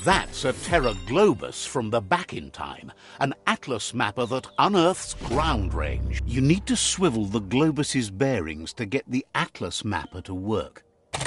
That's a Terra Globus from the back in time, an atlas mapper that unearths ground range. You need to swivel the Globus's bearings to get the atlas mapper to work.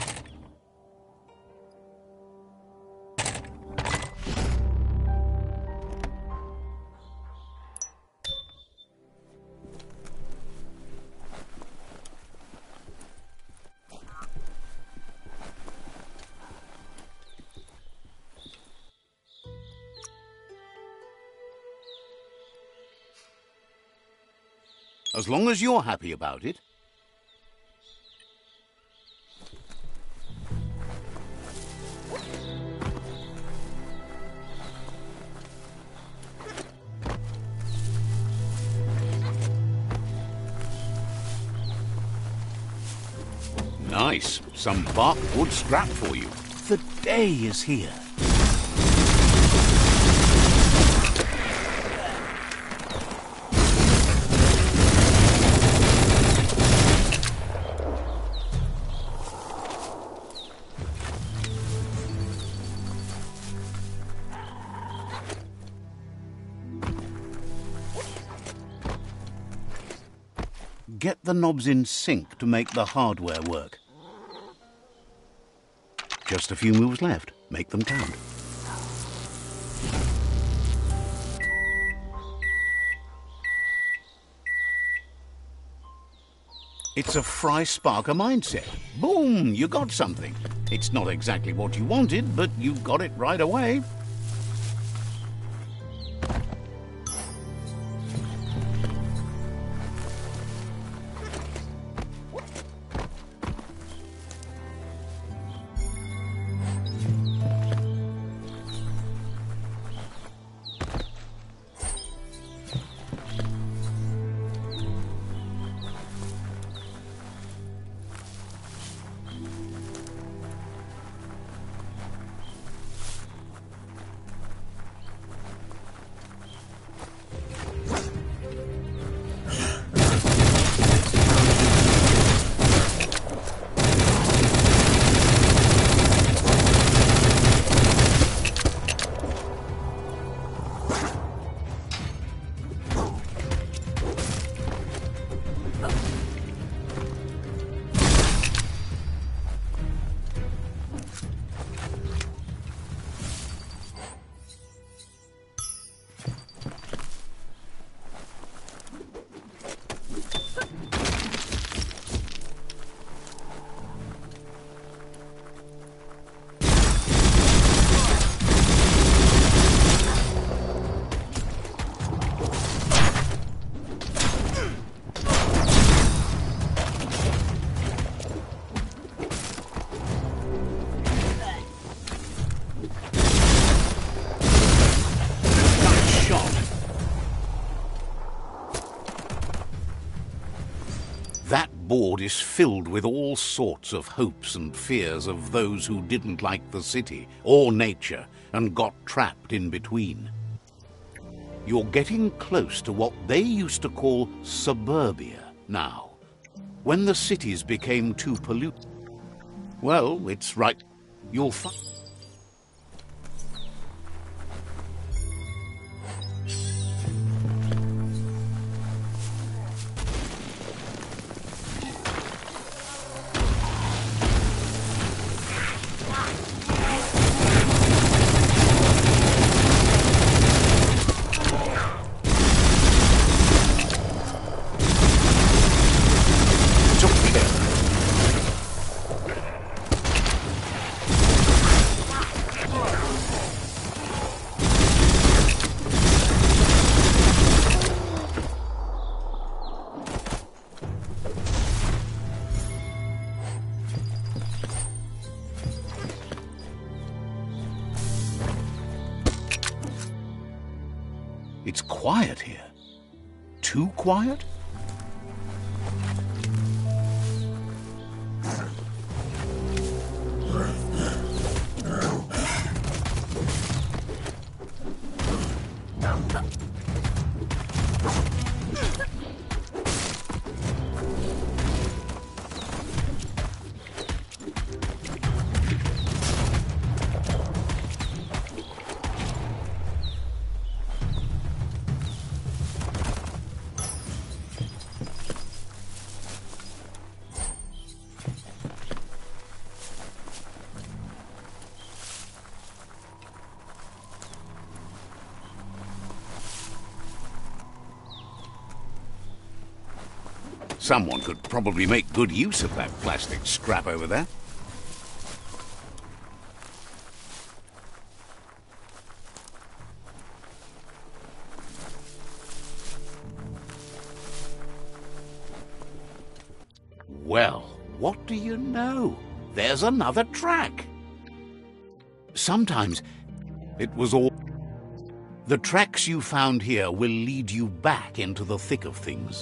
As long as you're happy about it. Nice. Some bark wood scrap for you. The day is here. Get the knobs in sync to make the hardware work. Just a few moves left. Make them count. It's a Fry Sparker mindset. Boom! You got something. It's not exactly what you wanted, but you got it right away. Board is filled with all sorts of hopes and fears of those who didn't like the city or nature and got trapped in between. You're getting close to what they used to call suburbia now. When the cities became too polluted. Well, it's right. You'll find. It's quiet here. Too quiet? Someone could probably make good use of that plastic scrap over there. Well, what do you know? There's another track. Sometimes it was all... The tracks you found here will lead you back into the thick of things.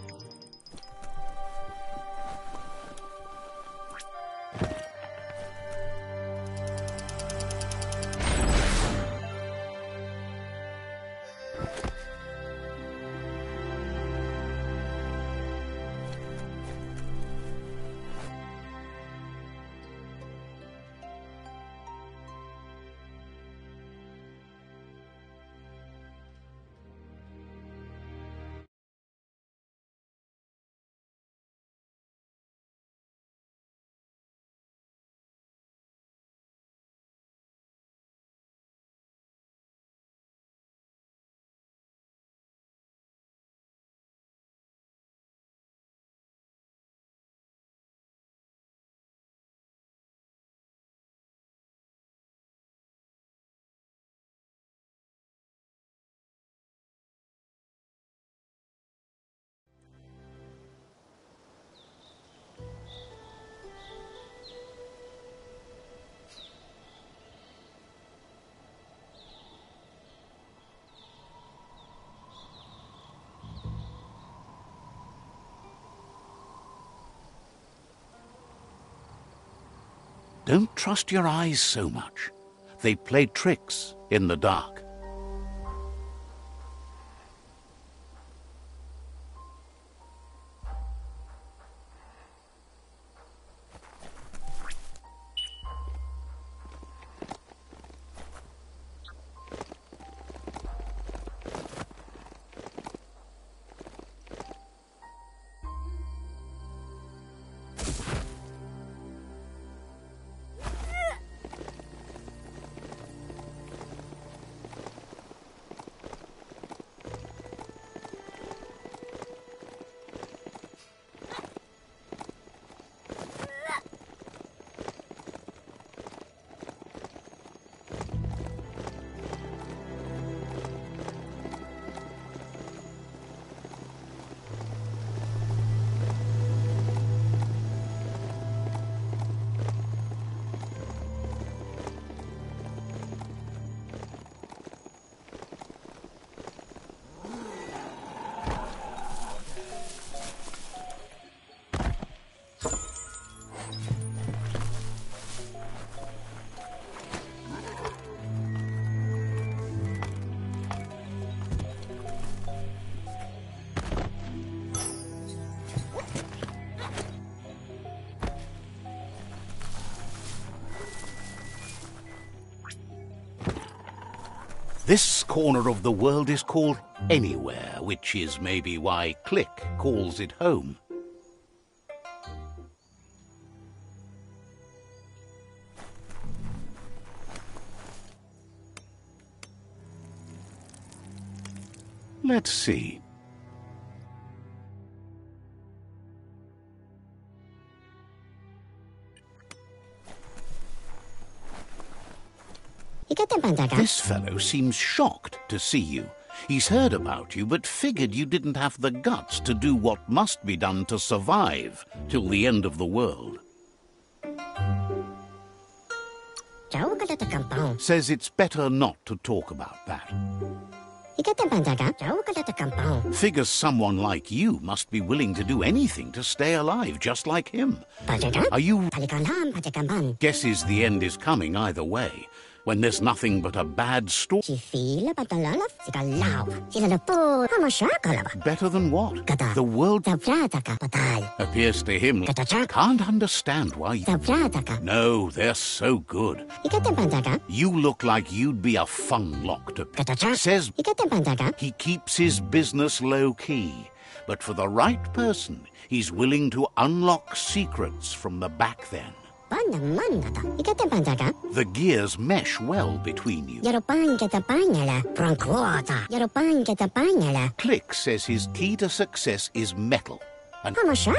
Don't trust your eyes so much. They play tricks in the dark. This corner of the world is called Anywhere, which is maybe why Click calls it home. Let's see. This fellow seems shocked to see you. He's heard about you, but figured you didn't have the guts to do what must be done to survive till the end of the world. Says it's better not to talk about that. Figures someone like you must be willing to do anything to stay alive, just like him. Are you... Guesses the end is coming either way, when there's nothing but a bad story. Better than what? The world appears to him. Can't understand why you... No, they're so good. You look like you'd be a fun lock to... Says he keeps his business low-key, but for the right person, he's willing to unlock secrets from the back then. The gears mesh well between you. Click says his key to success is metal. And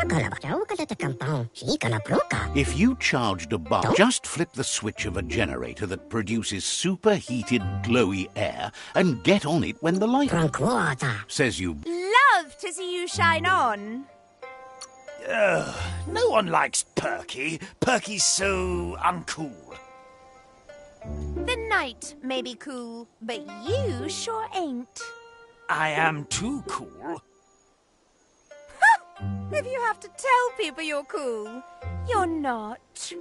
if you charged a bar, just flip the switch of a generator that produces superheated, glowy air and get on it when the light says you love to see you shine on. No one likes Perky. Perky's so uncool. The night may be cool, but you sure ain't. I am too cool. If you have to tell people you're cool, you're not.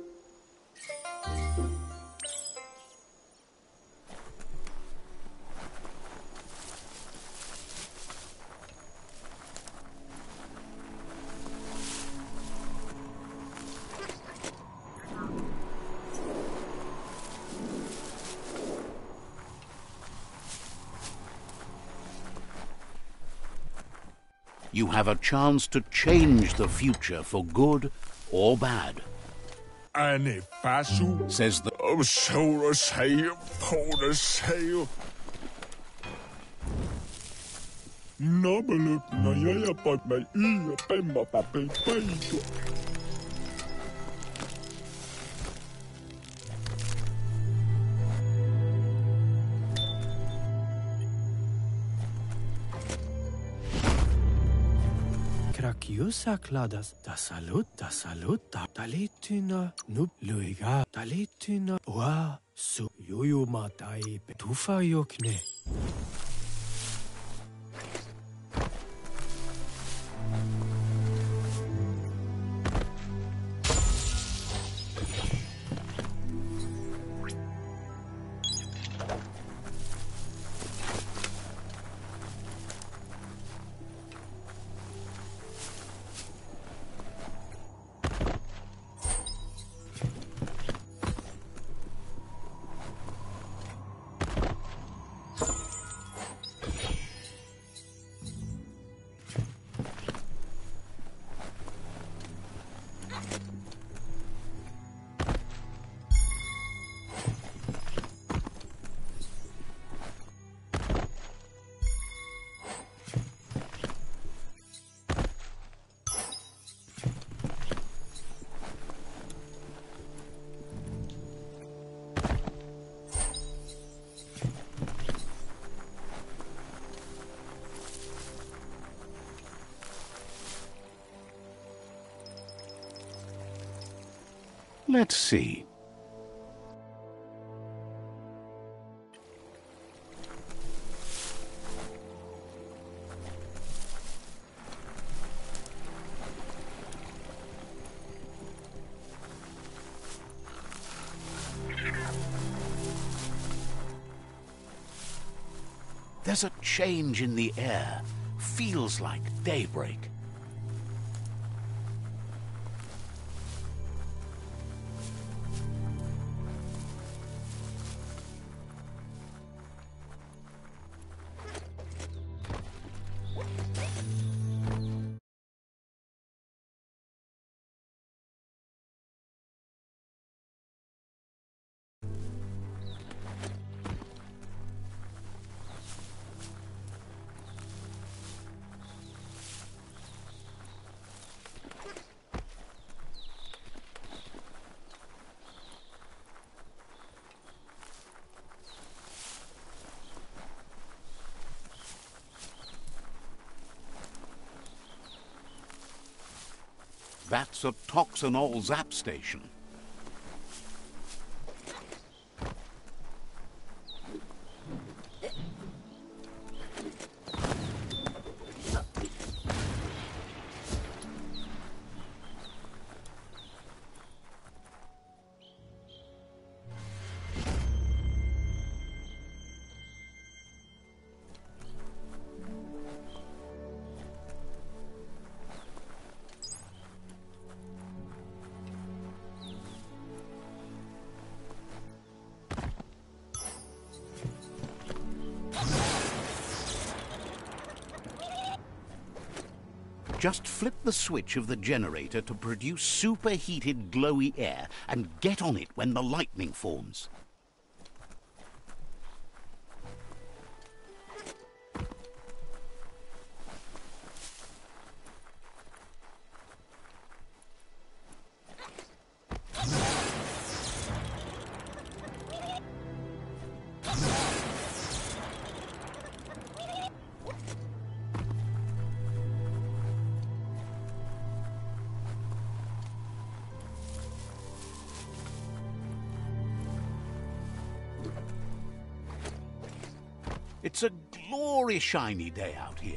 You have a chance to change the future for good or bad. Says the Kladas da salut da talituna nup luiga talituna wa su yuyu matai petufa yokne. Let's see. There's a change in the air. Feels like daybreak. That's a toxinol zap station. Just flip the switch of the generator to produce superheated, glowy air and get on it when the lightning forms. It's a glorious shiny day out here.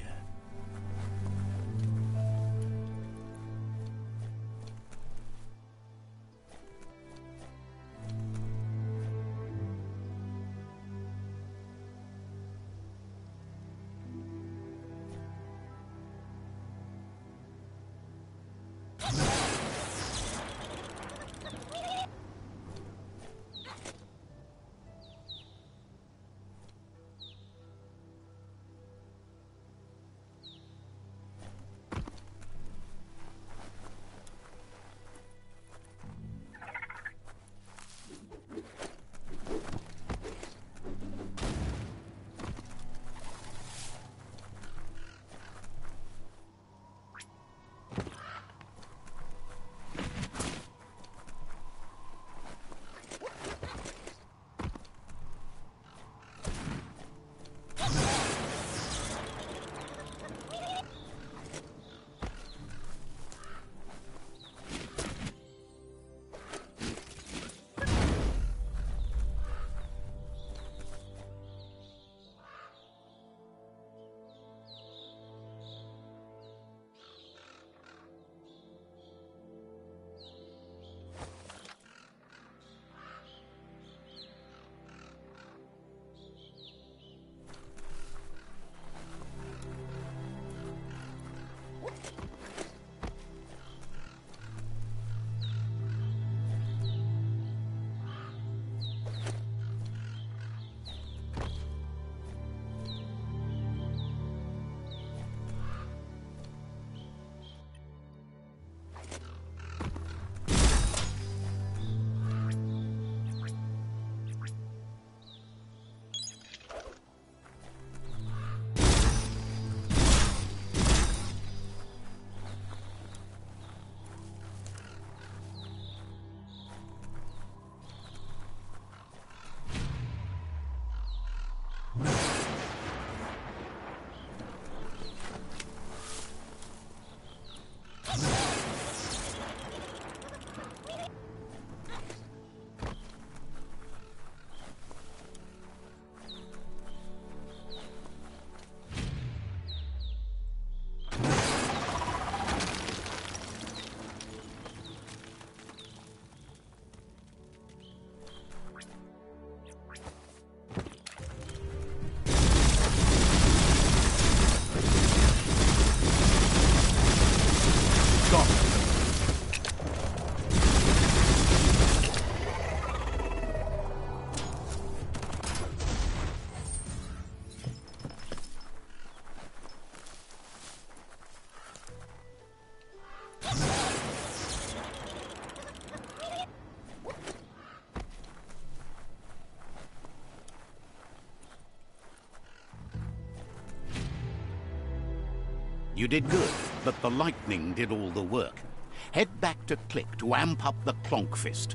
You did good, but the lightning did all the work. Head back to Click to amp up the Clonk Fist.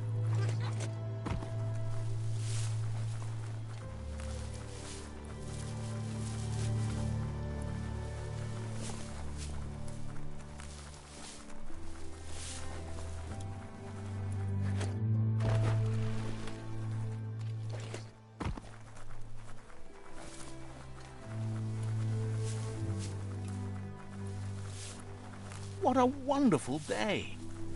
What a wonderful day!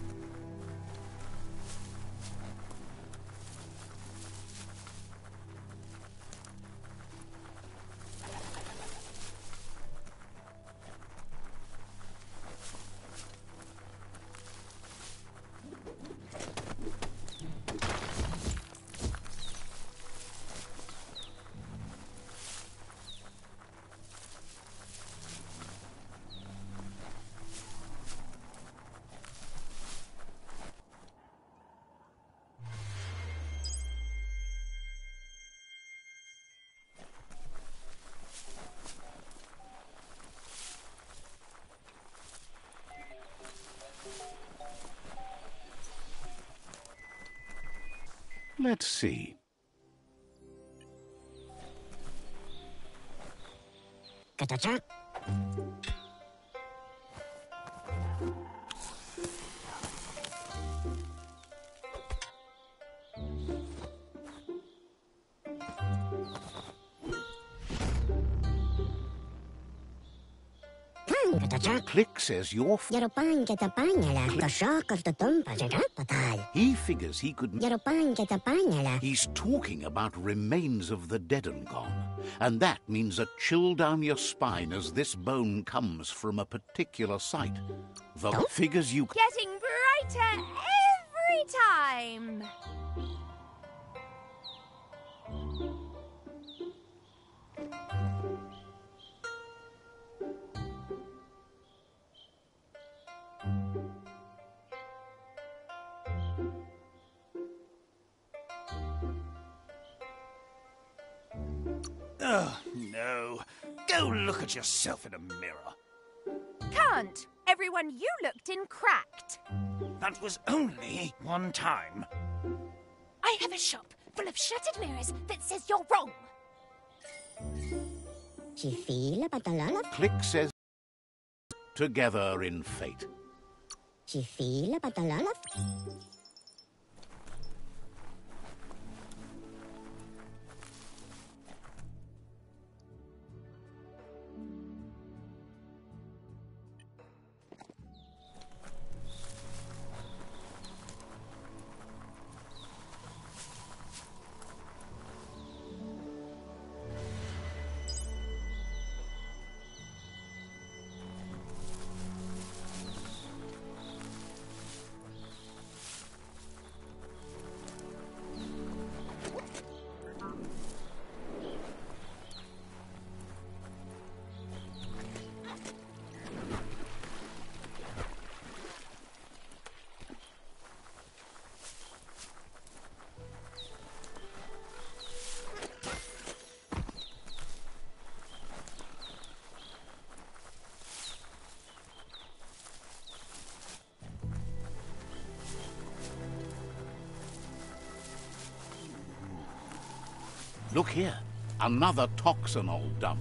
Let's see. Click says you're... He figures he could... He's talking about remains of the dead and gone. And that means a chill down your spine as this bone comes from a particular site. The figures you... Getting brighter every time. Oh, no. Go look at yourself in a mirror. Can't. Everyone you looked in cracked. That was only one time. I have a shop full of shattered mirrors that says you're wrong. Click says... Together in fate. Look here, another toxinol dump.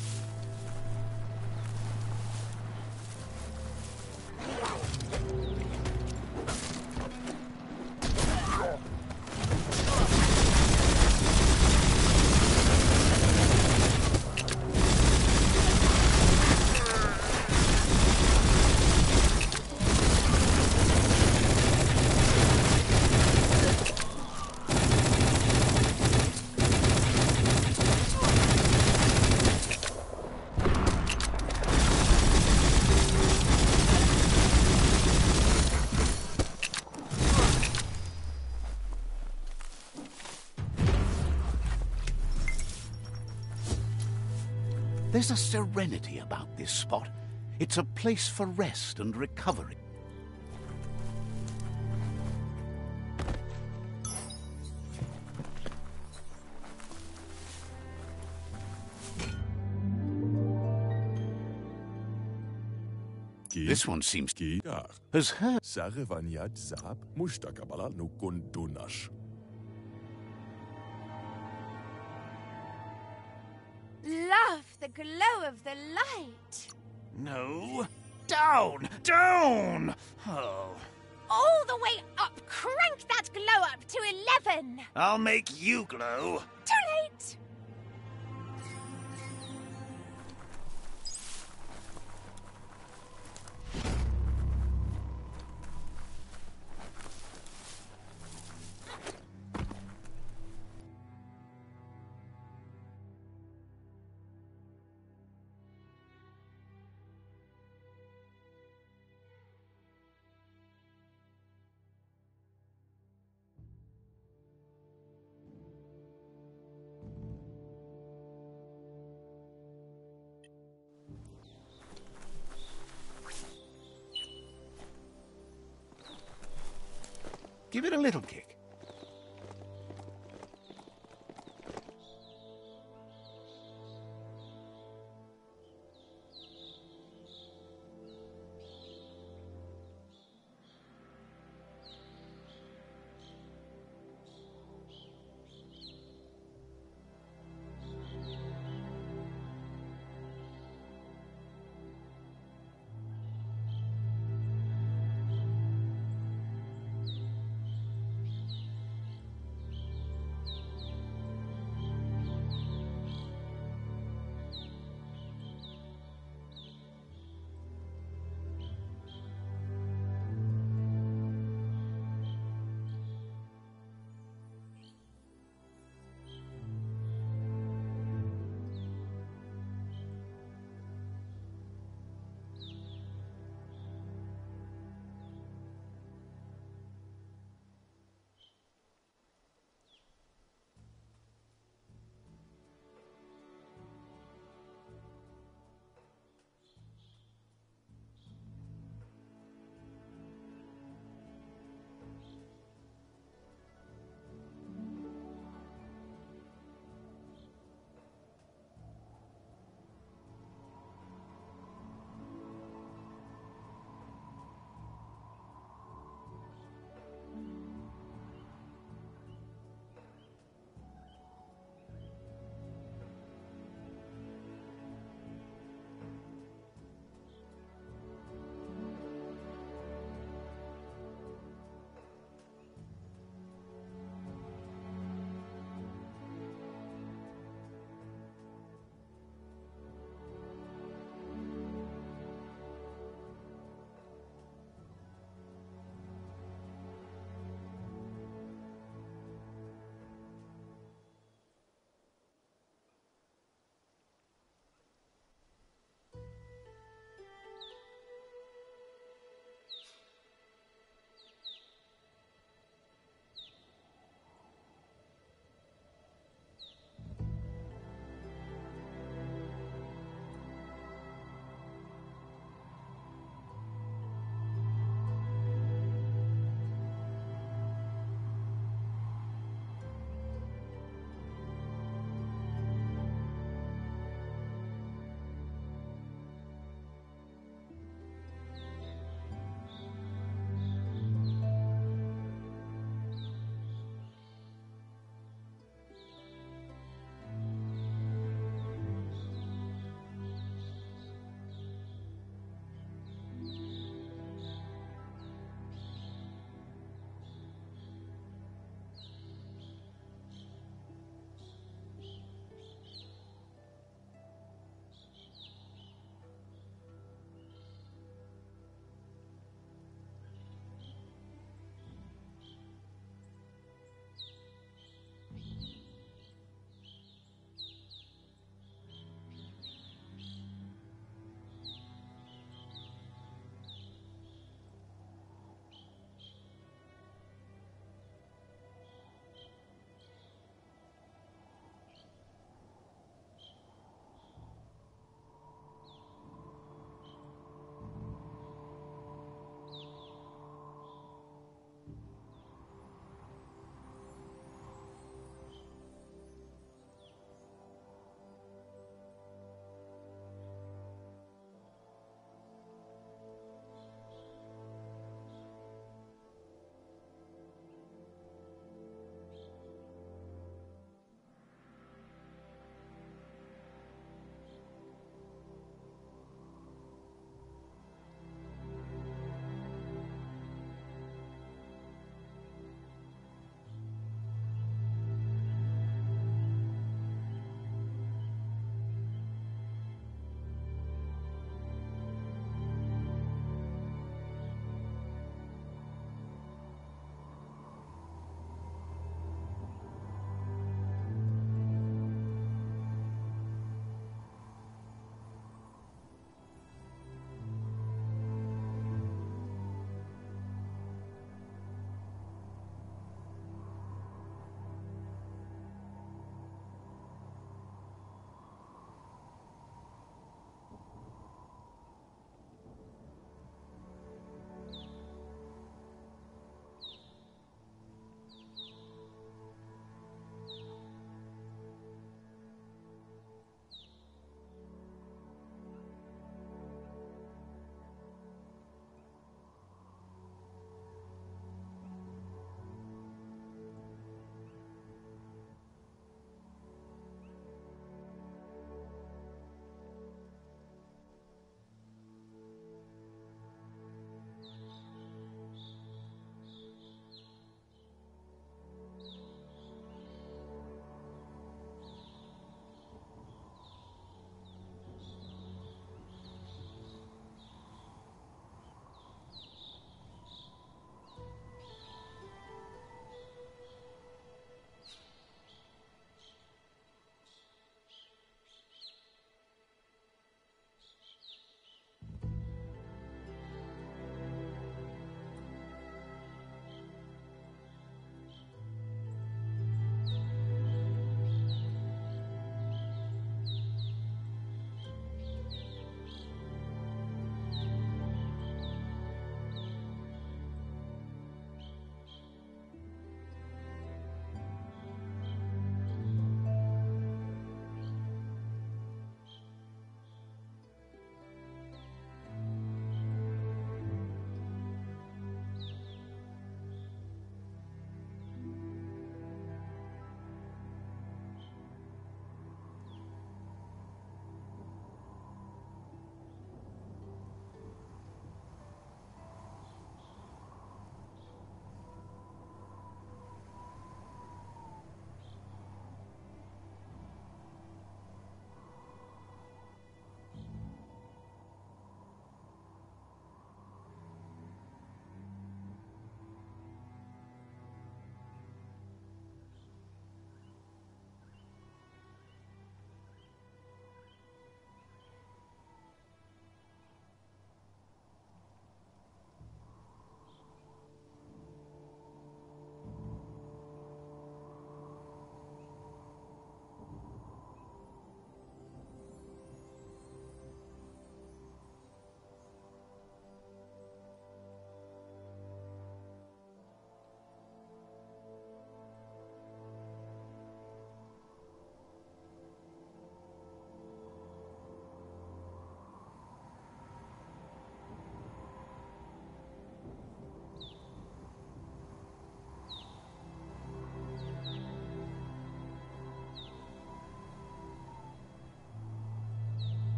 There's a serenity about this spot. It's a place for rest and recovery. This one seems to has heard. Love the glow of the light. No. Down! Down! Oh. All the way up. Crank that glow up to 11. I'll make you glow. Too late. Give it a little kick.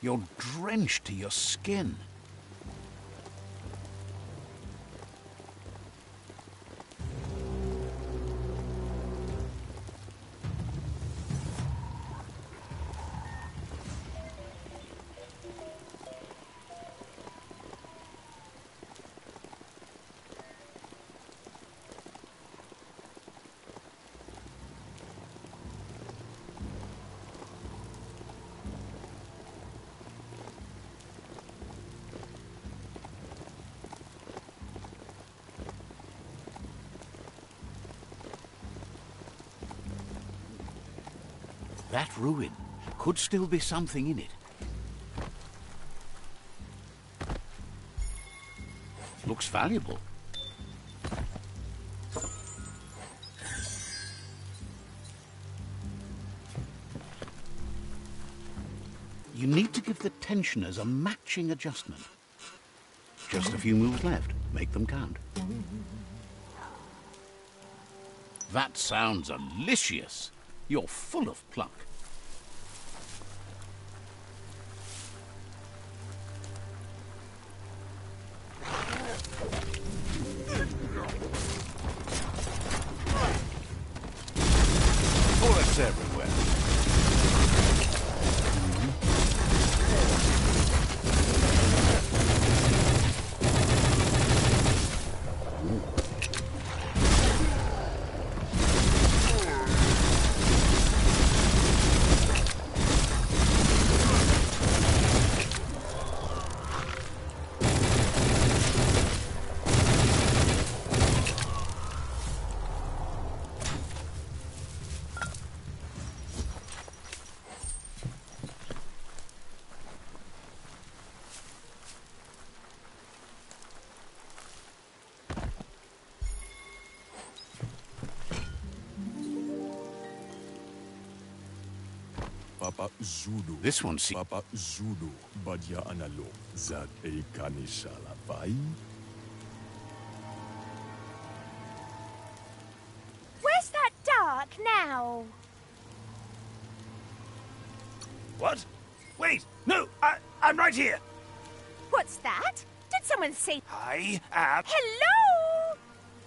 You're drenched to your skin. That ruin could still be something in it. Looks valuable. You need to give the tensioners a matching adjustment. Just a few moves left. Make them count. That sounds delicious. You're full of pluck. Bullets everywhere. Papa Zulu. This one seems... Papa Zulu. Badya analo. Zat e kanishala vai. Where's that dark now? What? Wait! No! I'm right here! What's that? Did someone say I am... hello?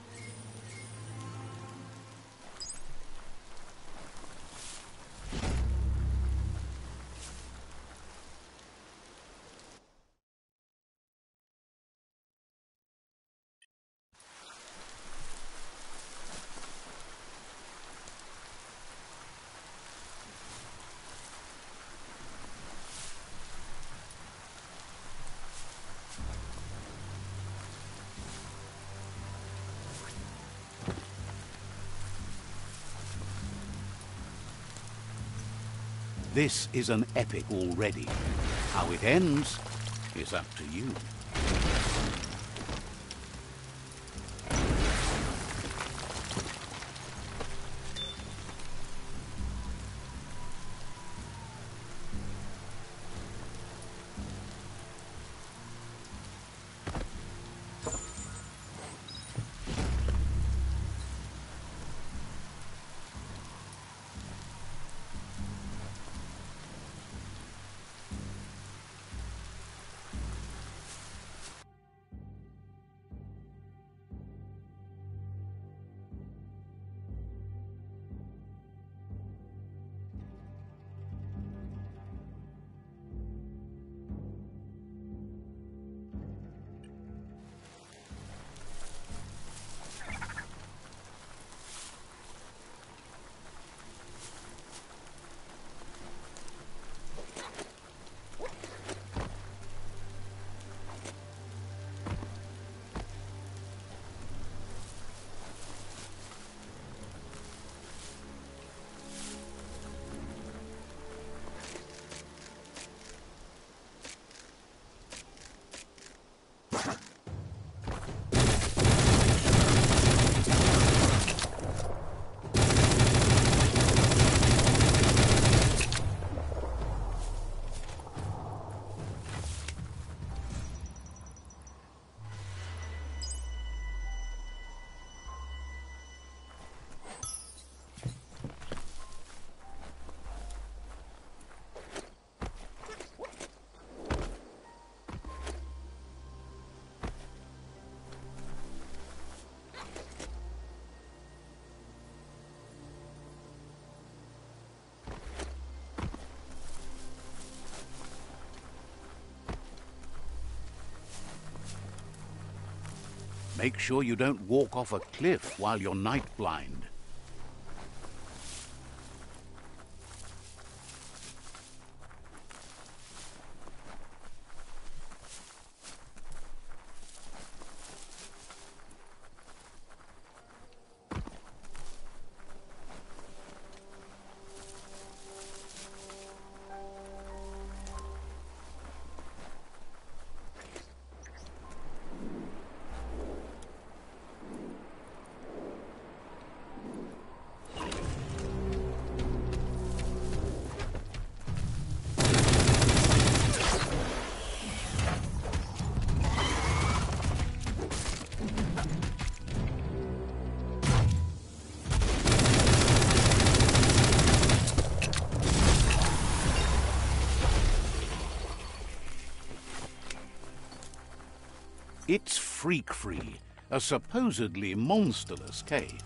This is an epic already. How it ends is up to you. Make sure you don't walk off a cliff while you're night blind. It's freak-free, a supposedly monsterless cave.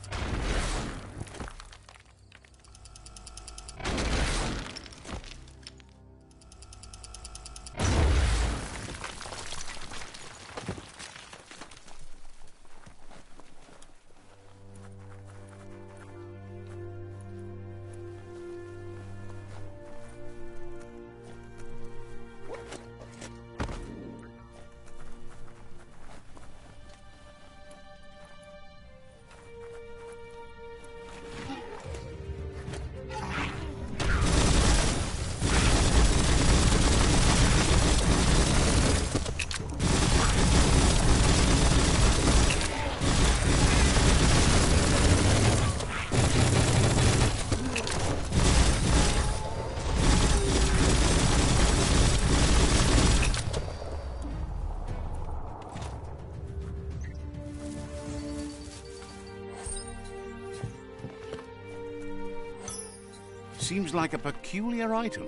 Seems like a peculiar item.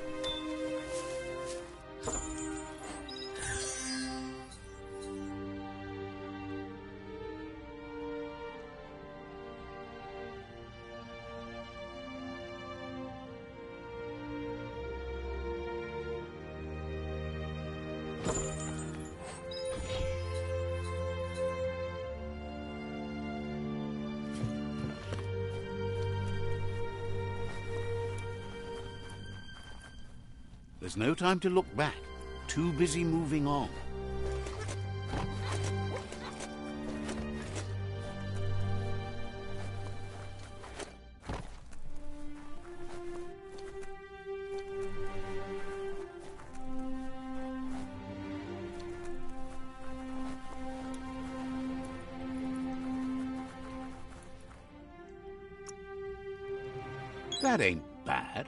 There's no time to look back. Too busy moving on. That ain't bad.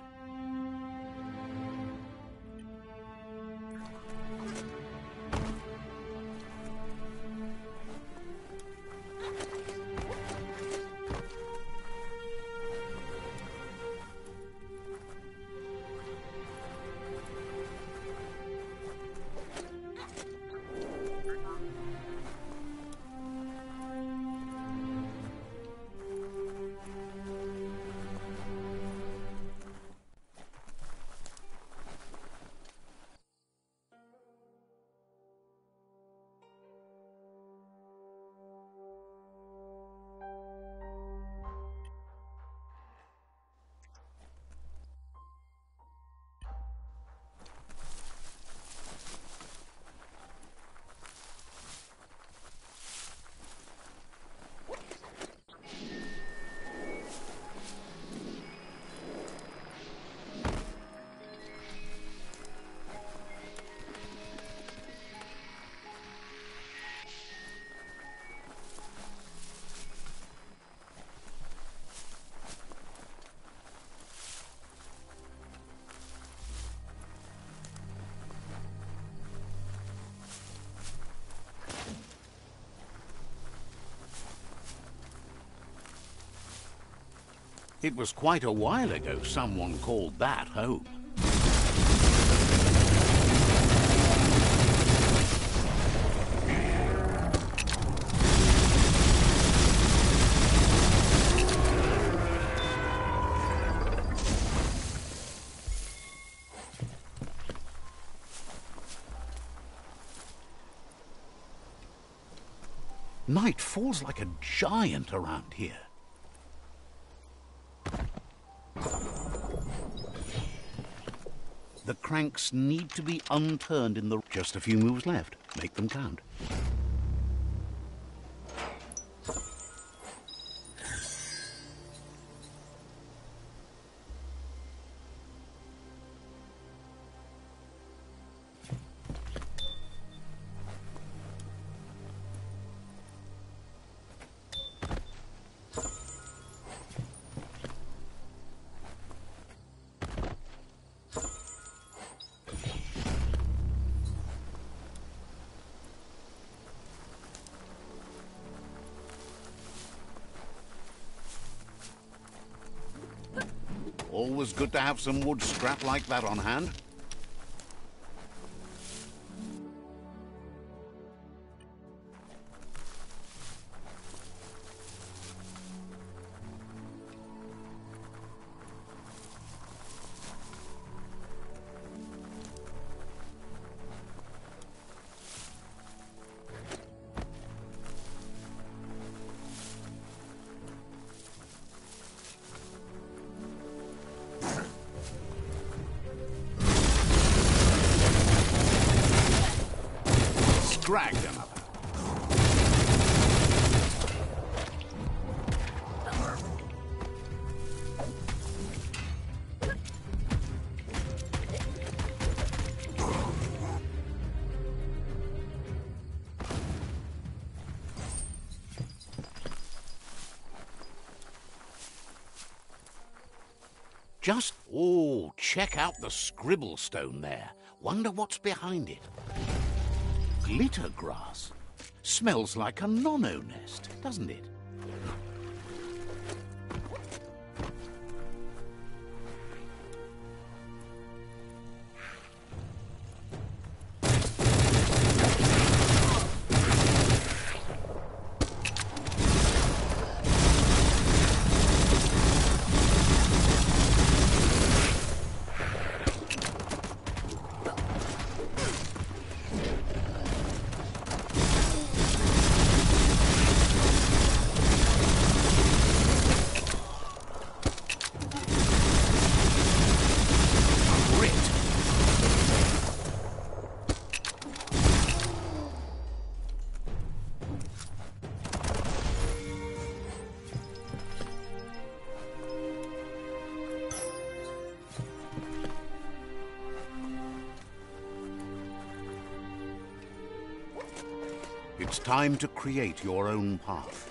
It was quite a while ago someone called that home. Night falls like a giant around here. The cranks need to be unturned in the... Just a few moves left. Make them count. Always good to have some wood scrap like that on hand. Drag them up. Oh, check out the scribble stone there. Wonder what's behind it. Glitter grass. Smells like a nono nest, doesn't it? It's time to create your own path.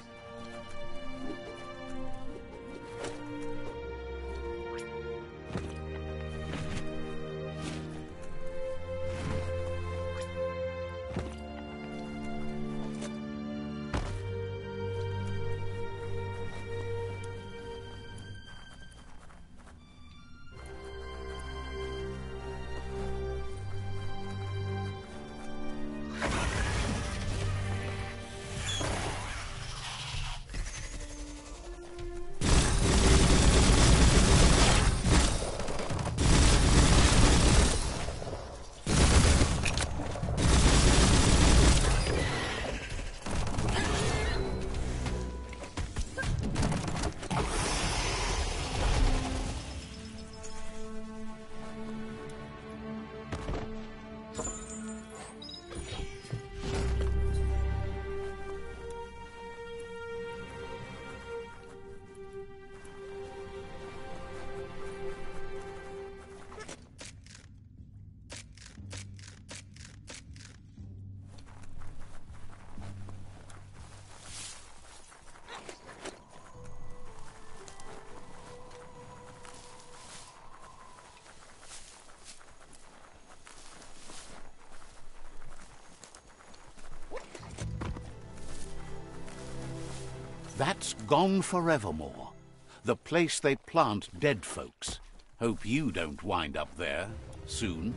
That's gone forevermore. The place they plant dead folks. Hope you don't wind up there soon.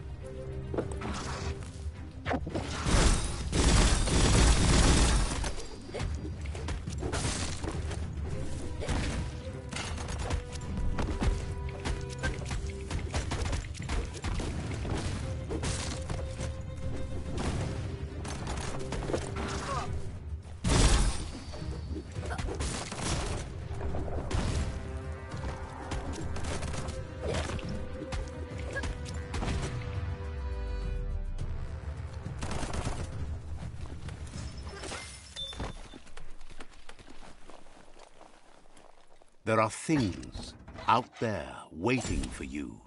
There are things out there waiting for you.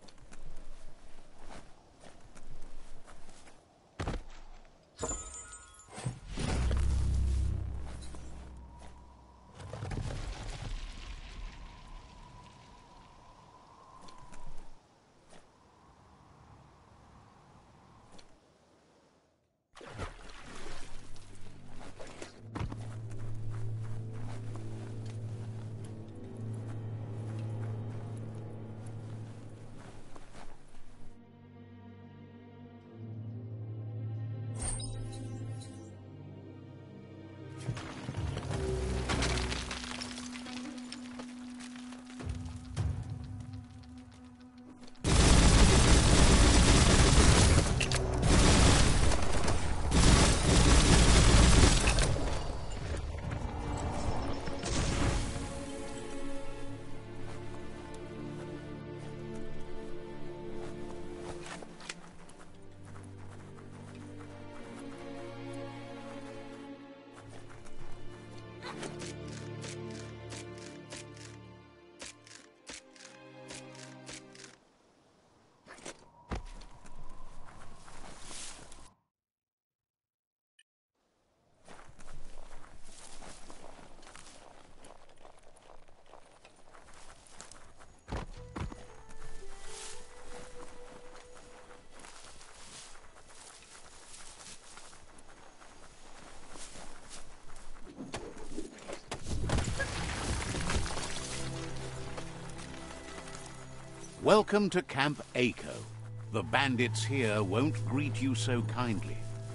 Welcome to Camp Aiko. The bandits here won't greet you so kindly.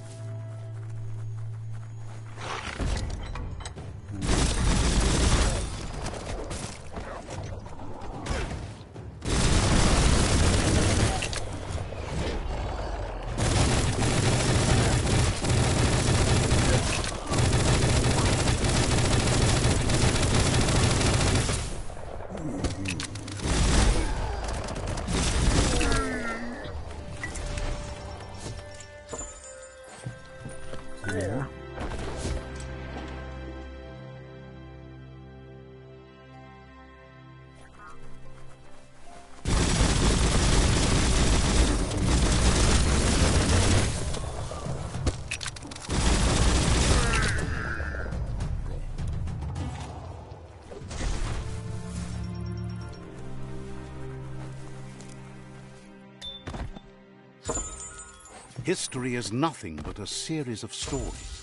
History is nothing but a series of stories.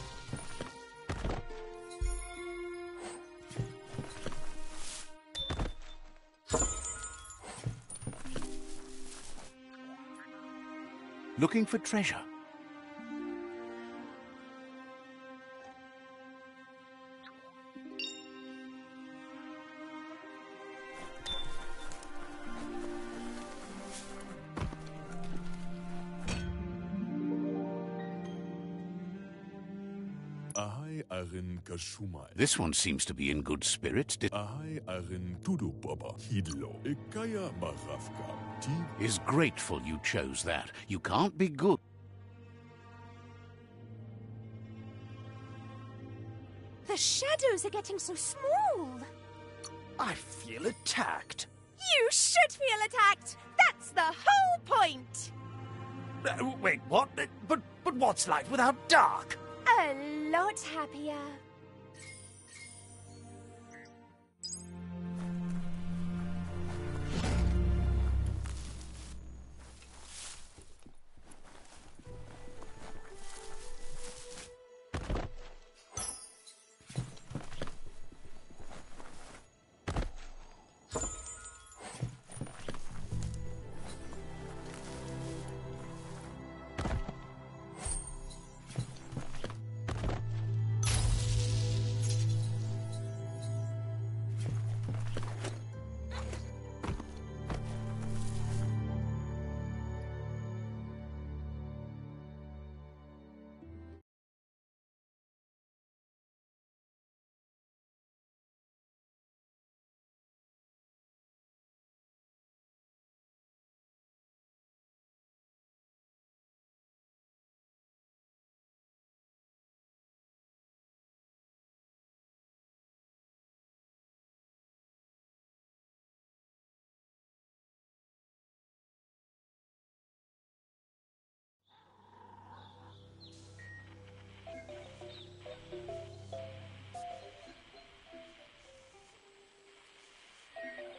Looking for treasure. Ahai arin kashumai. This one seems to be in good spirits. Ahai arin tudupoba. Hidlo. Ikaya marafka. Ti. Is grateful you chose that. You can't be good. The shadows are getting so small. I feel attacked. You should feel attacked! That's the whole point! Wait, what? But what's light without dark? A lot happier.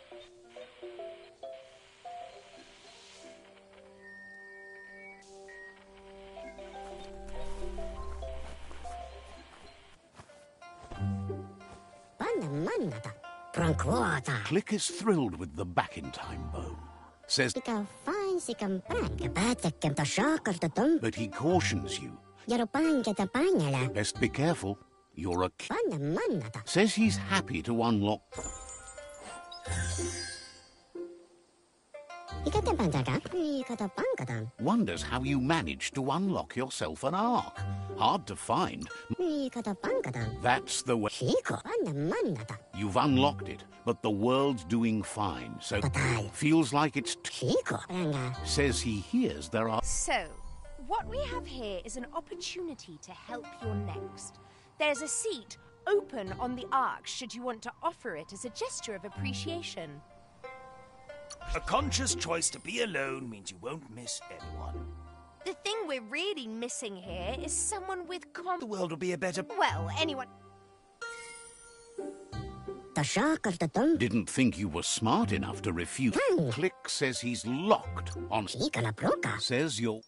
Click is thrilled with the back-in-time bone. Says, but he cautions you. Best be careful. You're a says he's happy to unlock. Wonders how you managed to unlock yourself an ark. Hard to find. That's the way. You've unlocked it, but the world's doing fine, so feels like it's says he hears there are. So, what we have here is an opportunity to help your next. There's a seat open on the ark should you want to offer it as a gesture of appreciation. A conscious choice to be alone means you won't miss anyone. The thing we're really missing here is someone with The world will be a better... Well, anyone... Didn't think you were smart enough to refuse. Click says he's locked on. Says you're.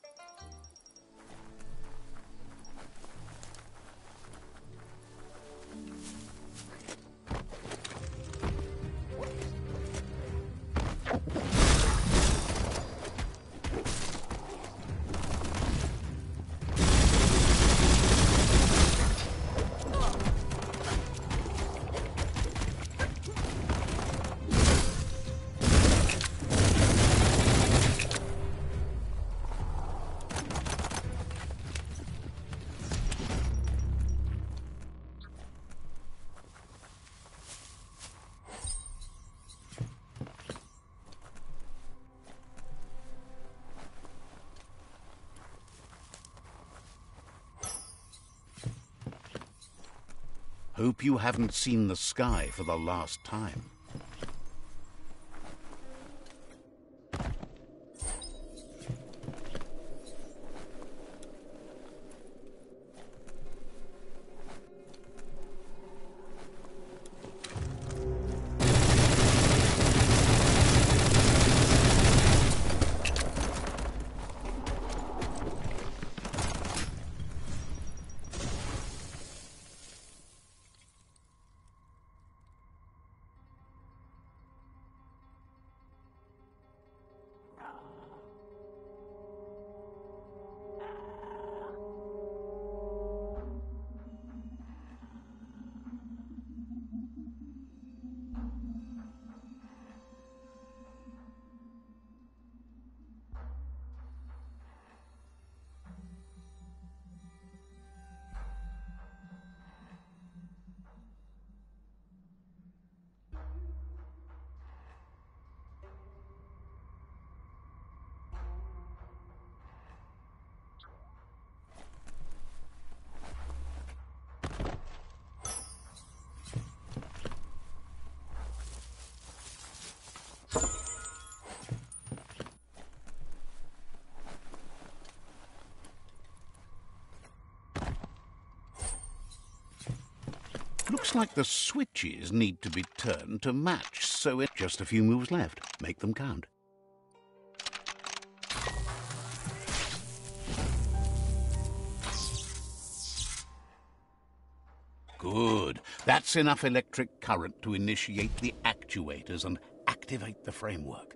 Hope you haven't seen the sky for the last time. Looks like the switches need to be turned to match, so it's just a few moves left. Make them count. Good. That's enough electric current to initiate the actuators and activate the framework.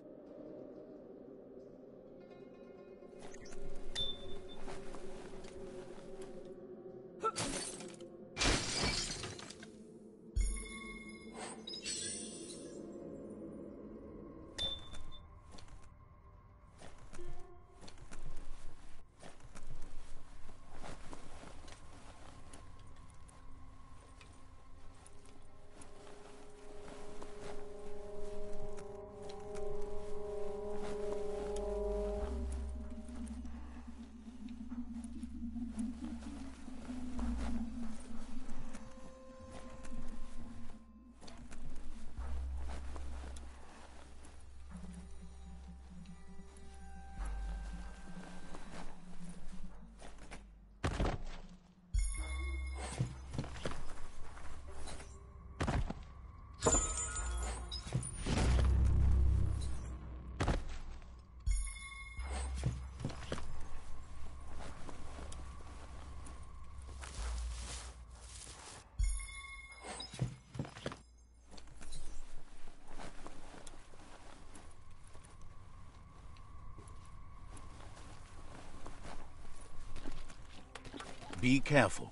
Be careful.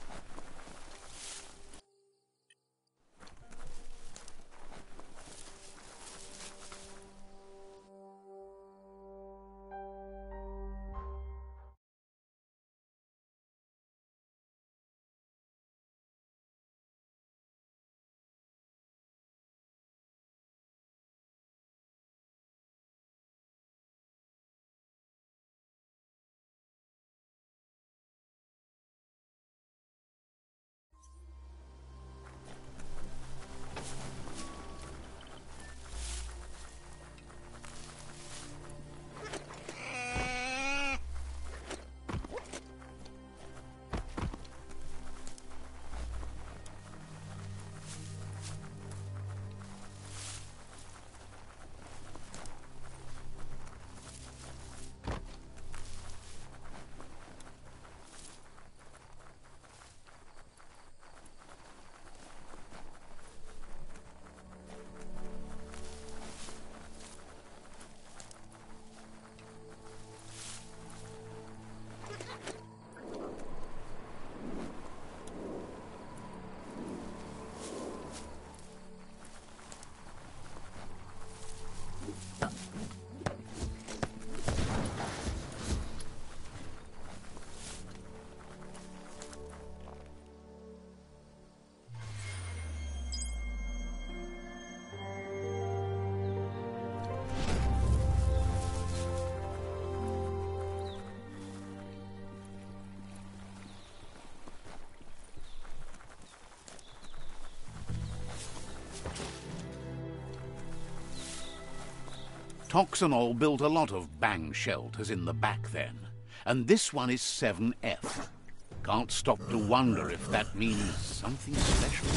Toxanol built a lot of bang shelters in the back then, and this one is 7F. Can't stop to wonder if that means something special.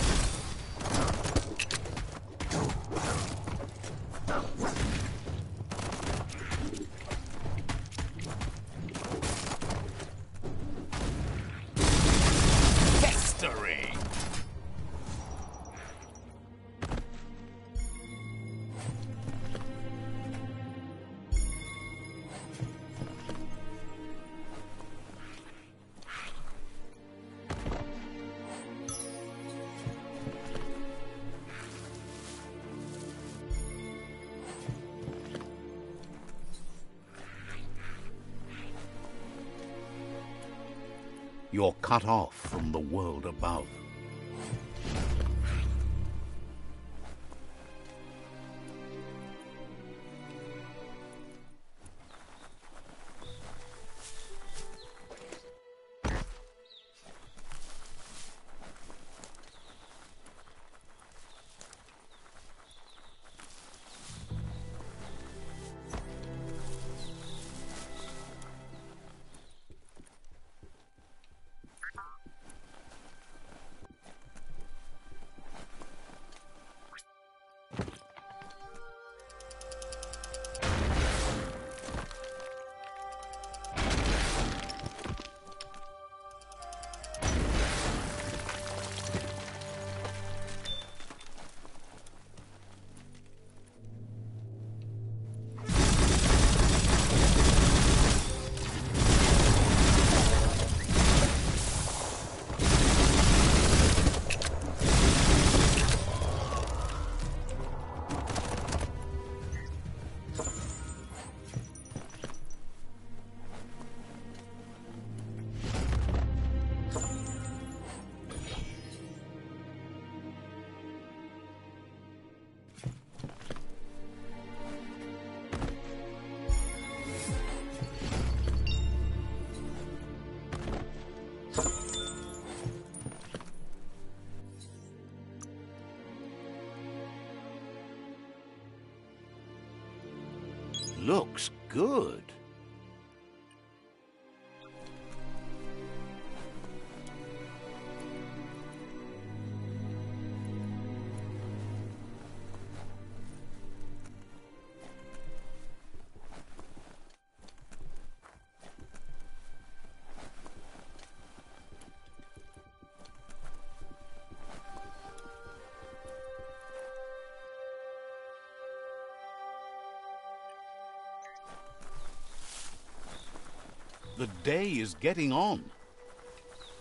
You're cut off from the world above. Looks good. The day is getting on.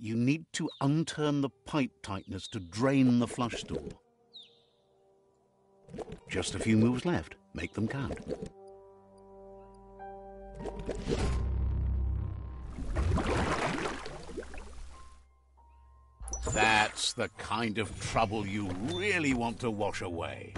You need to unturn the pipe tighteners to drain the flush door. Just a few moves left. Make them count. That's the kind of trouble you really want to wash away.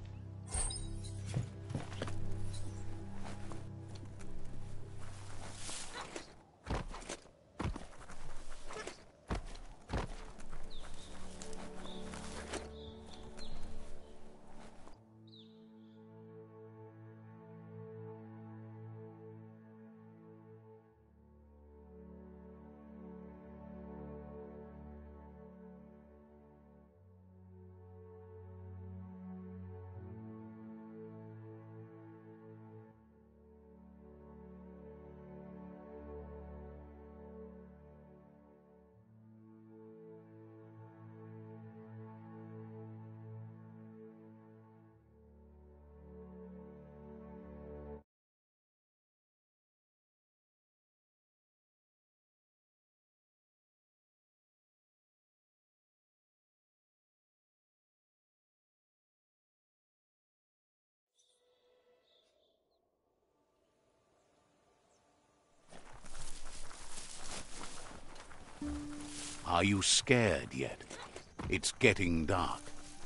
Are you scared yet? It's getting dark.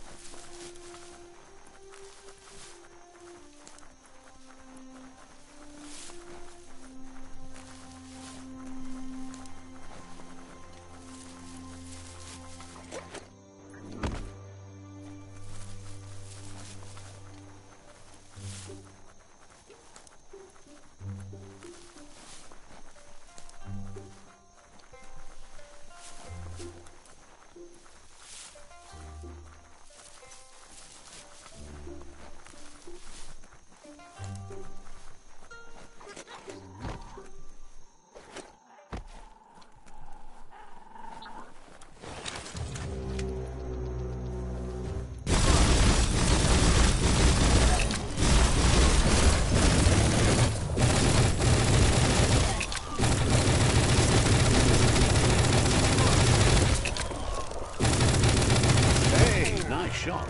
Shot.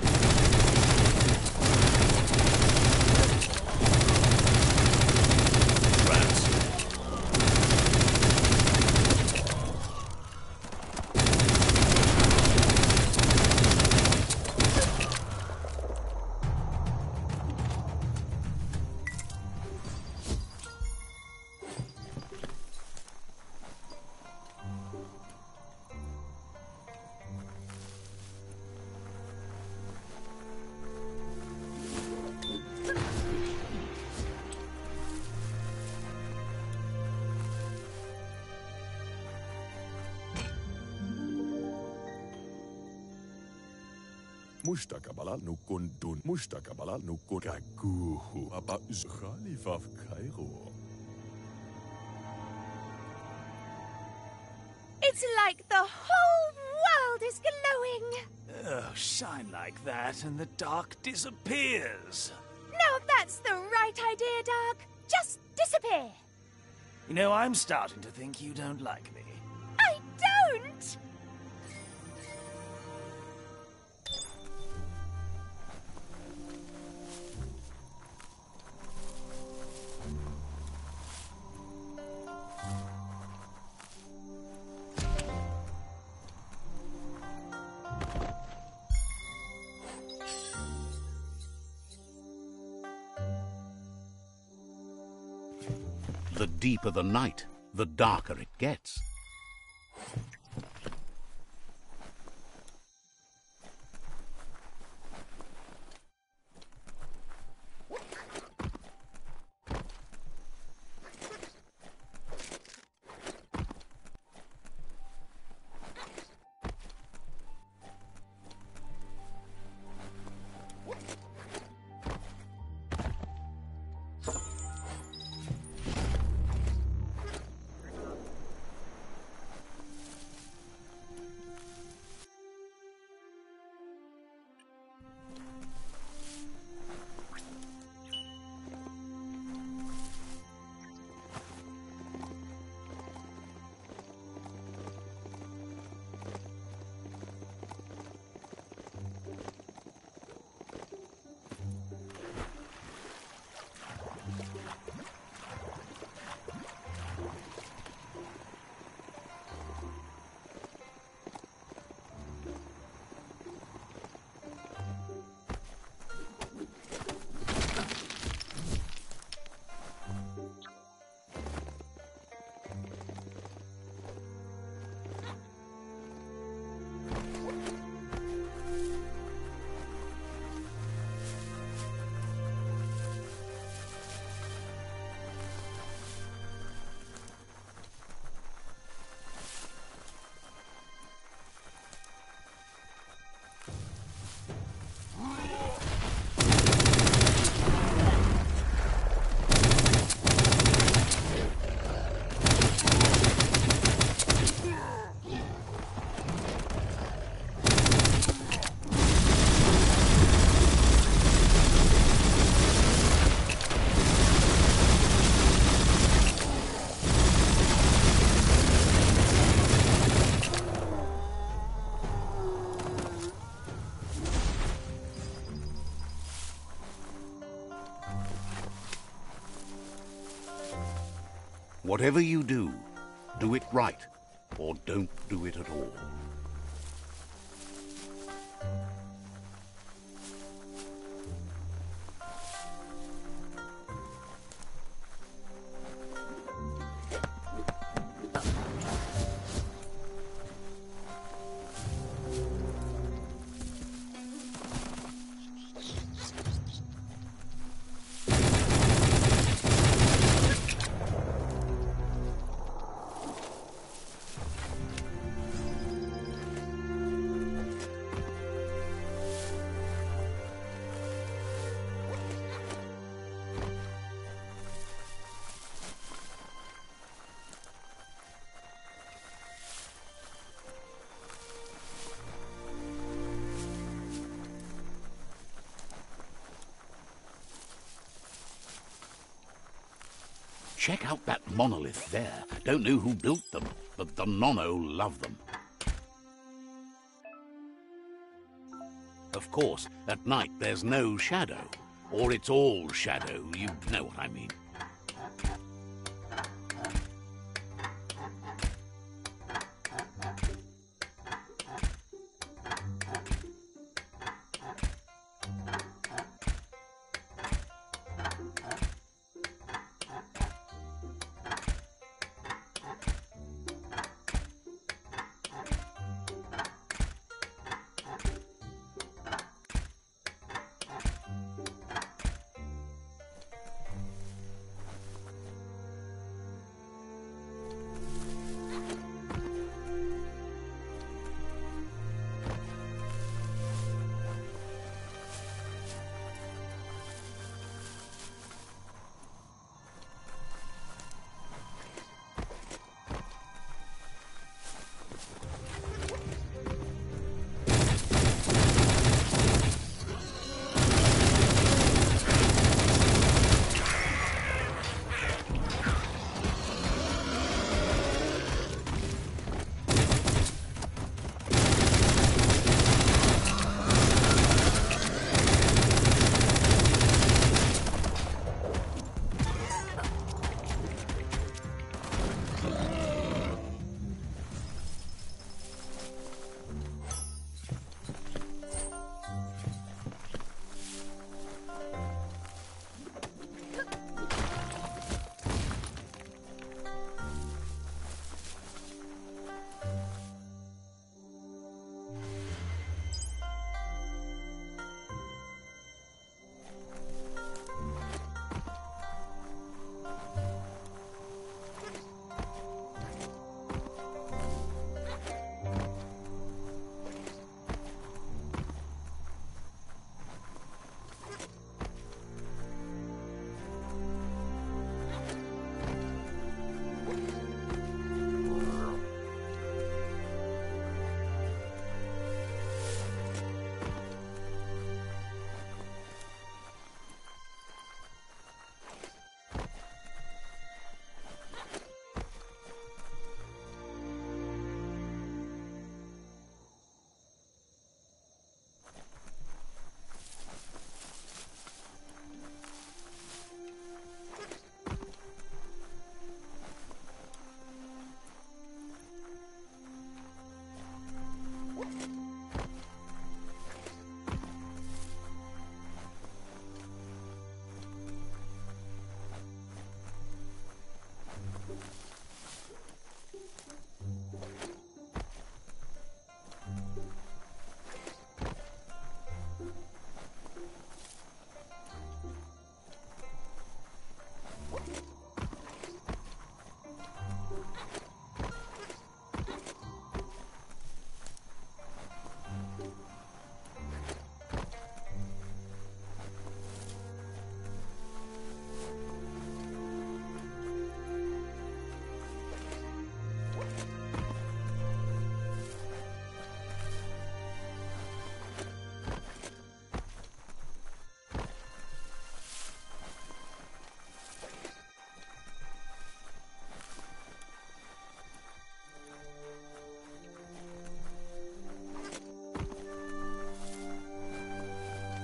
Mustakabala nukun dun mustakabala nukun kaguhu aba Khalifah Cairo. It's like the whole world is glowing. Oh, shine like that and the dark disappears. Now that's the right idea, Dark. Just disappear. You know, I'm starting to think you don't like me. I don't! The deeper the night, the darker it gets. Whatever you do, do it right, or don't do it at all. Check out that monolith there. Don't know who built them, but the Nono love them. Of course, at night there's no shadow. Or it's all shadow, you know what I mean.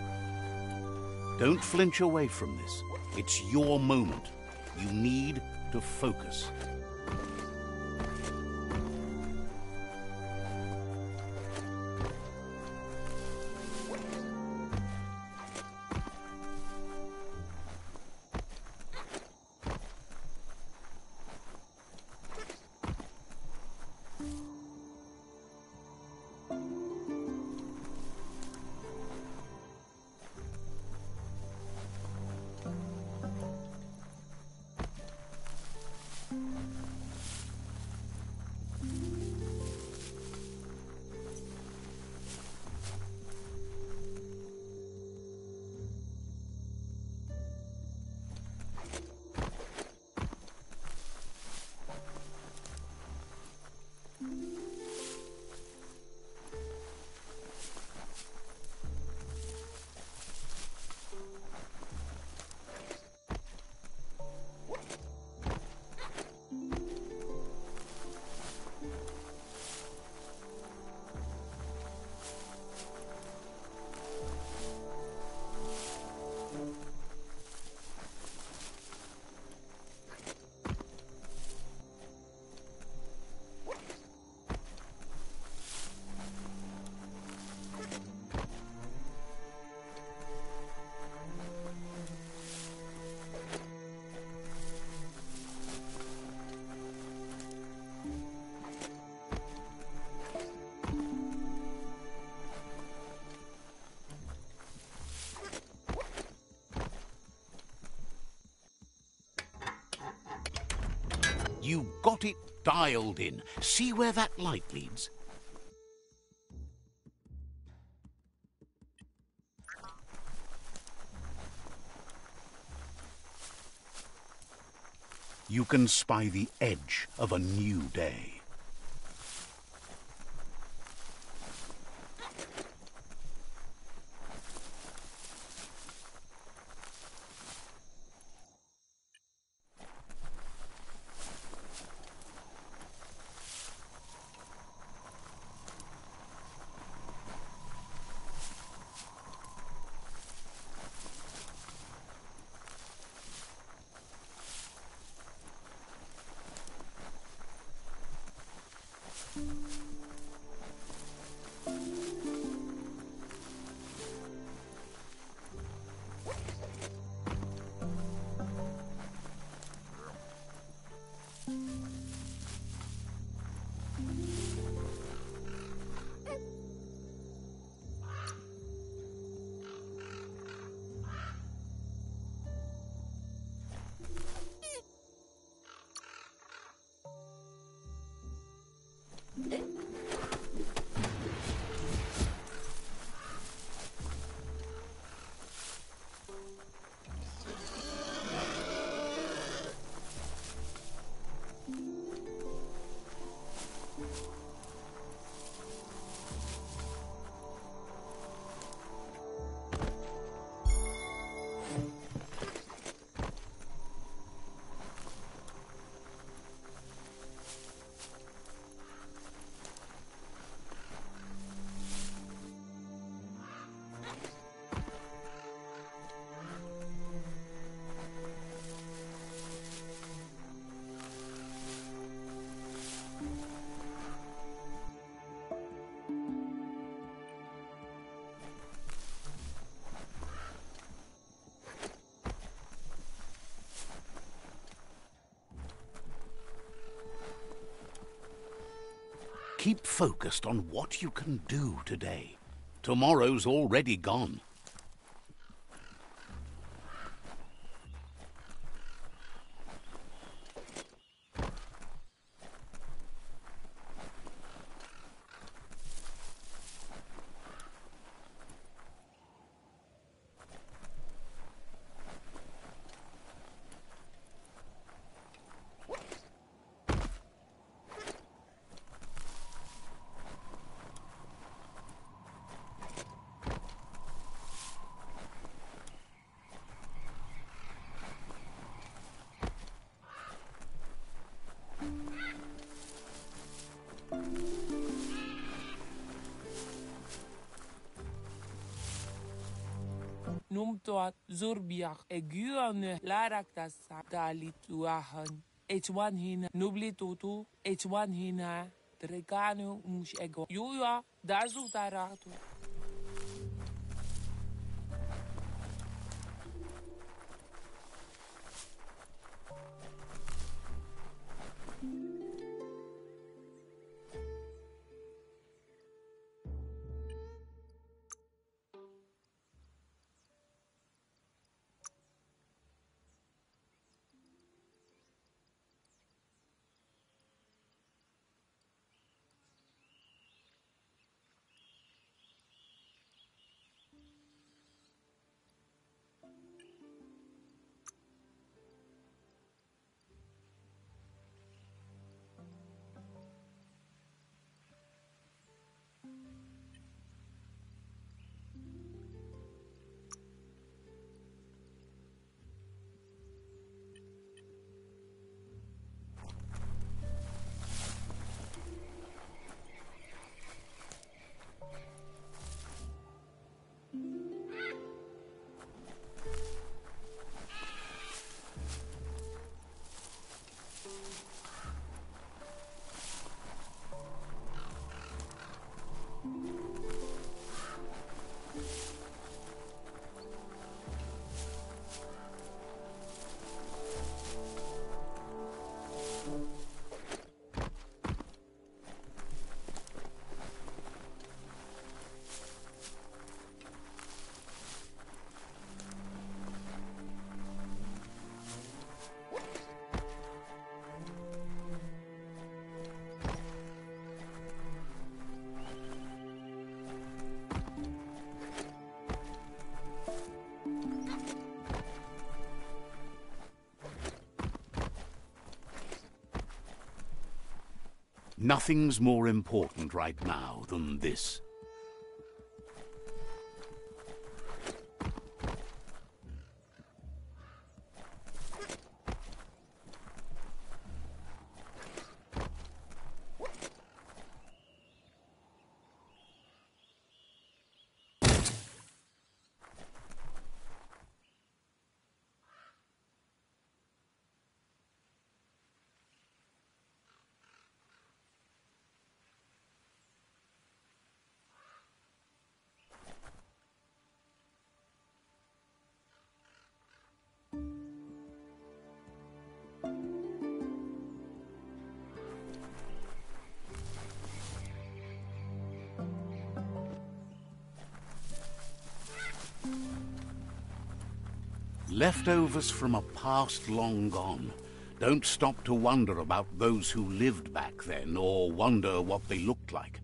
Don't flinch away from this. It's your moment. You need to focus. You got it dialed in. See where that light leads? You can spy the edge of a new day. Keep focused on what you can do today. Tomorrow's already gone. Numtoat Zurbiak Egurne Laraktas Dalituahan. H1 hina, nubli tutu, H1 hina, trekanu mus ego. Juja, daar zoekt daar rato. Nothing's more important right now than this. Leftovers from a past long gone. Don't stop to wonder about those who lived back then, or wonder what they looked like.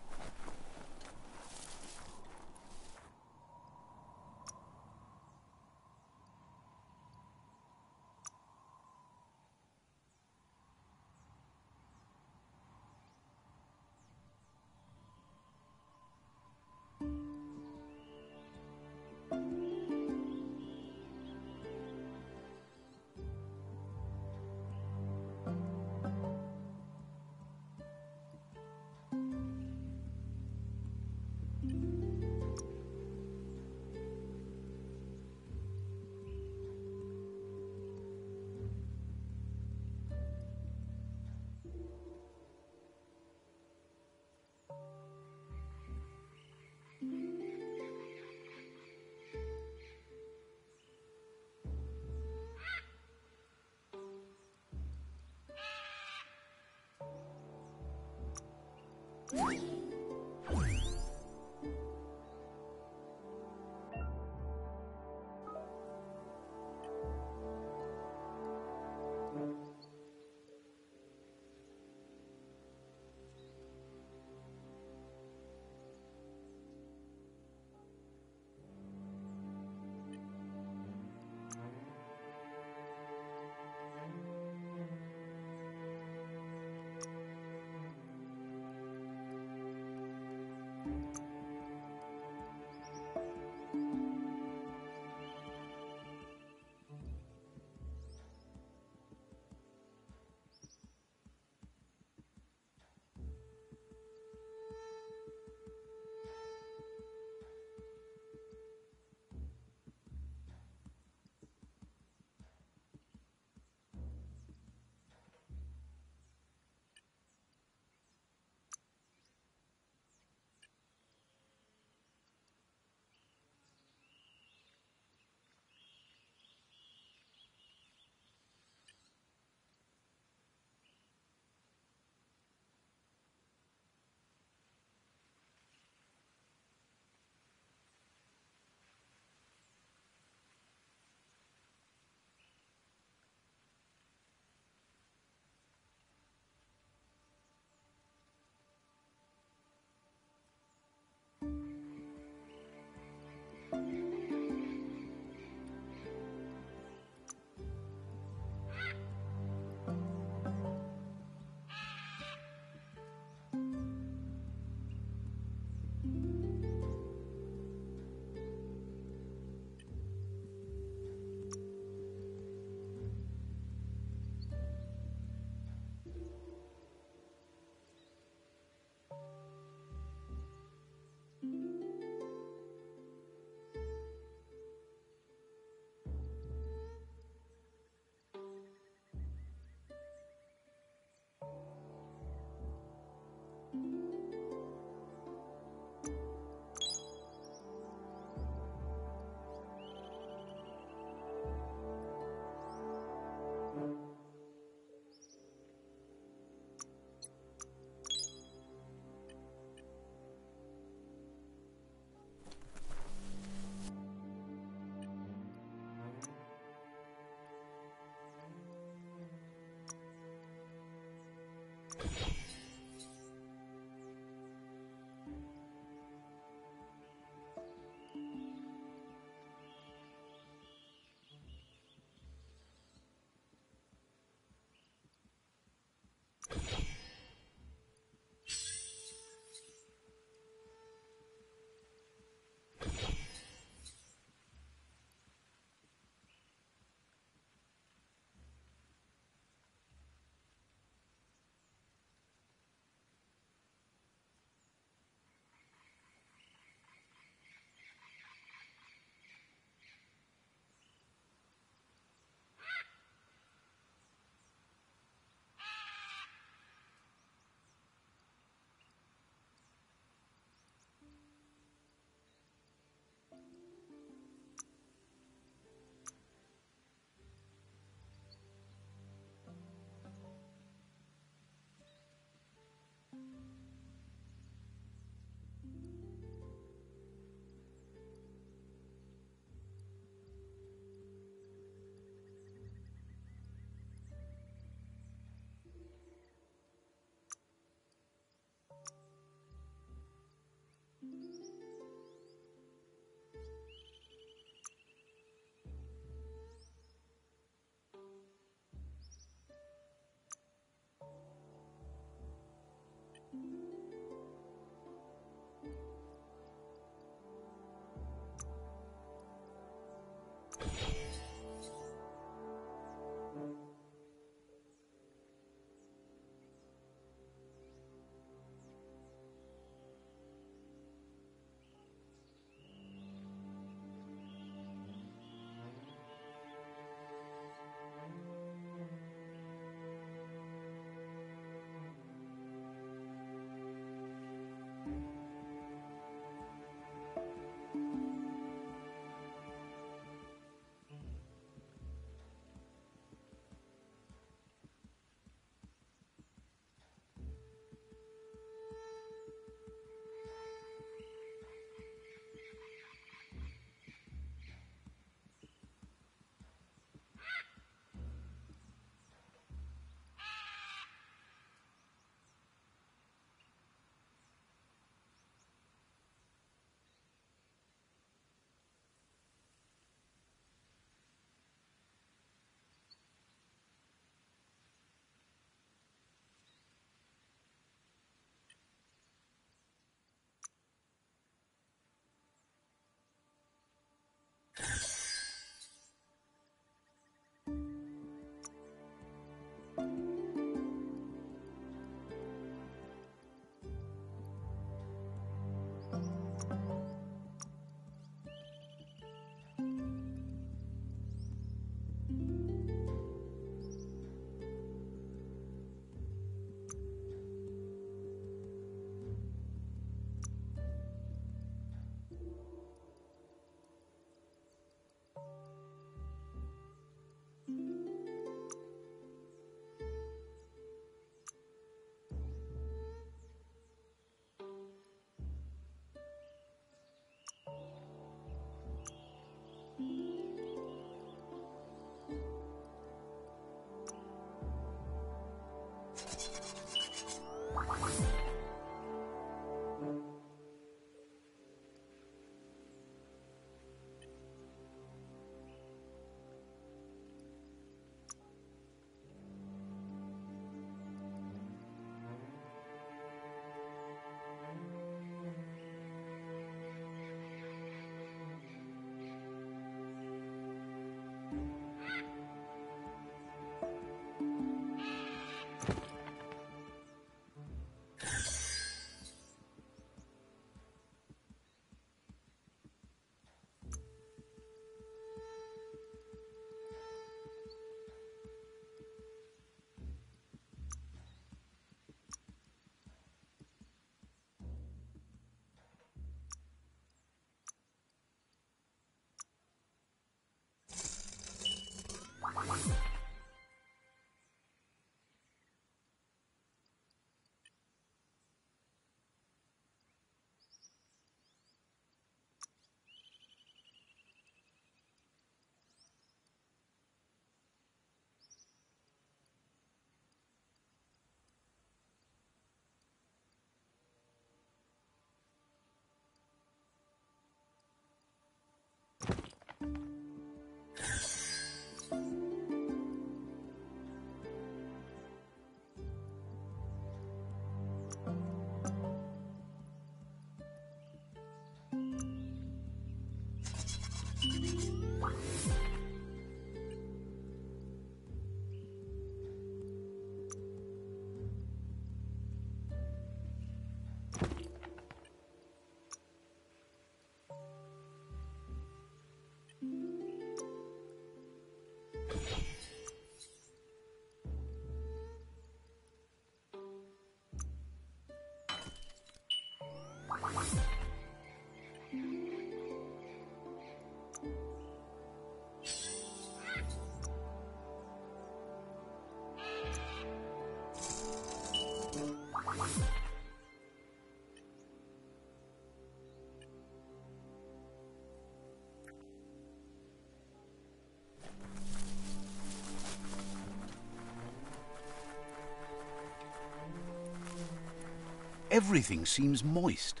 Everything seems moist.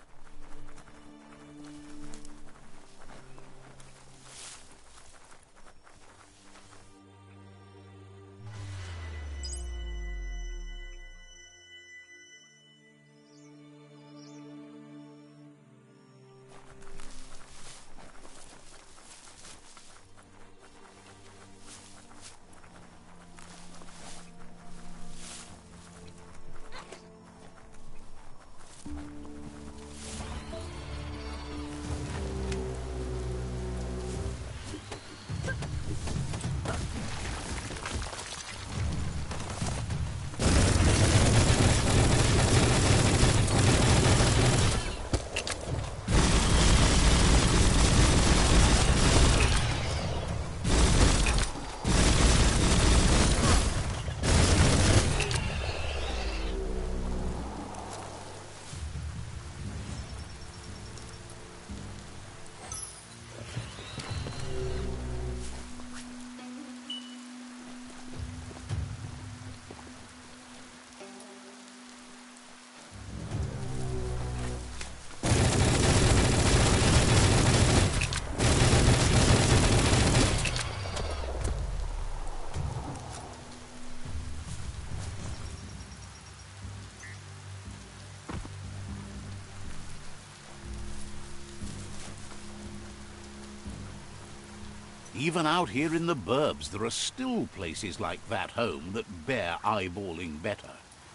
Even out here in the burbs, there are still places like that home that bear eyeballing better.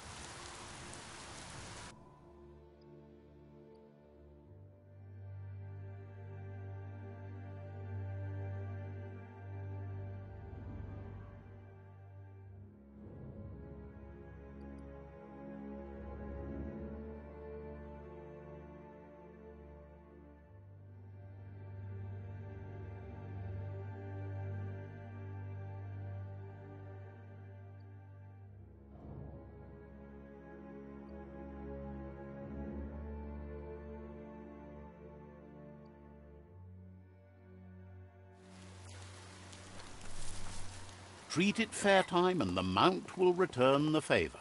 Treat it fair time and the Mount will return the favour.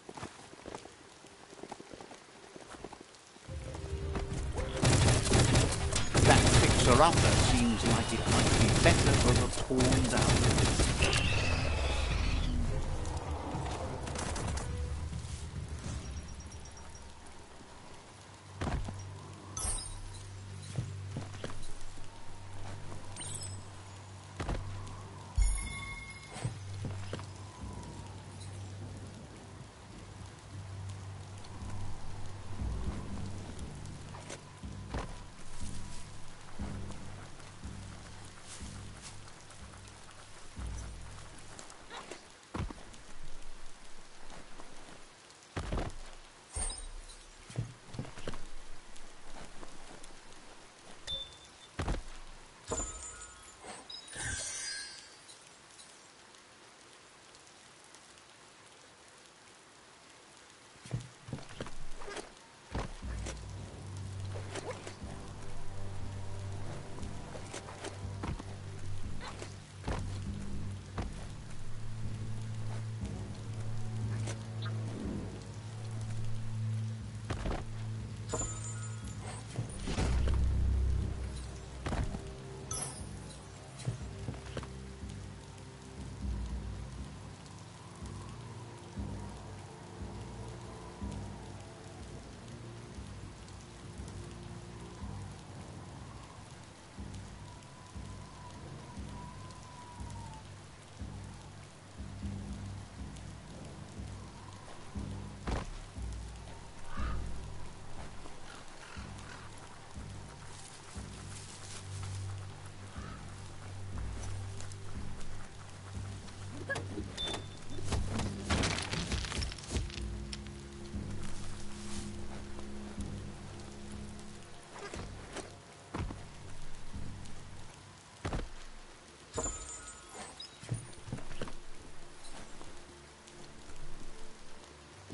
That fixer-upper seems like it might be better for the torn down.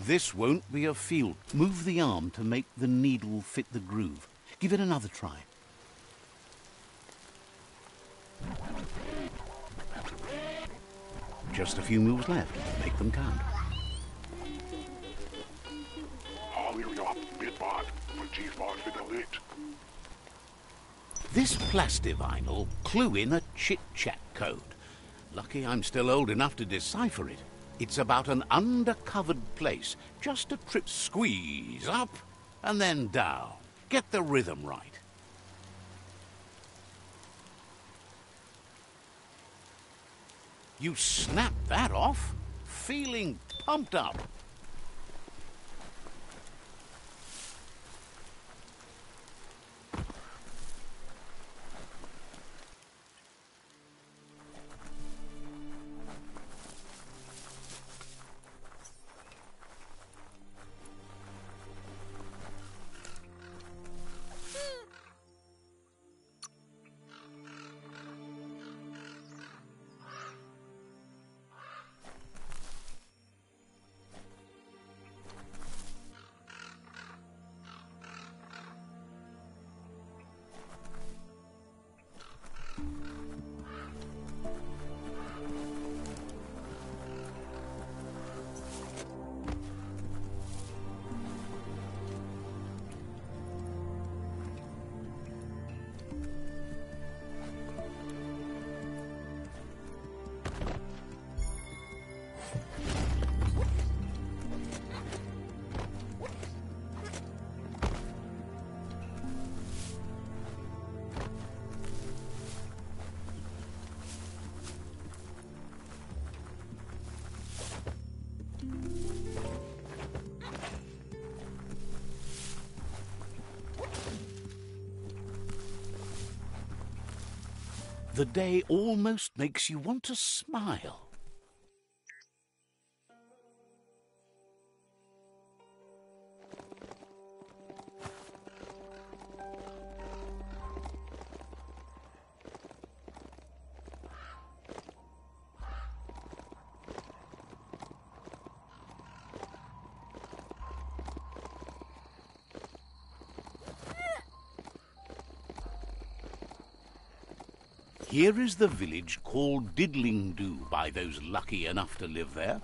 This won't be a field. Move the arm to make the needle fit the groove. Give it another try. Just a few moves left. Make them count. This plastivinyl clue in a chit-chat code. Lucky I'm still old enough to decipher it. It's about an undercovered place. Just a trip. Squeeze up and then down. Get the rhythm right. You snapped that off. Feeling pumped up. The day almost makes you want to smile. Here is the village called Diddlingdoo by those lucky enough to live there.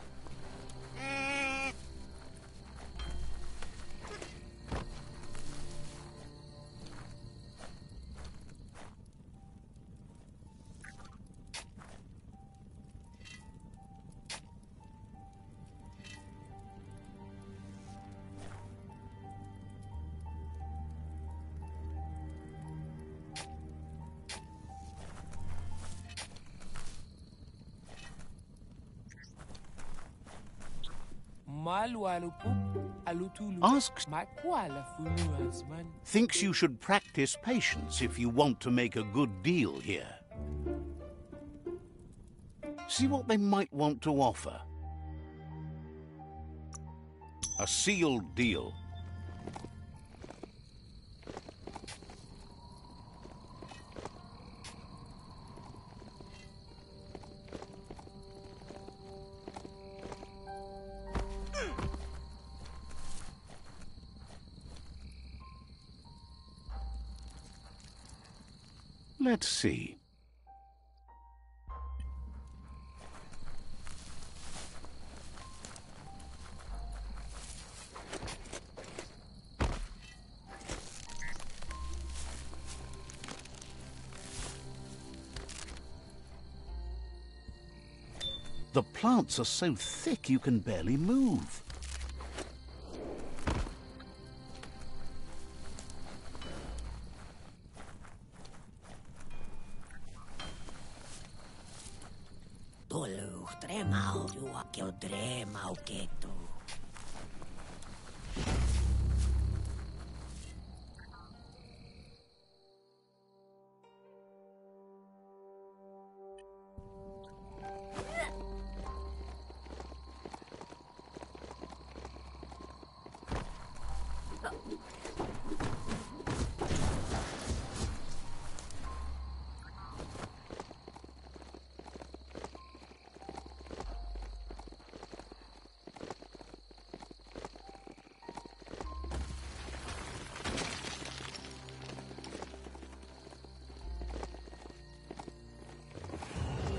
Asks. Thinks you should practice patience if you want to make a good deal here. See what they might want to offer. A sealed deal. Let's see. The plants are so thick you can barely move.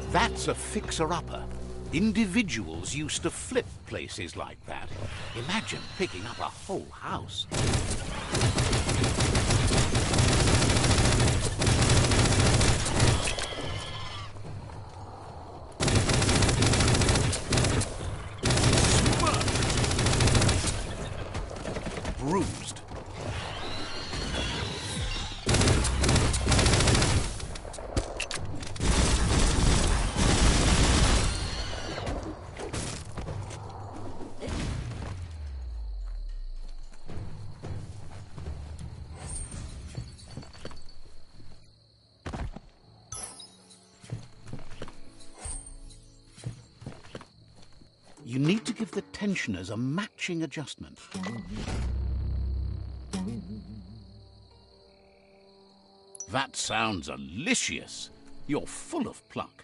That's a fixer-upper. Individuals used to flip places like that. Imagine picking up a whole house. Bruised. You need to give the tensioners a matching adjustment. That sounds delicious. You're full of pluck.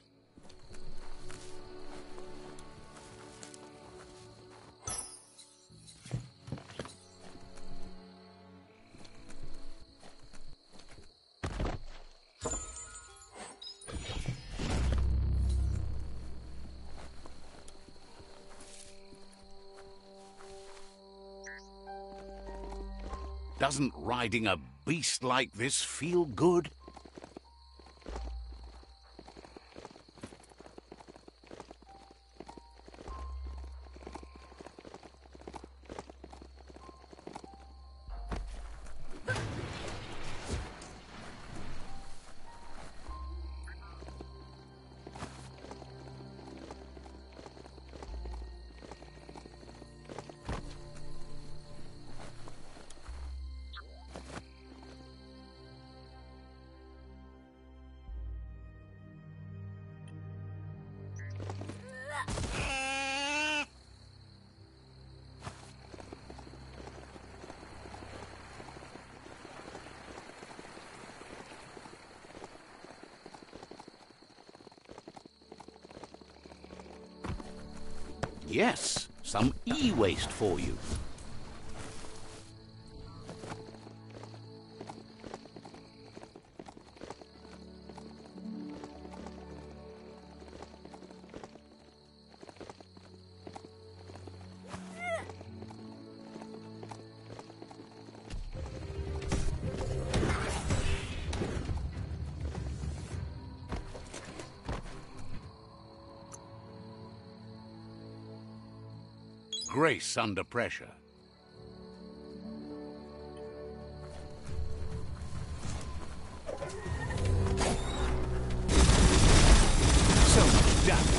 Doesn't riding a beast like this feel good? Yes, some e-waste for you. Grace under pressure. So much damage.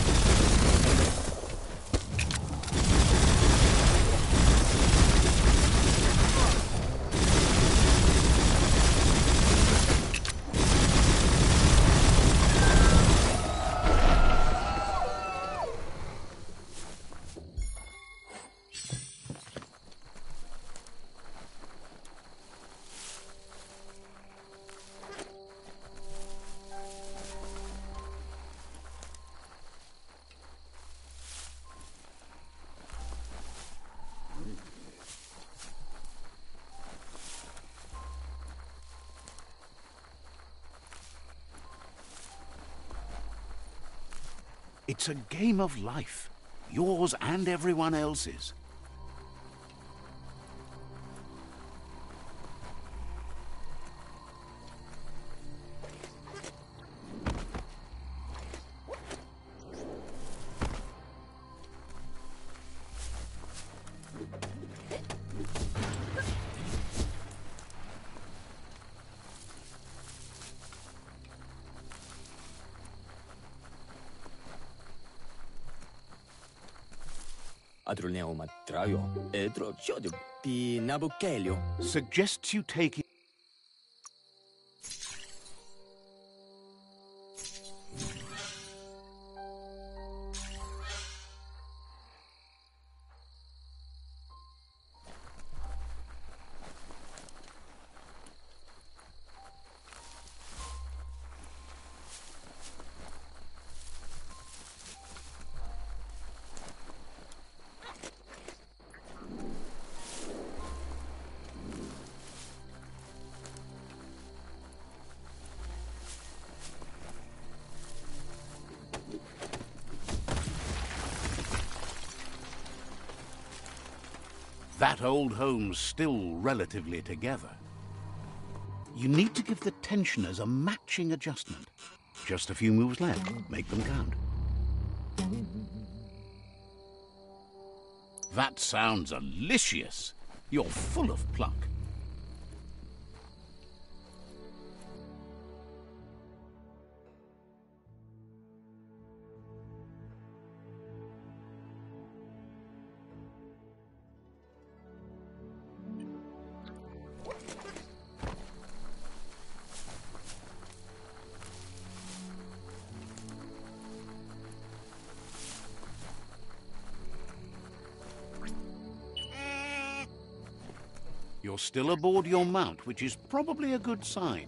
It's a game of life, yours and everyone else's. Suggests you take it. That old home's still relatively together. You need to give the tensioners a matching adjustment. Just a few moves left. Make them count. That sounds delicious. You're full of pluck. You're still aboard your mount, which is probably a good sign.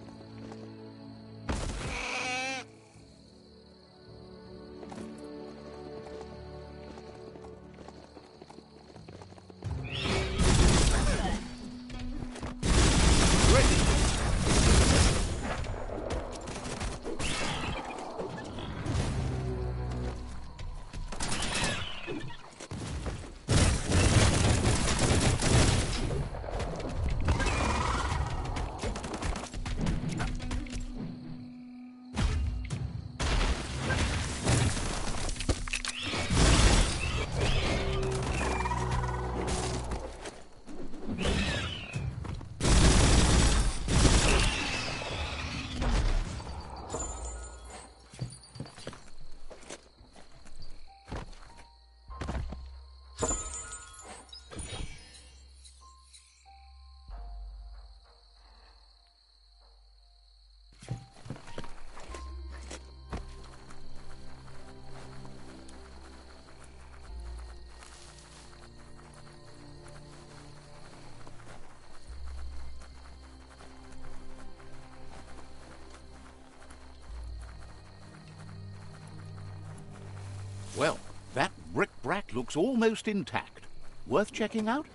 Well, that bric-brac looks almost intact. Worth checking out?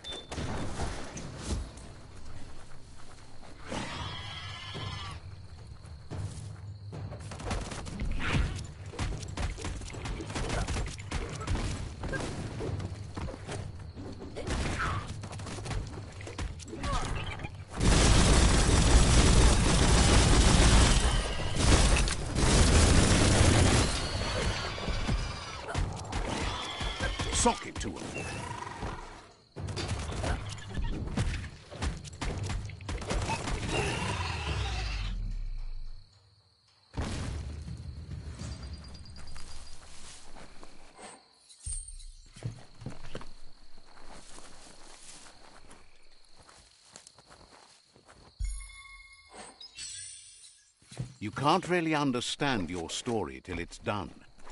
Sock it to him. You can't really understand your story till it's done.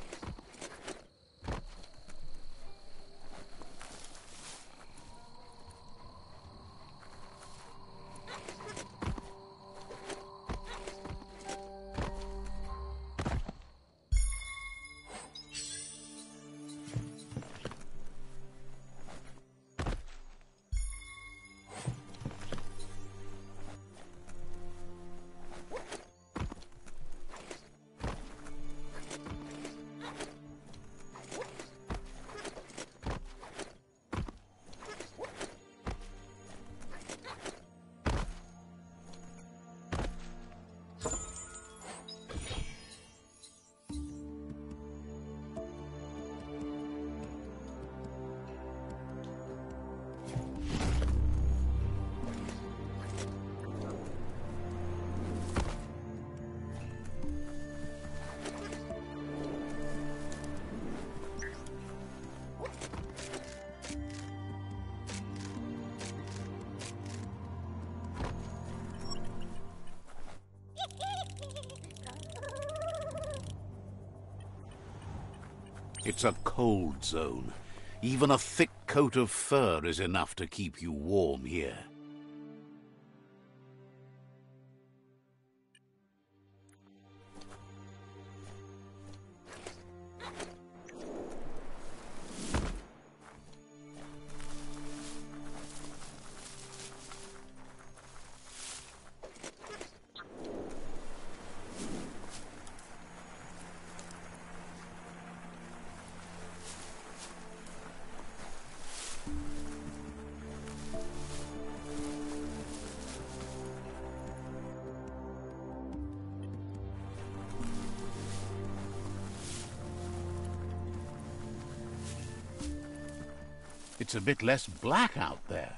It's a cold zone. Even a thick coat of fur is enough to keep you warm here. It's a bit less black out there.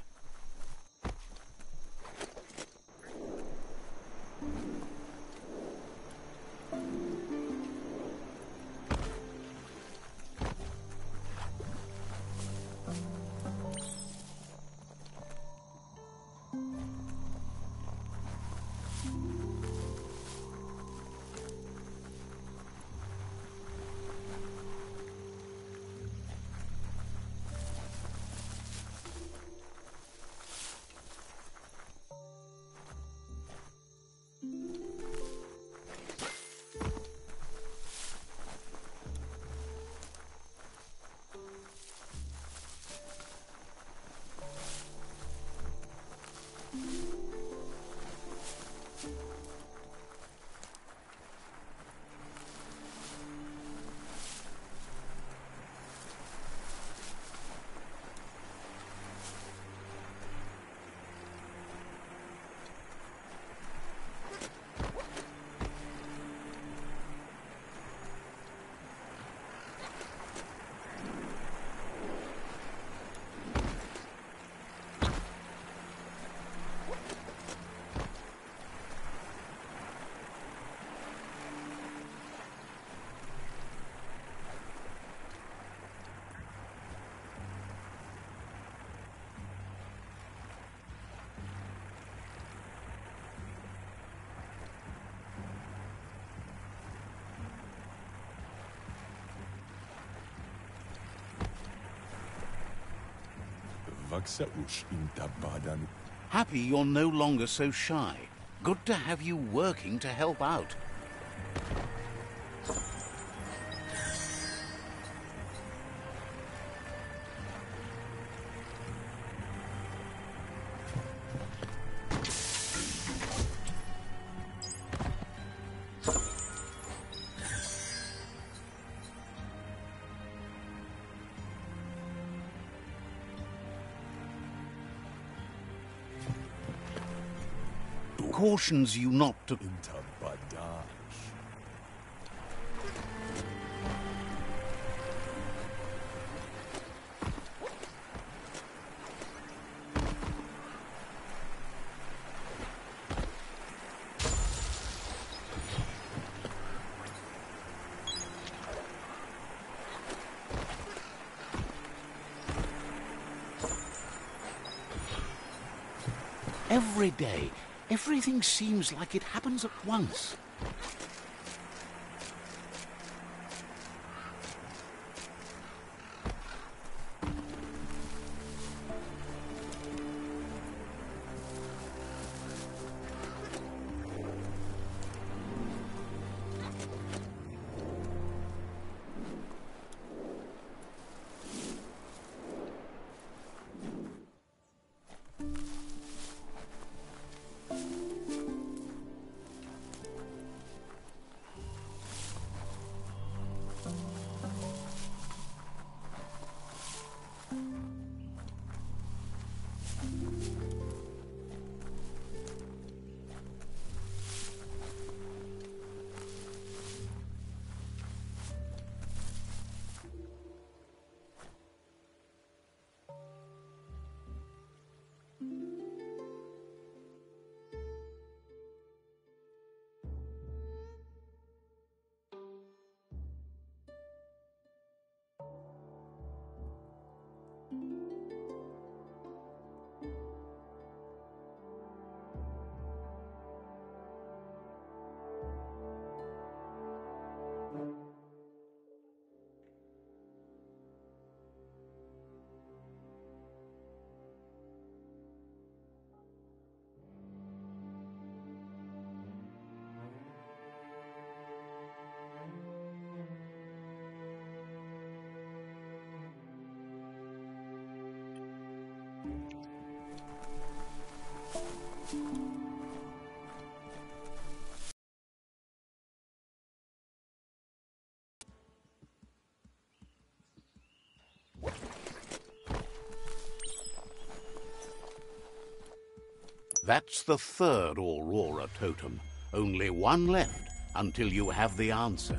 Happy you're no longer so shy. Good to have you working to help out. Cautions you not to... Every day, everything seems like it happens at once. That's the third Aurora totem. Only one left until you have the answer.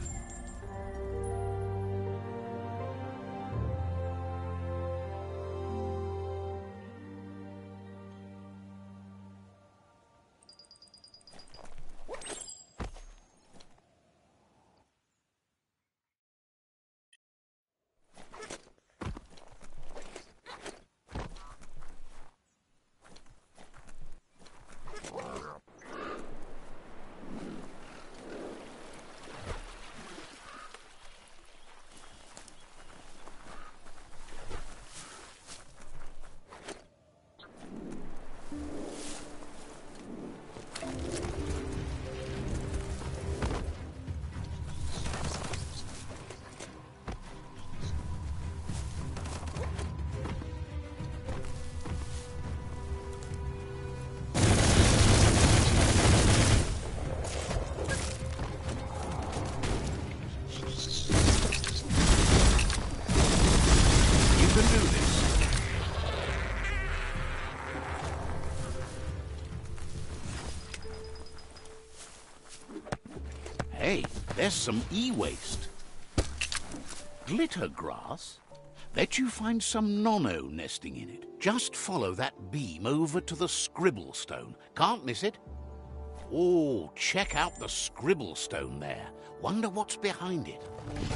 Hey, there's some e-waste. Glitter grass? Bet you find some nono nesting in it. Just follow that beam over to the scribble stone. Can't miss it. Oh, check out the scribble stone there. Wonder what's behind it.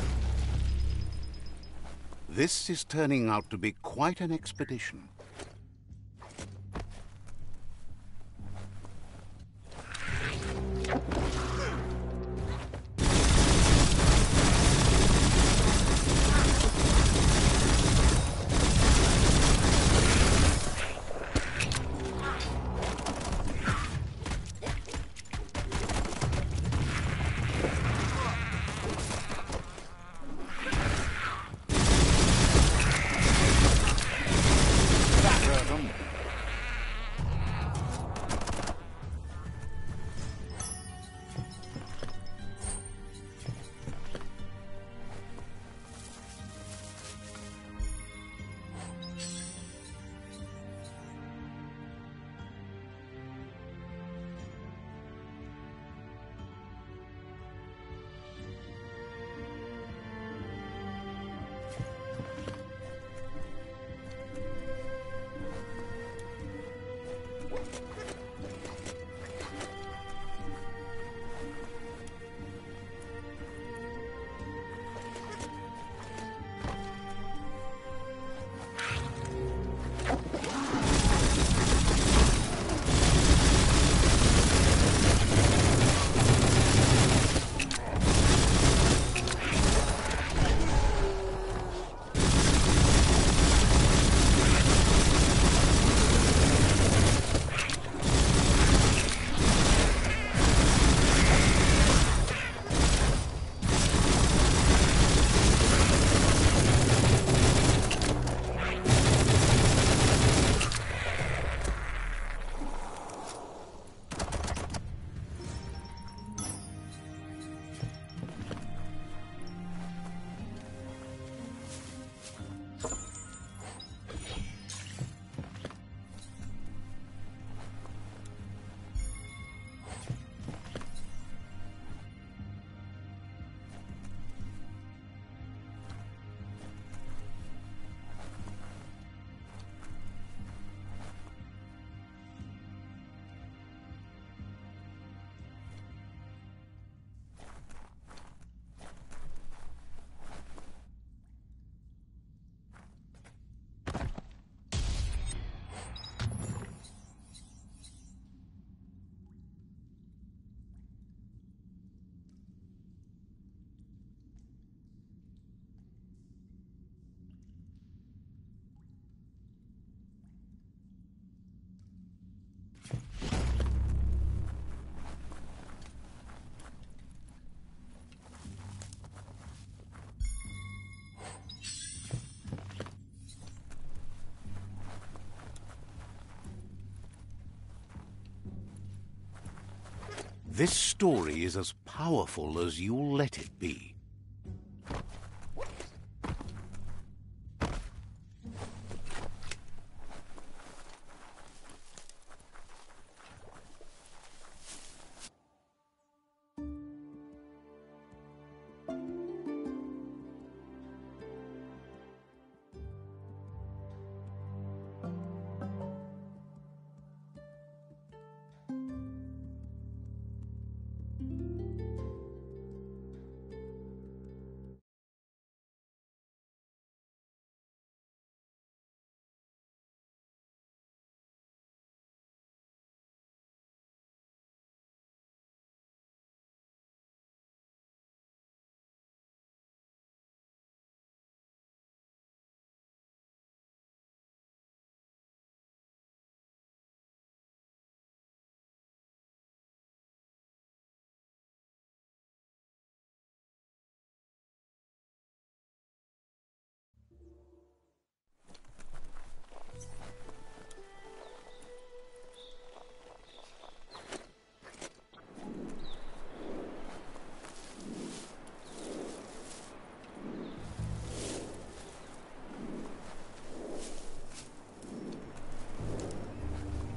This is turning out to be quite an expedition. This story is as powerful as you'll let it be.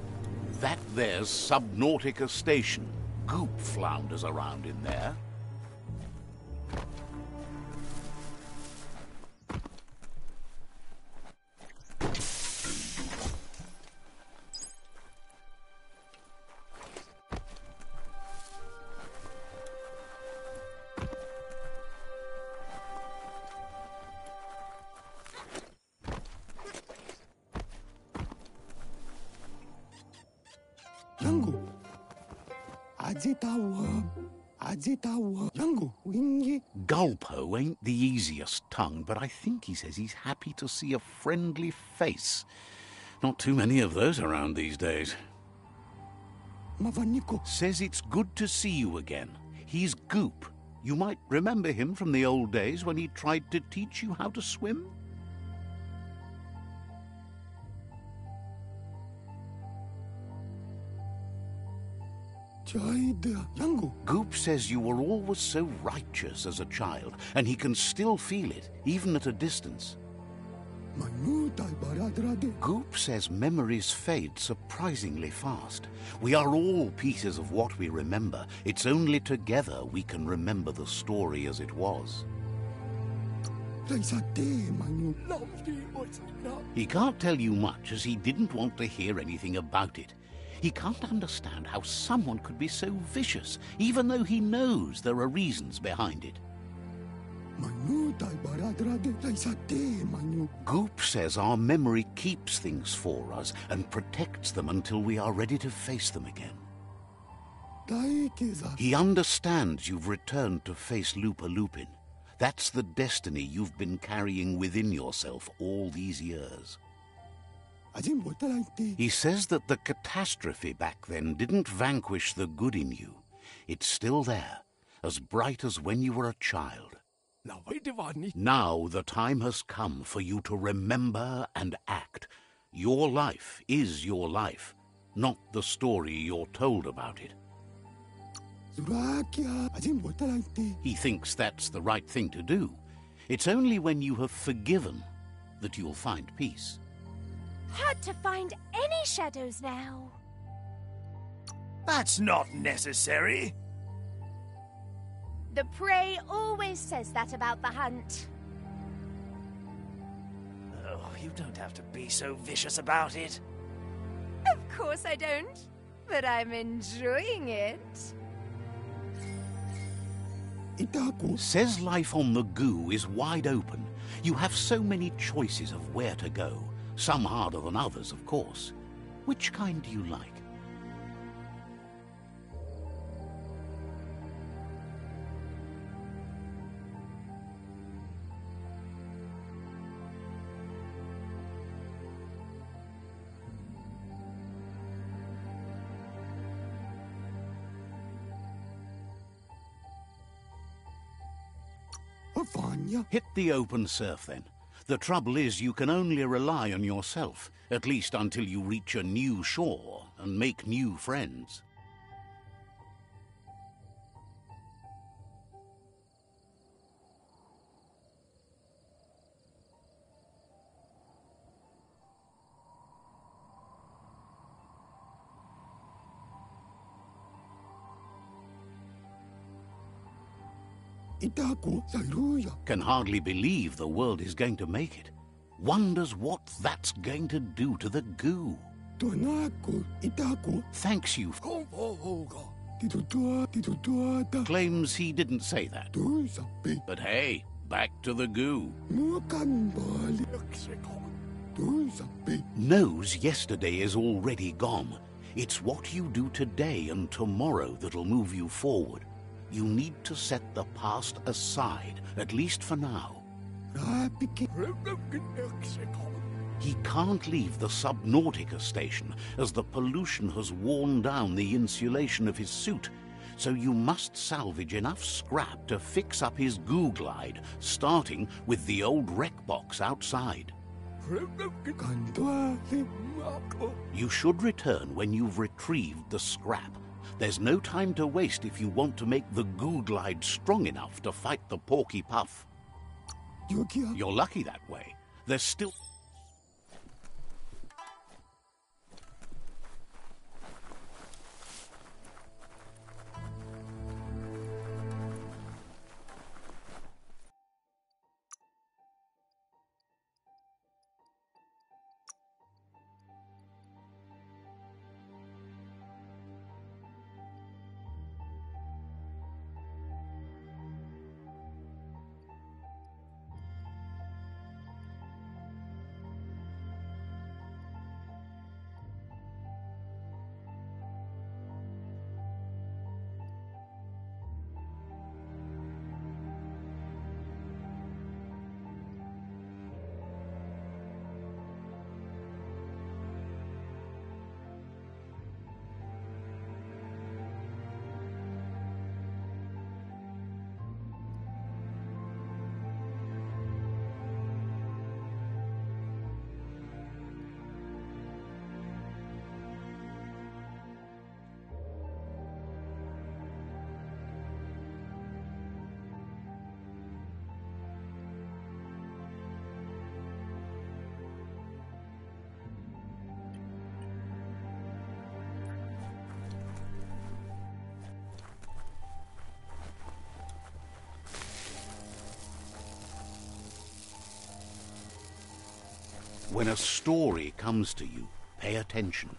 That there's Subnautica Station. Goop flounders around in there. Gulpo ain't the easiest tongue, but I think he says he's happy to see a friendly face. Not too many of those around these days. Says it's good to see you again. He's Goop. You might remember him from the old days when he tried to teach you how to swim. Goop says you were always so righteous as a child, and he can still feel it, even at a distance. Goop says memories fade surprisingly fast. We are all pieces of what we remember. It's only together we can remember the story as it was. He can't tell you much, as he didn't want to hear anything about it. He can't understand how someone could be so vicious, even though he knows there are reasons behind it. Goop says our memory keeps things for us and protects them until we are ready to face them again. He understands you've returned to face Lupa Lupin. That's the destiny you've been carrying within yourself all these years. He says that the catastrophe back then didn't vanquish the good in you. It's still there, as bright as when you were a child. Now the time has come for you to remember and act. Your life is your life, not the story you're told about it. He thinks that's the right thing to do. It's only when you have forgiven that you'll find peace. Hard to find any shadows now. That's not necessary. The prey always says that about the hunt. Oh, you don't have to be so vicious about it. Of course I don't, but I'm enjoying it. Says life on the goo is wide open. You have so many choices of where to go. Some harder than others, of course. Which kind do you like? Hit the open surf, then. The trouble is you can only rely on yourself, at least until you reach a new shore and make new friends. Can hardly believe the world is going to make it. Wonders what that's going to do to the goo. Thanks you. Claims he didn't say that. But hey, back to the goo. Knows yesterday is already gone. It's what you do today and tomorrow that'll move you forward. You need to set the past aside, at least for now. He can't leave the Subnautica station, as the pollution has worn down the insulation of his suit, so you must salvage enough scrap to fix up his goo glide, starting with the old wreck box outside. You should return when you've retrieved the scrap. There's no time to waste if you want to make the goo glide strong enough to fight the Porky Puff. You're lucky that way. There's still... When a story comes to you, pay attention.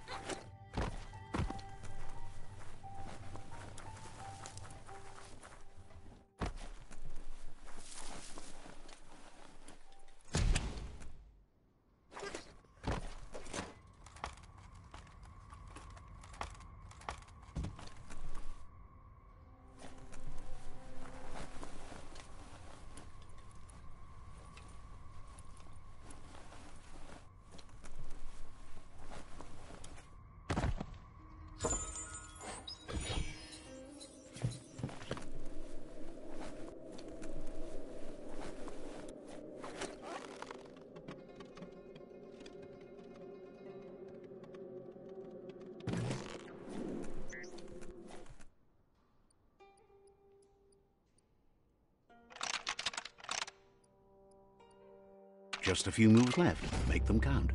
Just a few moves left. Make them count.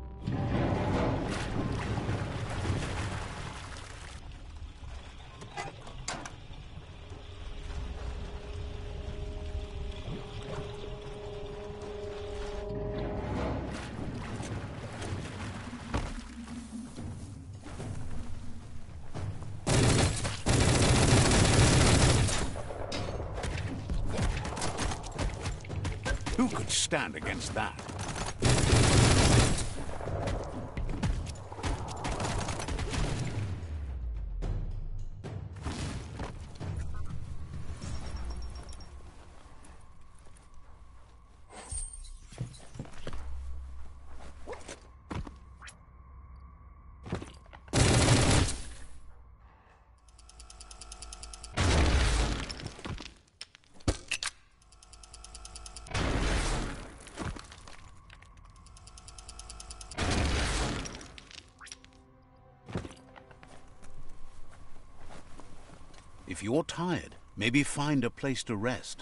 Who could stand against that? If you're tired, maybe find a place to rest.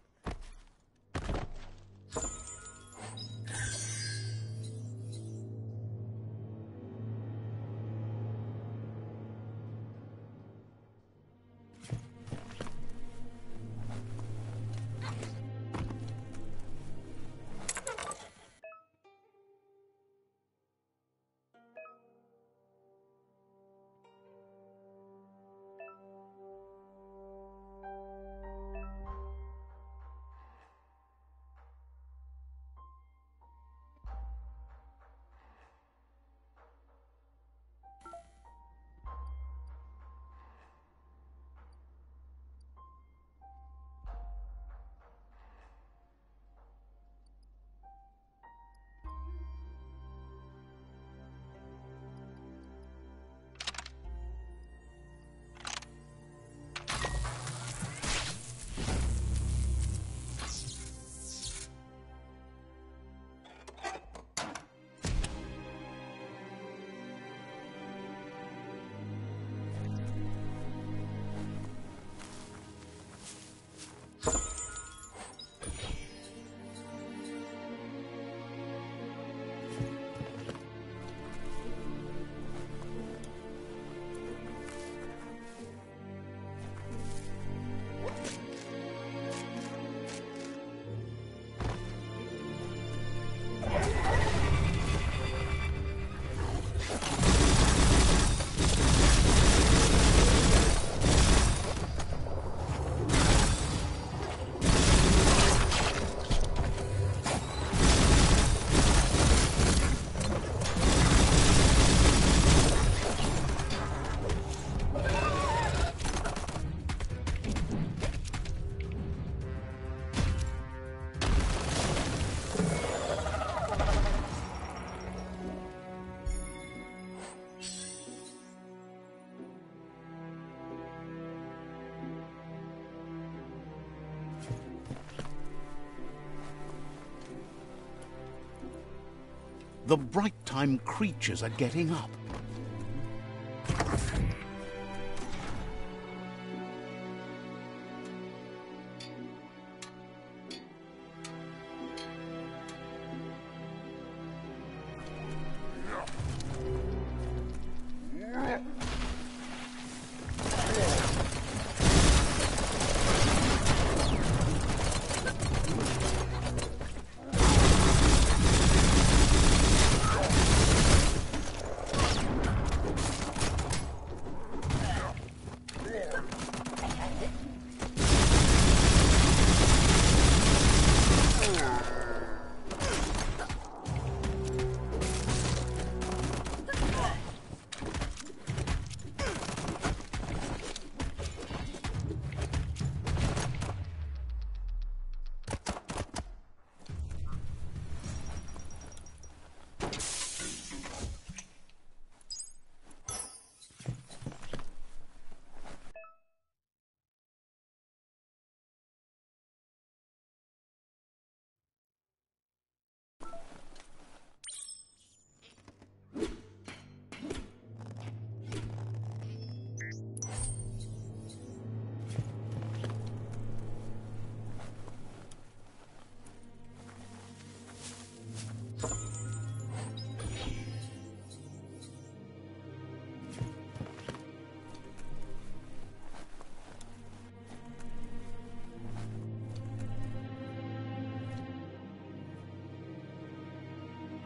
The bright time creatures are getting up.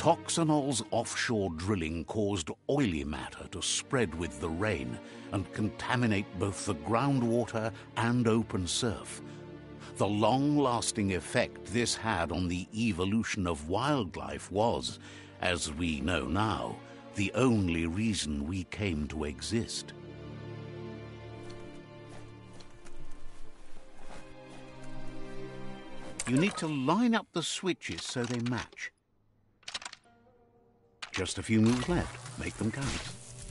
Toxanol's offshore drilling caused oily matter to spread with the rain and contaminate both the groundwater and open surf. The long-lasting effect this had on the evolution of wildlife was, as we know now, the only reason we came to exist. You need to line up the switches so they match. Just a few moves left. Make them count.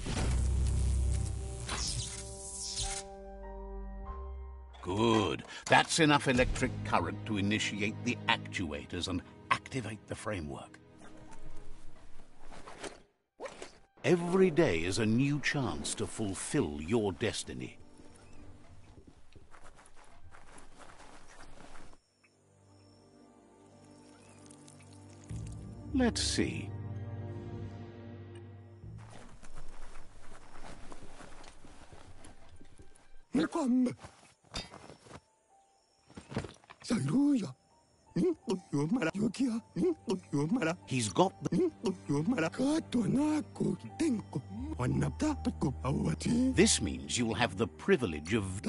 Good. That's enough electric current to initiate the actuators and activate the framework. Every day is a new chance to fulfill your destiny. Let's see. He's got the... This means you'll have the privilege of...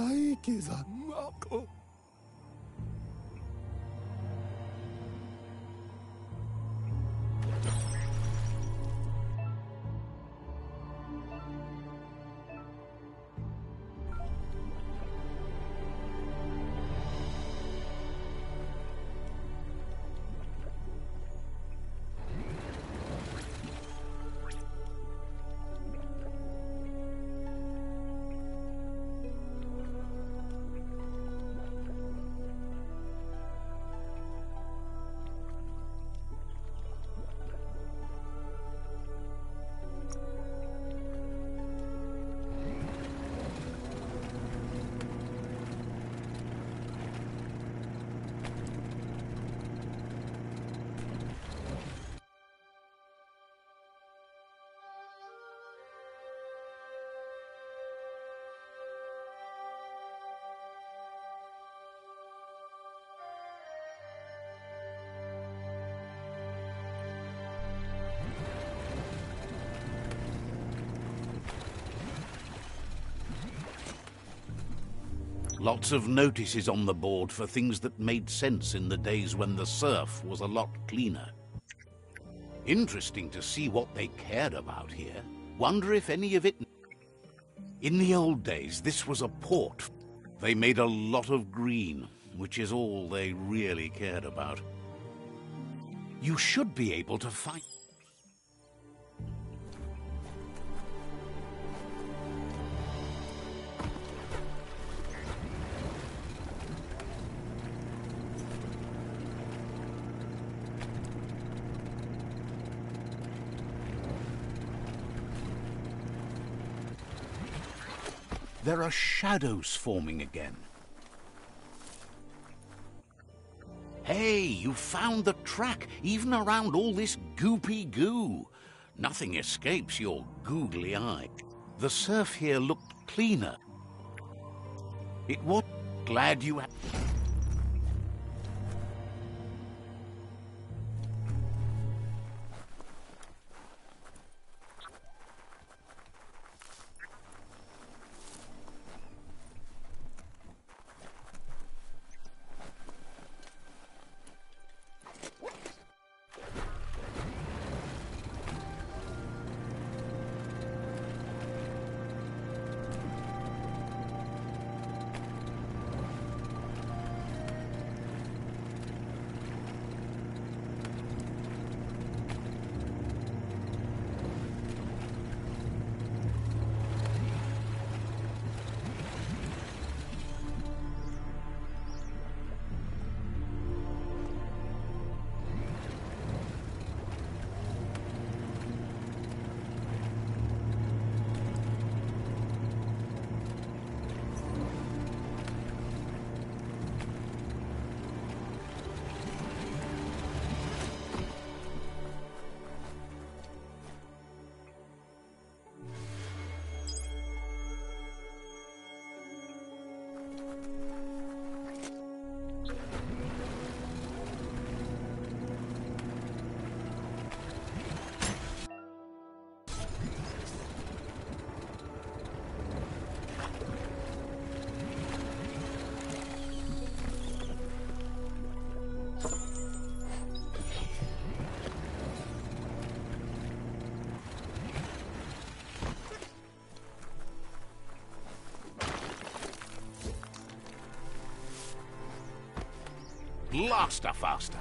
Lots of notices on the board for things that made sense in the days when the surf was a lot cleaner. Interesting to see what they cared about here. Wonder if any of it... In the old days, this was a port. They made a lot of green, which is all they really cared about. You should be able to find... There are shadows forming again. Hey, you found the track, even around all this goopy goo. Nothing escapes your googly eye. The surf here looked cleaner. It was glad you had... blaster faster.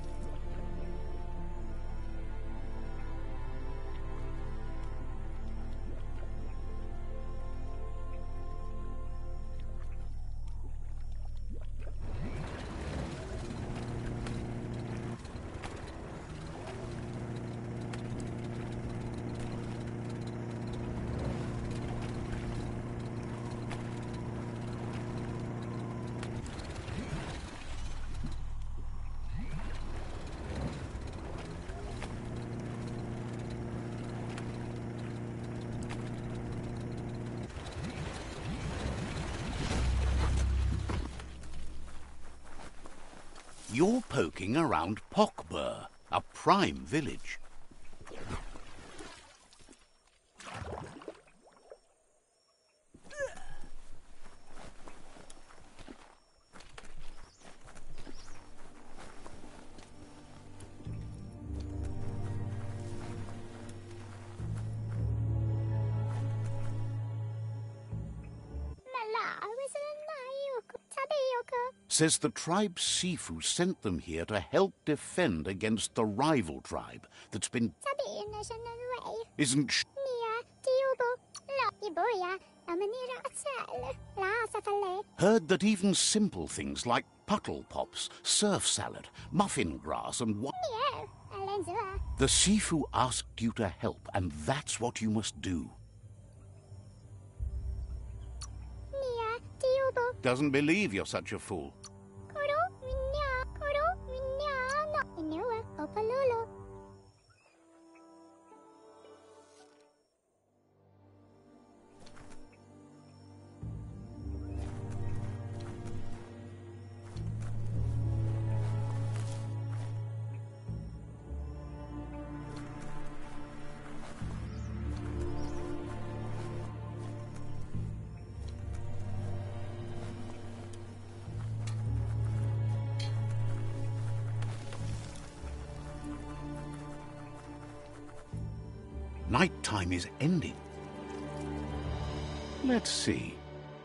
You're poking around Pockbur, a prime village. Says the tribe Sifu sent them here to help defend against the rival tribe that's been... Isn't sh... Heard that even simple things like puddle pops, surf salad, muffin grass and what... The Sifu asked you to help, and that's what you must do. Doesn't believe you're such a fool. Nighttime is ending. Let's see.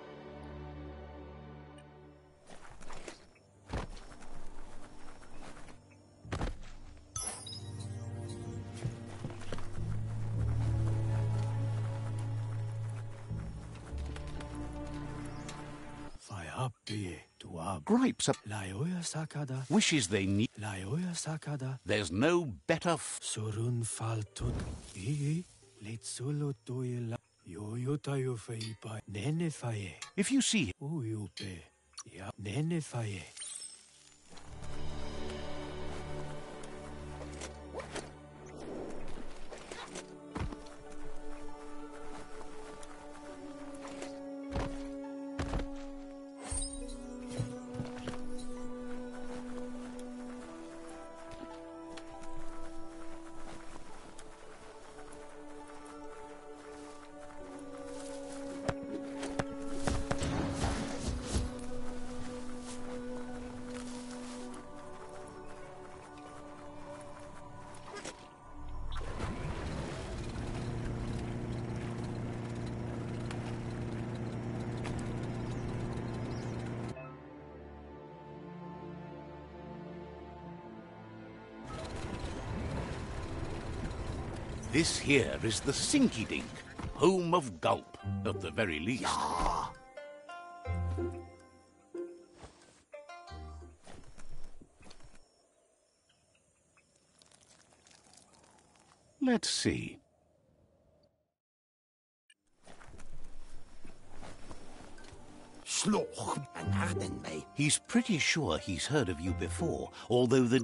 Gripes up. Wishes they need. There's no better If you see him. This here is the Sinky Dink, home of Gulp, at the very least. Let's see. He's pretty sure he's heard of you before, although the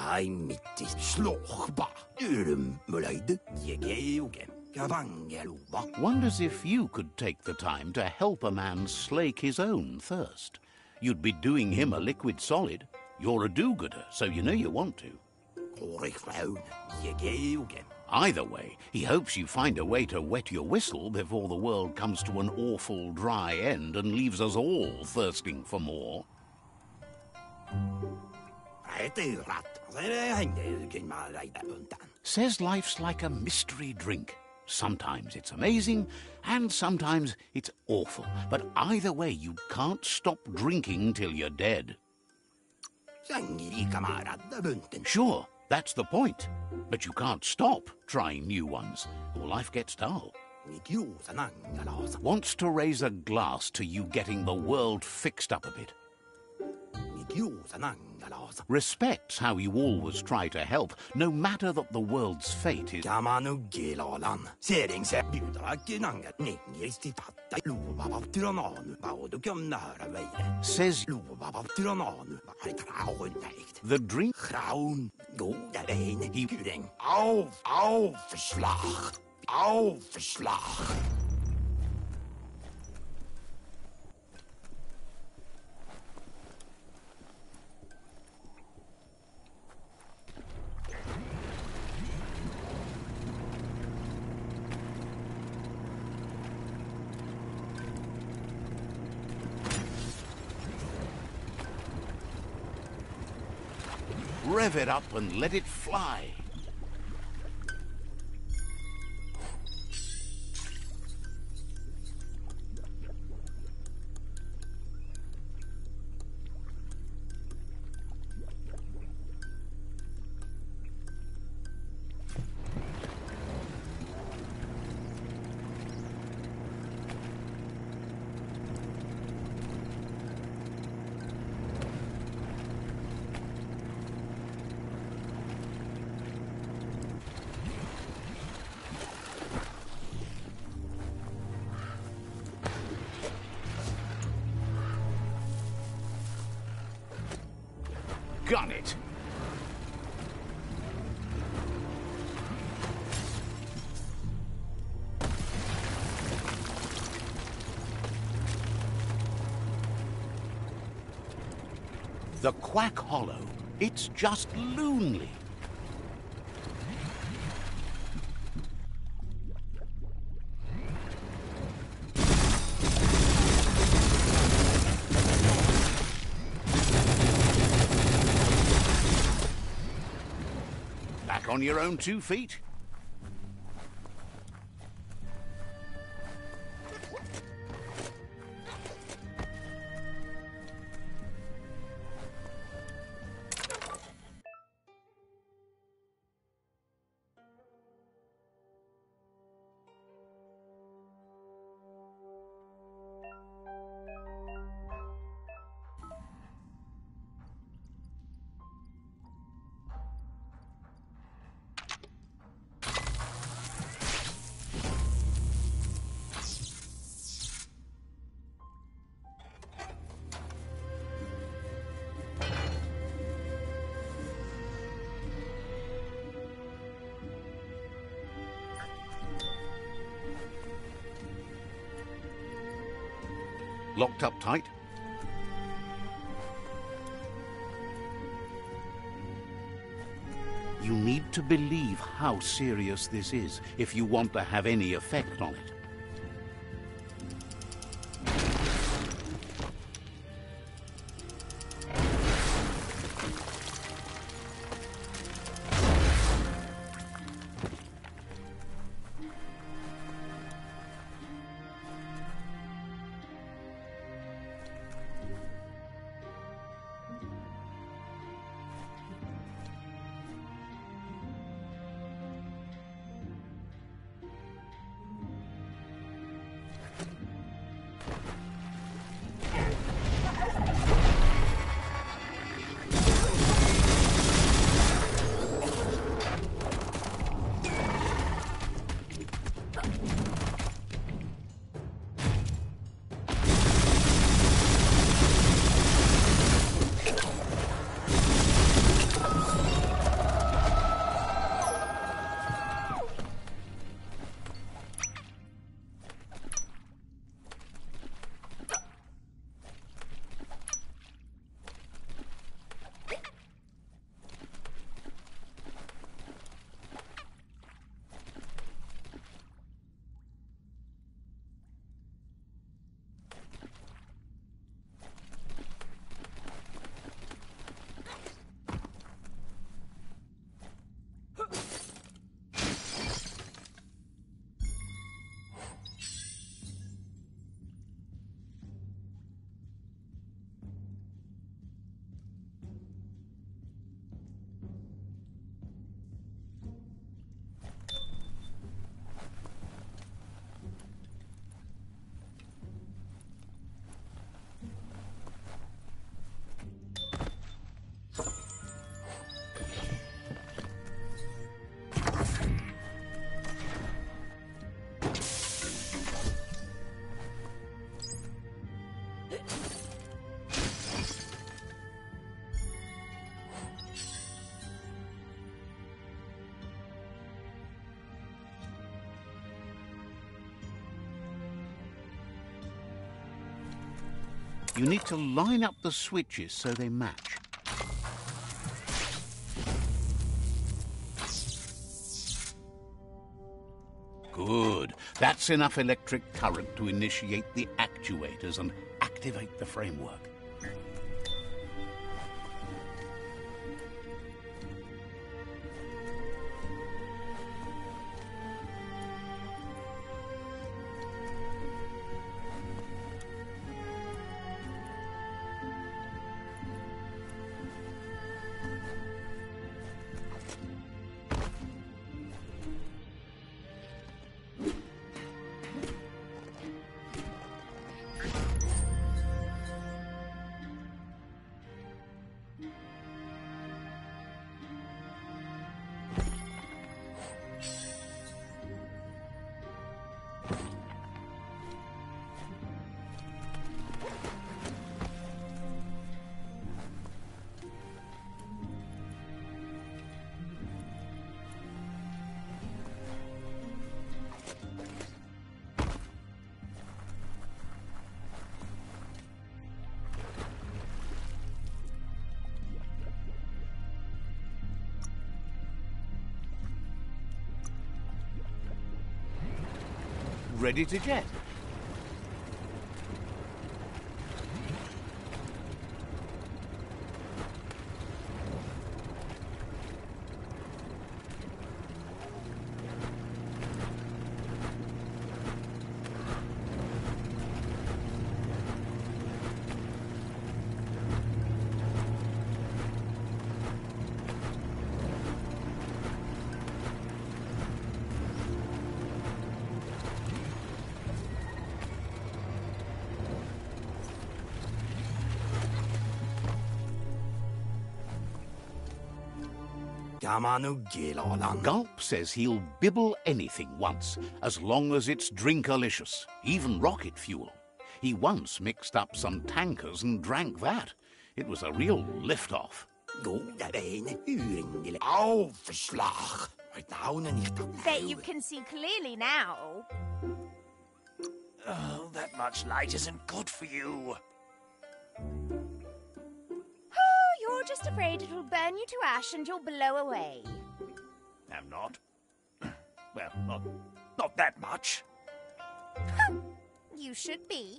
Wonders if you could take the time to help a man slake his own thirst. You'd be doing him a liquid solid. You're a do-gooder, so you know you want to. Either way, he hopes you find a way to wet your whistle before the world comes to an awful dry end and leaves us all thirsting for more. Says life's like a mystery drink. Sometimes it's amazing, and sometimes it's awful. But either way, you can't stop drinking till you're dead. Sure, that's the point. But you can't stop trying new ones, or life gets dull. Wants to raise a glass to you getting the world fixed up a bit. Respects how you always try to help, no matter that the world's fate is... Says... The drink... Aufschlag. Rev it up and let it fly. Gun it! The Quack Hollow. It's just lonely. Back on your own 2 feet? Locked up tight? You need to believe how serious this is if you want to have any effect on it. You need to line up the switches so they match. Good. That's enough electric current to initiate the actuators and activate the framework. Ready to jet. Gulp says he'll bibble anything once, as long as it's drinkalicious, even rocket fuel. He once mixed up some tankers and drank that. It was a real lift-off. Bet you can see clearly now. Oh, that much light isn't good for you. You're just afraid it'll burn you to ash and you'll blow away. I'm not. Well, not that much. You should be.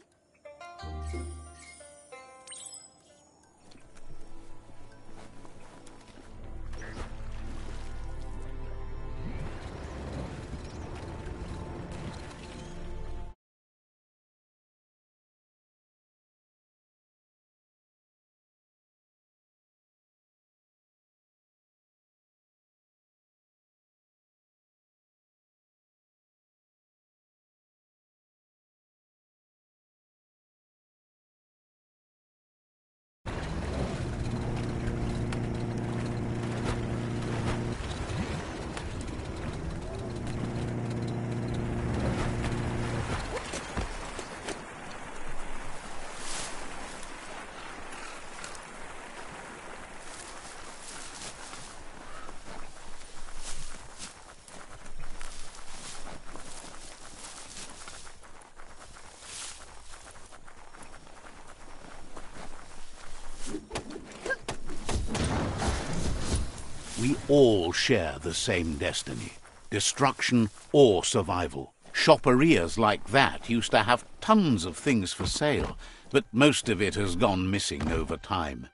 We all share the same destiny, destruction or survival. Shopperias like that used to have tons of things for sale, but most of it has gone missing over time.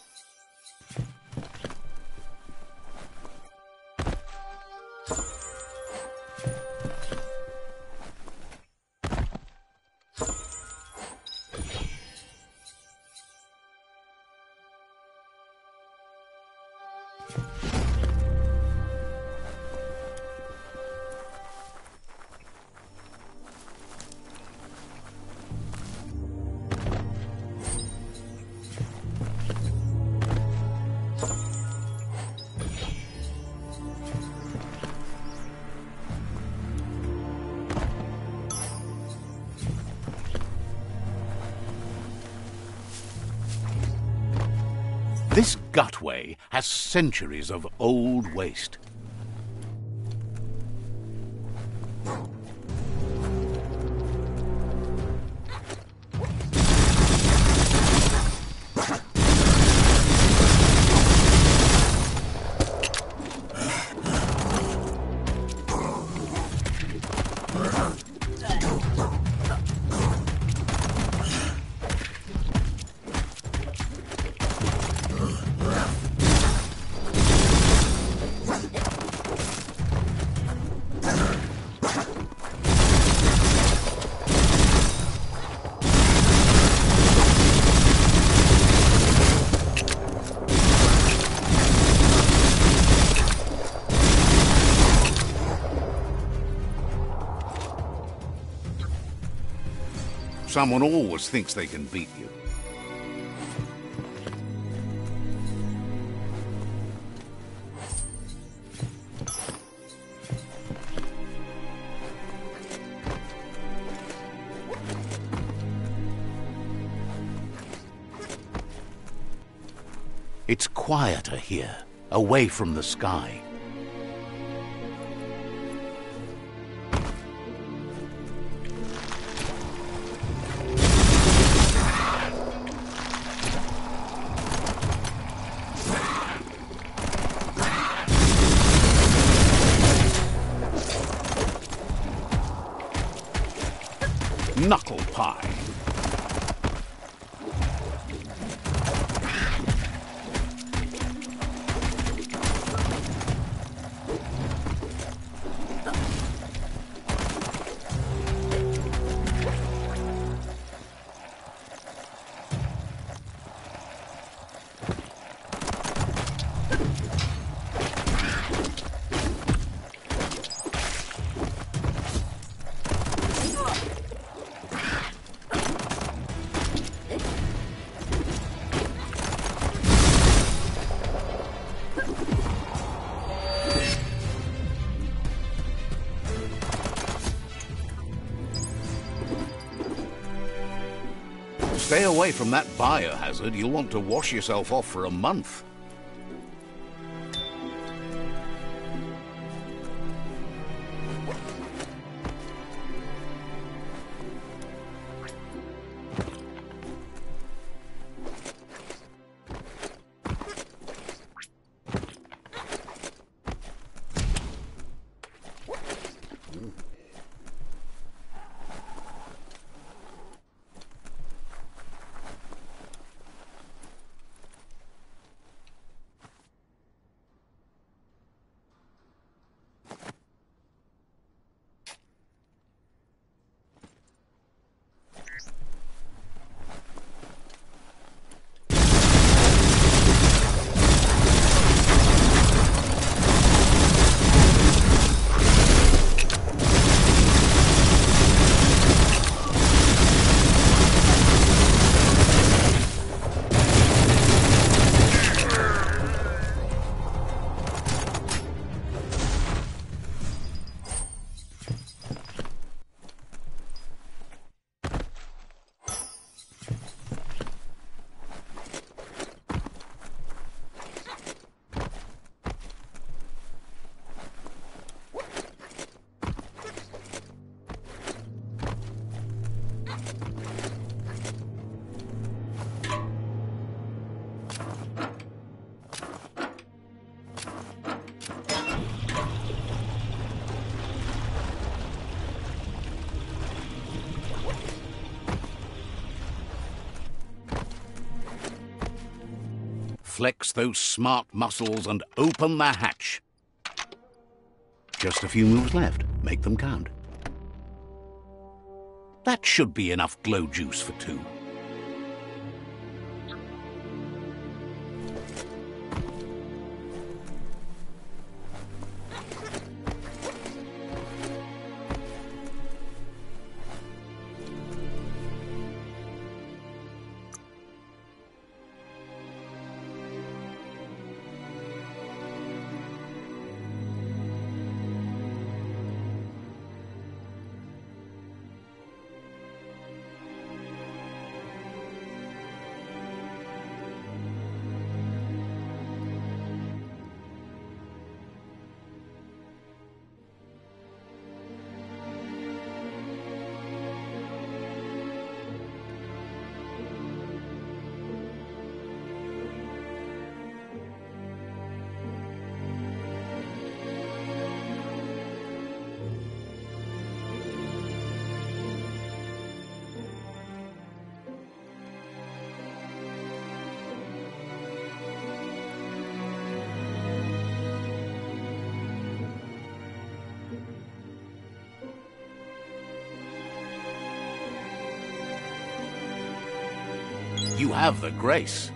This gutway has centuries of old waste. Someone always thinks they can beat you. It's quieter here, away from the sky. Knuckle pie. Stay away from that biohazard. You'll want to wash yourself off for a month. Flex those smart muscles and open the hatch. Just a few moves left. Make them count. That should be enough glow juice for two. You have the grace.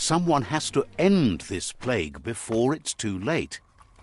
Someone has to end this plague before it's too late.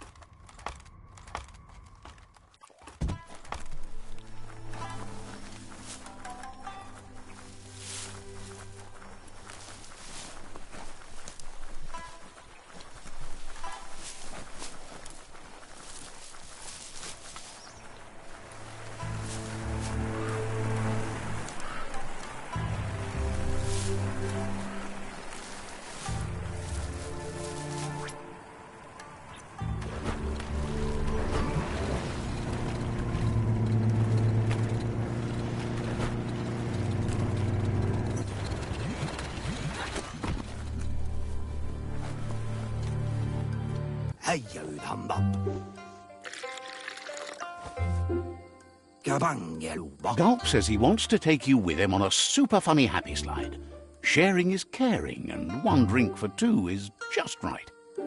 Gulp says he wants to take you with him on a super funny happy slide. Sharing is caring, and one drink for two is just right.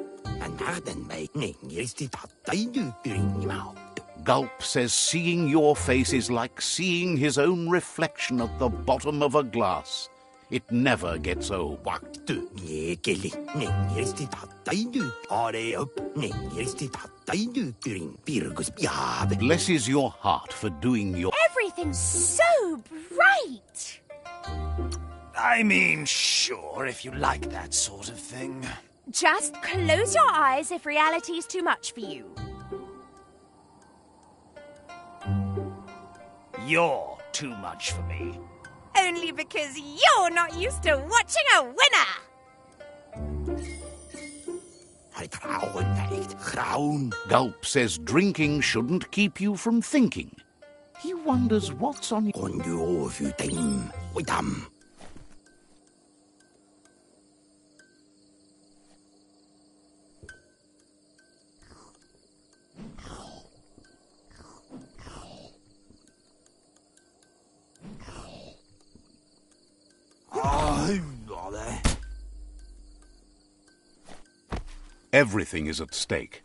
Gulp says seeing your face is like seeing his own reflection at the bottom of a glass. It never gets old. Blesses your heart for doing your... Everything's so bright! I mean, sure, if you like that sort of thing. Just close your eyes if reality's too much for you. You're too much for me. Only because you're not used to watching a winner! Gulp says drinking shouldn't keep you from thinking. He wonders what's on your... Everything is at stake.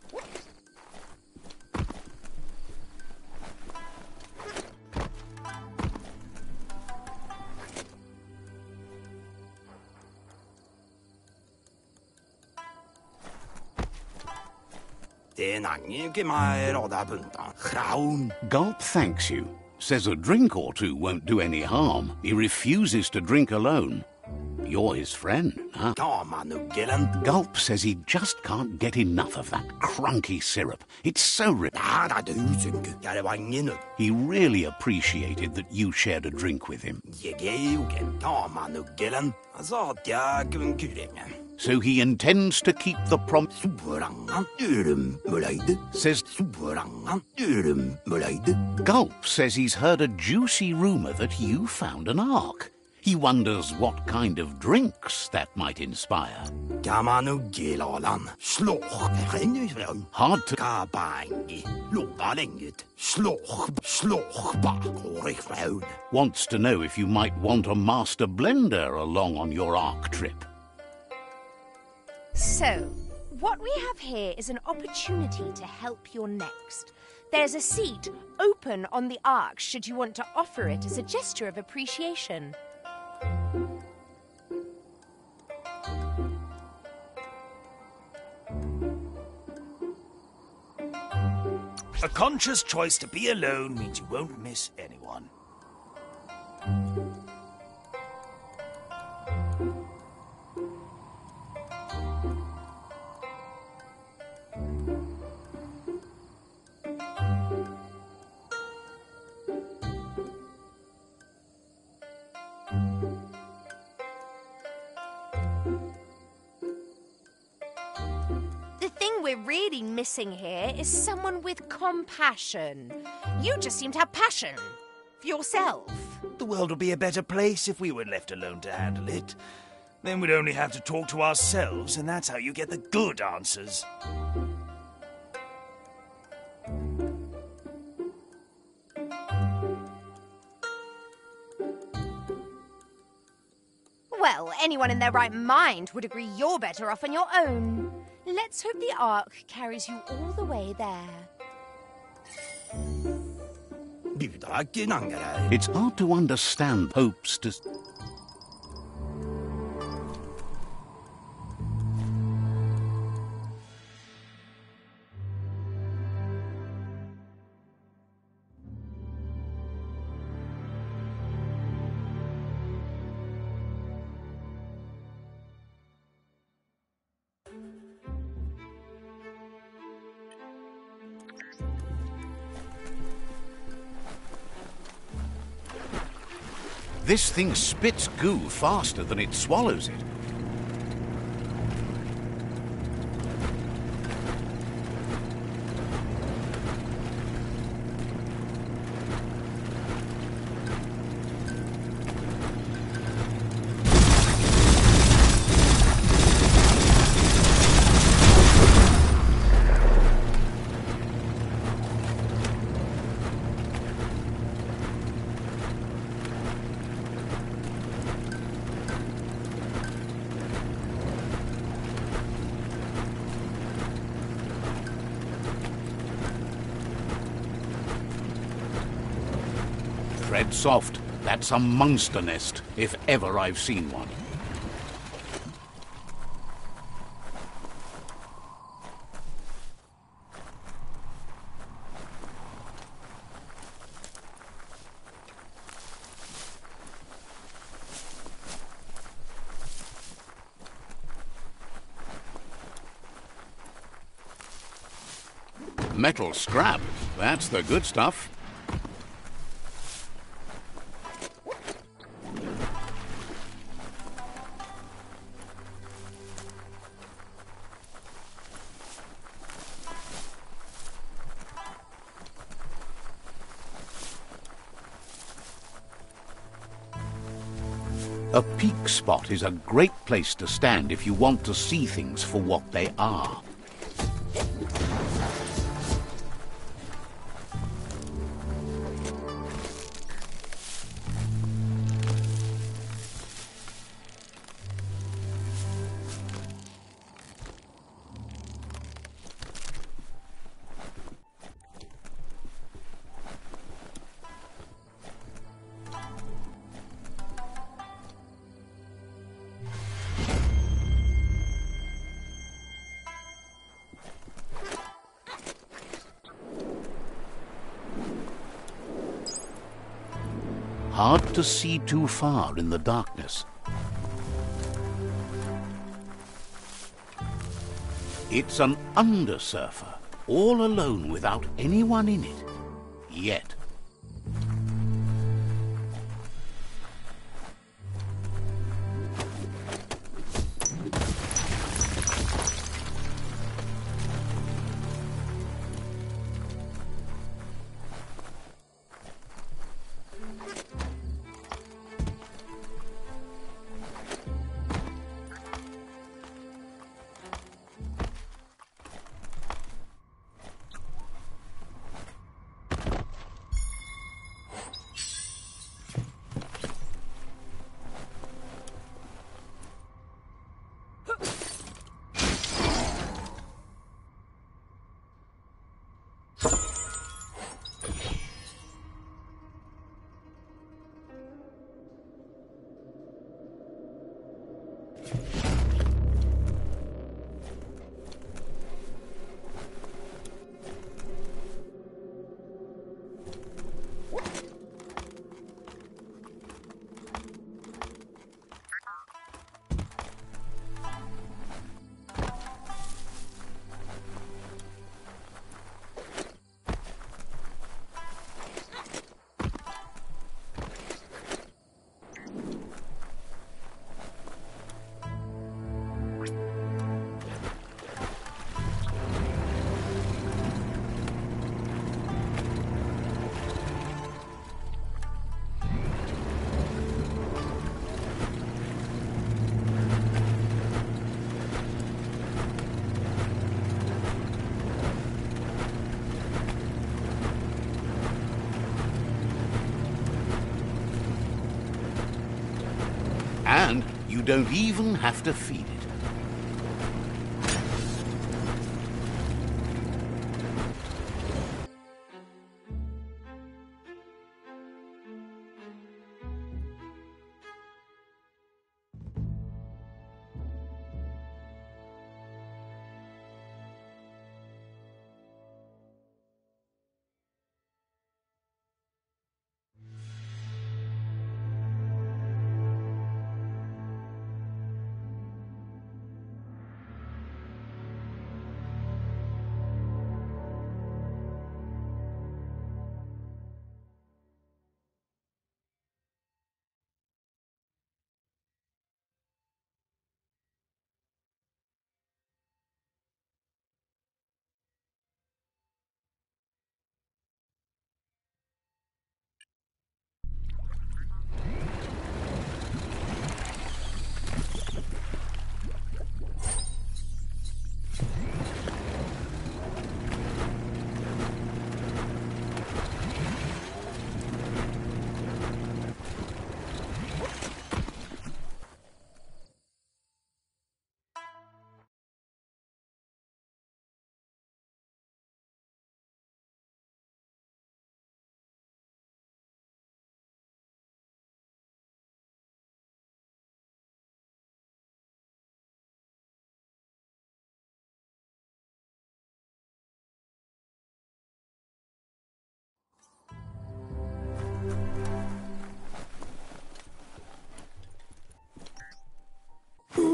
Gulp thanks you. Says a drink or two won't do any harm. He refuses to drink alone. You're his friend, huh? Gulp says he just can't get enough of that crunky syrup. It's so He really appreciated that you shared a drink with him. So he intends to keep the promise. Says Gulp says he's heard a juicy rumor that you found an ark. He wonders what kind of drinks that might inspire. Hard to... Wants to know if you might want a master blender along on your ark trip. So, what we have here is an opportunity to help your next. There's a seat open on the ark should you want to offer it as a gesture of appreciation. A conscious choice to be alone means you won't miss anyone. We're really missing here is someone with compassion. You just seem to have passion for yourself. The world would be a better place if we were left alone to handle it. Then we'd only have to talk to ourselves, and that's how you get the good answers. Well, anyone in their right mind would agree you're better off on your own. Let's hope the ark carries you all the way there. It's hard to understand hopes to... This thing spits goo faster than it swallows it. Tread soft. That's a monster nest, if ever I've seen one. Metal scrap. That's the good stuff. A peak spot is a great place to stand if you want to see things for what they are. Hard to see too far in the darkness. It's an undersurfer, all alone without anyone in it. Yet. And you don't even have to feed it.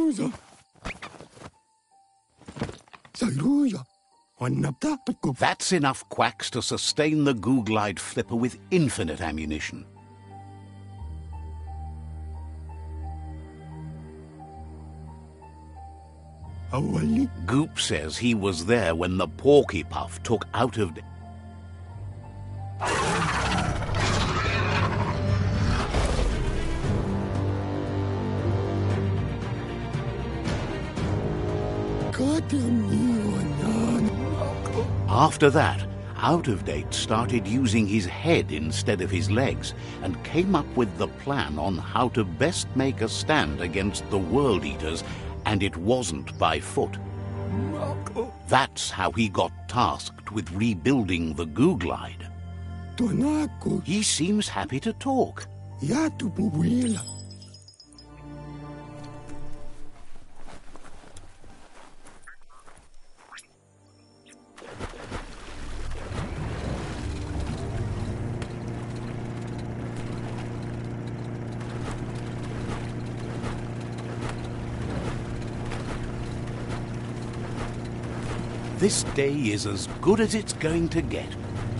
That's enough quacks to sustain the Googlide flipper with infinite ammunition. Goop says he was there when the Porky Puff took out of... After that, Out-of-Date started using his head instead of his legs and came up with the plan on how to best make a stand against the World Eaters, and it wasn't by foot. That's how he got tasked with rebuilding the Googlide. He seems happy to talk. This day is as good as it's going to get.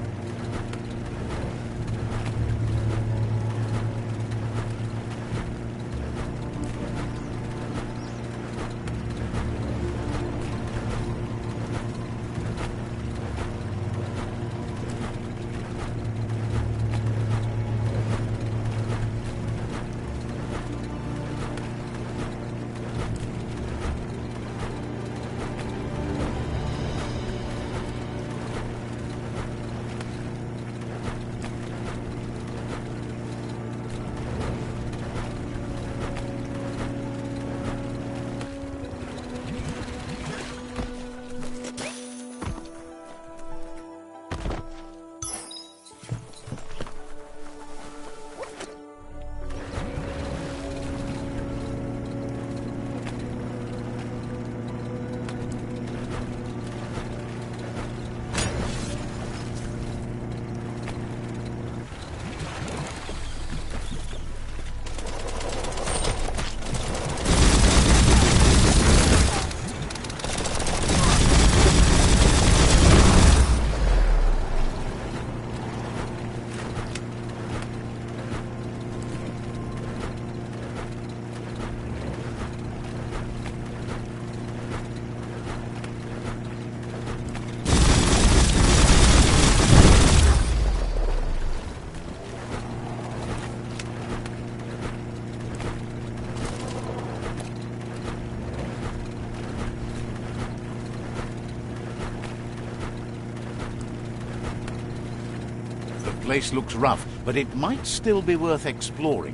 The place looks rough, but it might still be worth exploring.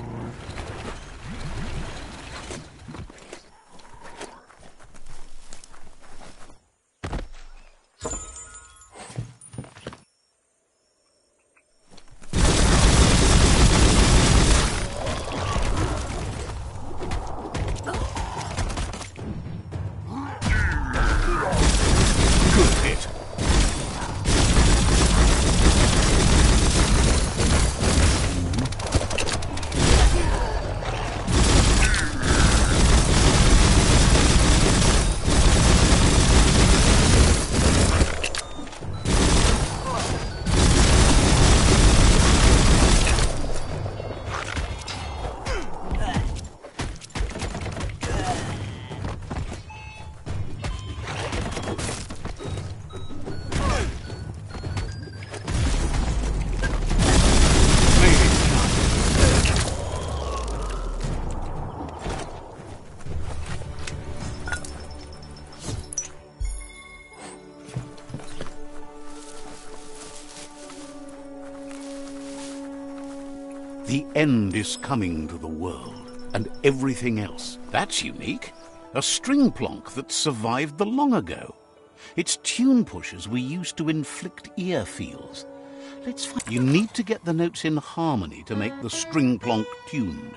The end is coming to the world, and everything else. That's unique. A string plonk that survived the long ago. Its tune pushers were used to inflict ear feels. Let's find... You need to get the notes in harmony to make the string plonk tuned.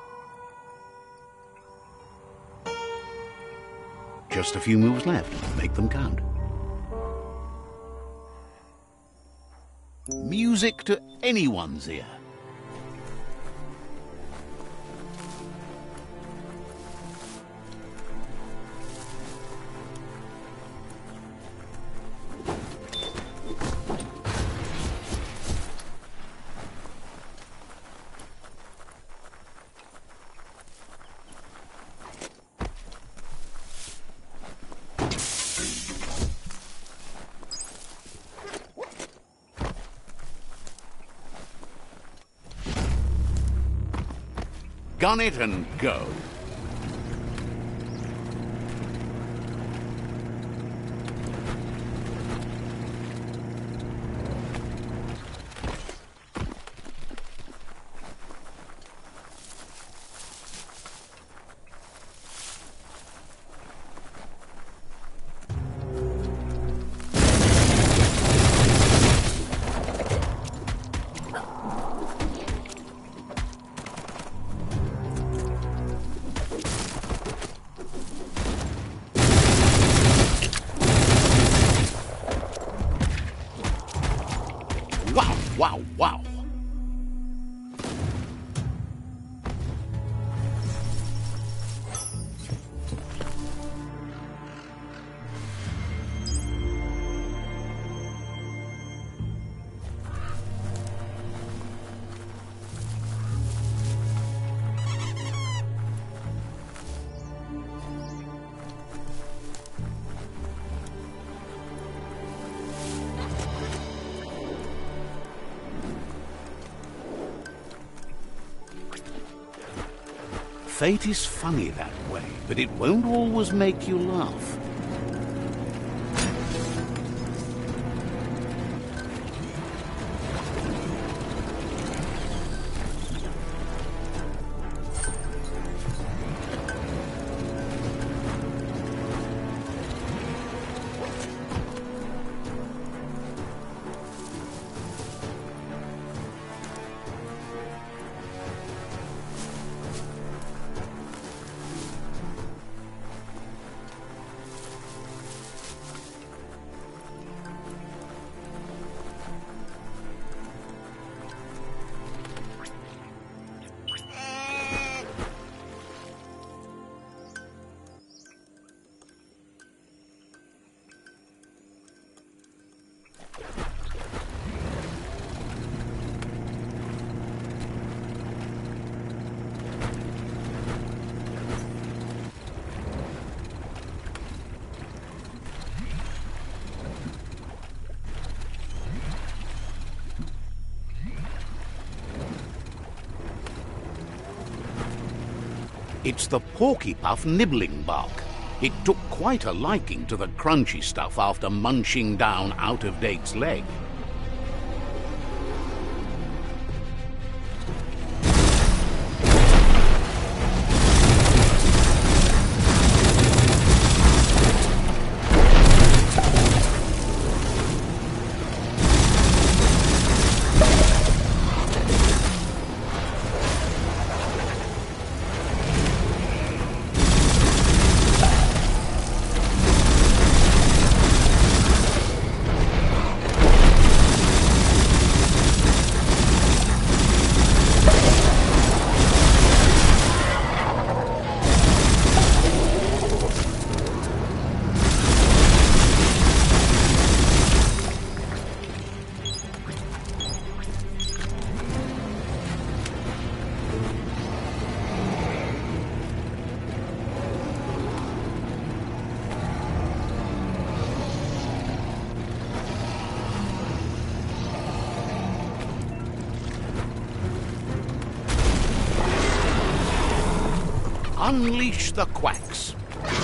Just a few moves left. Make them count. Music to anyone's ear. gun it and go. Wow, wow, wow. Fate is funny that way, but it won't always make you laugh. It's the porky-puff nibbling bark. It took quite a liking to the crunchy stuff after munching down Out-of-Date's leg. Unleash the quacks.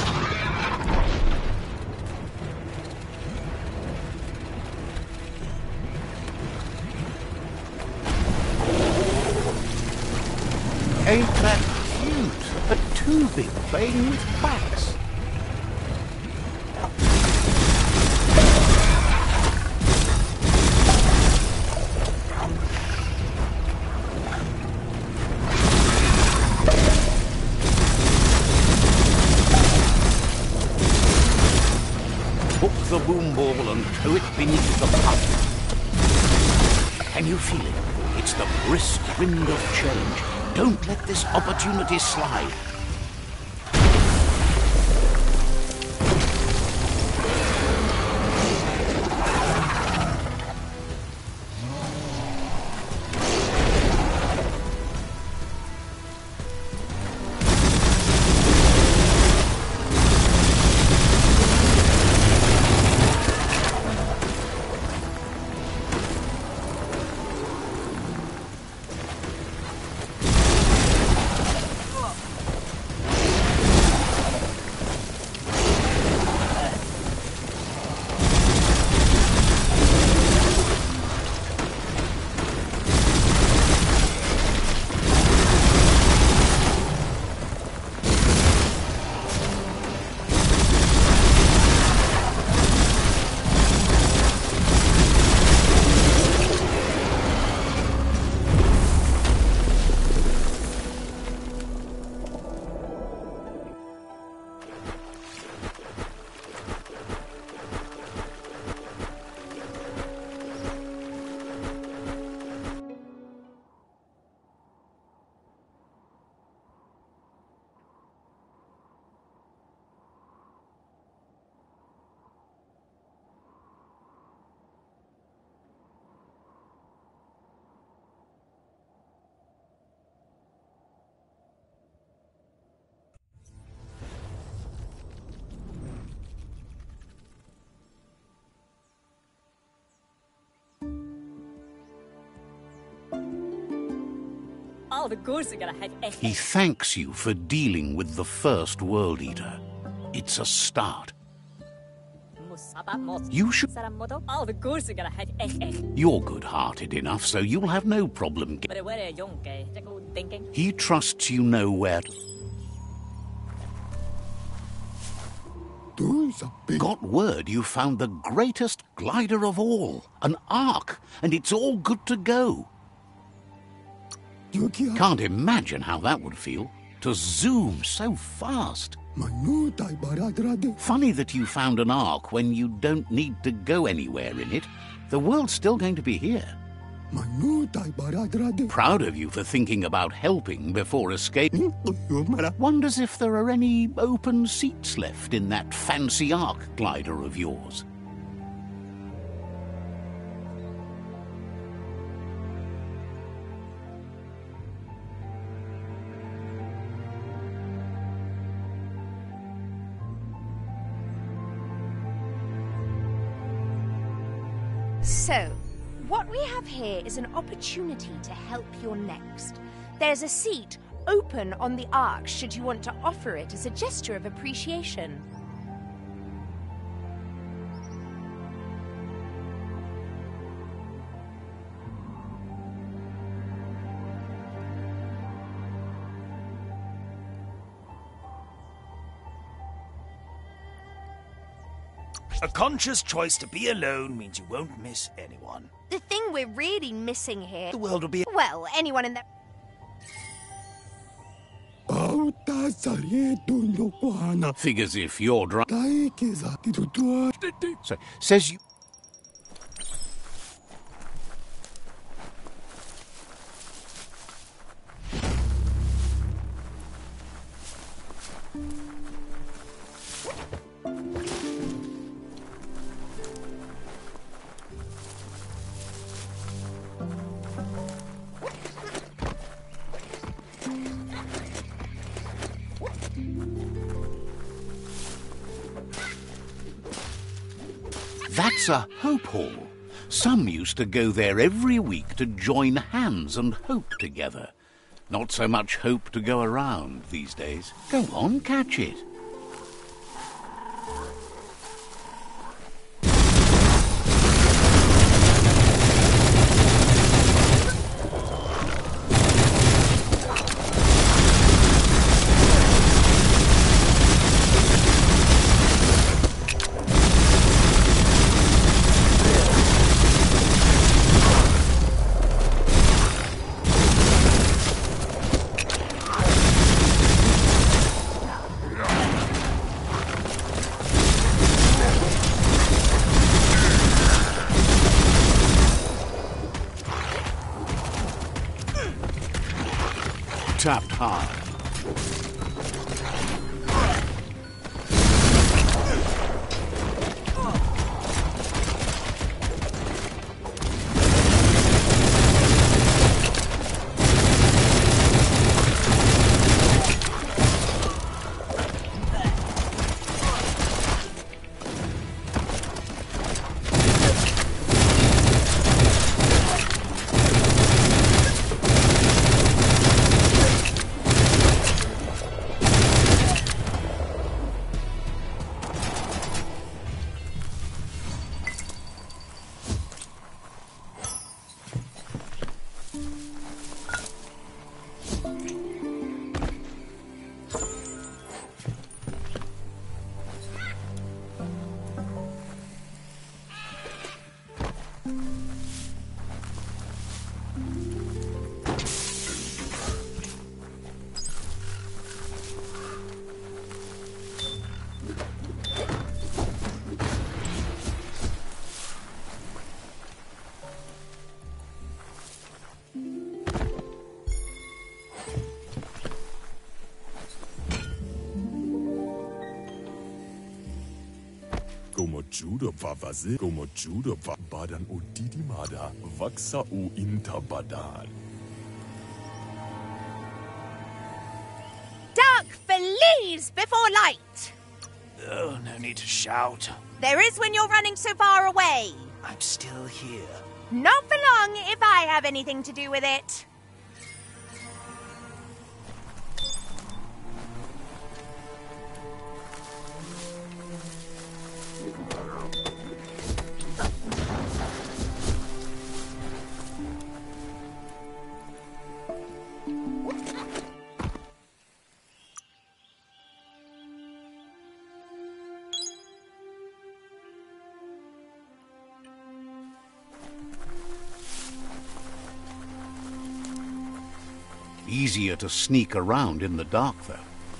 Ain't that cute? A two-big playing with quacks. Hook the boom ball and tow it beneath the pump. Can you feel it? It's the brisk wind of change. Don't let this opportunity slide. He thanks you for dealing with the first World Eater. It's a start. You should... You're good-hearted enough, so you'll have no problem. He trusts you know where to... Got word you found the greatest glider of all, an Ark, and it's all good to go. Can't imagine how that would feel, to zoom so fast. Funny that you found an Ark when you don't need to go anywhere in it. The world's still going to be here. Proud of you for thinking about helping before escape. Wonders if there are any open seats left in that fancy Ark glider of yours. So, what we have here is an opportunity to help your next. There's a seat open on the Ark should you want to offer it as a gesture of appreciation. A conscious choice to be alone means you won't miss anyone. The thing we're really missing here... The world will be... Well, anyone in the... Figures if you're drunk. So, says you... That's a Hope Hall. Some used to go there every week to join hands and hope together. Not so much hope to go around these days. Go on, catch it. Tapped hard. Como judo vavaze, como judo badan o didimada, vaxa o intabadan. Dark flees before light! Oh, no need to shout. There is when you're running so far away. I'm still here. Not for long if I have anything to do with it. Easier to sneak around in the dark, though.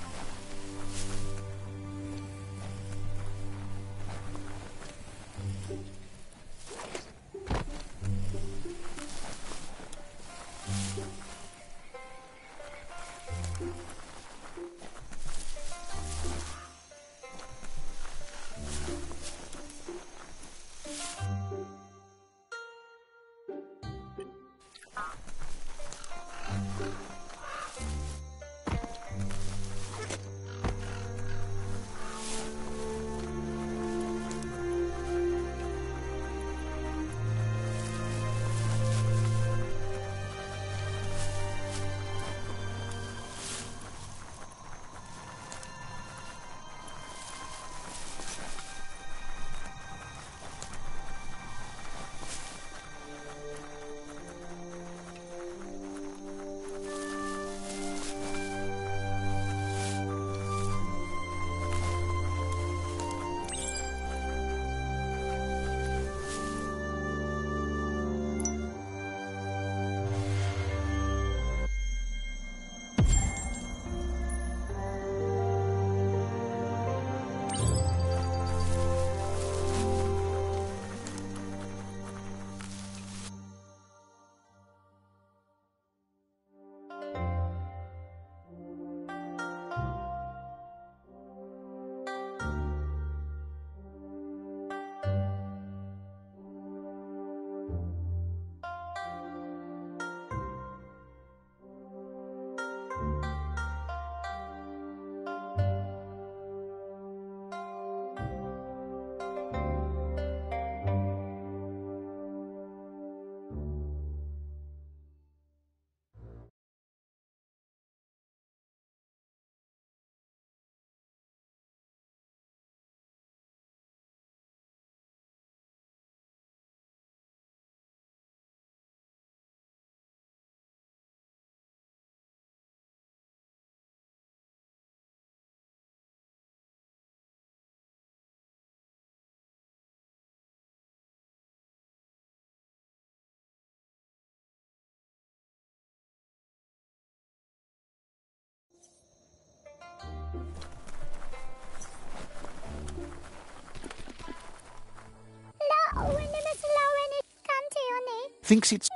Thinks it's...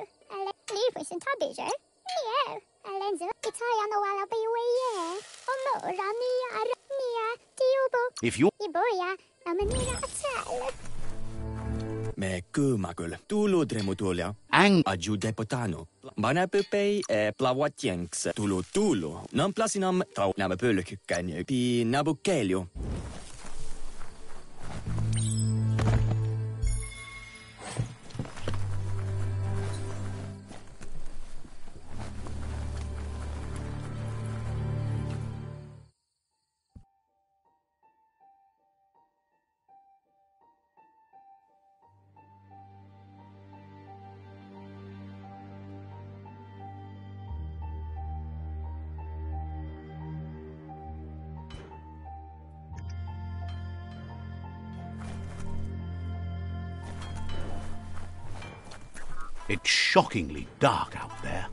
If you're... Me kymagul, tulu dremutulia, aju deputano. Bana pepei plawatienks, tulu. Nam plasinam tau nama pölkykkäin, pi nabukelio. It's shockingly dark out there.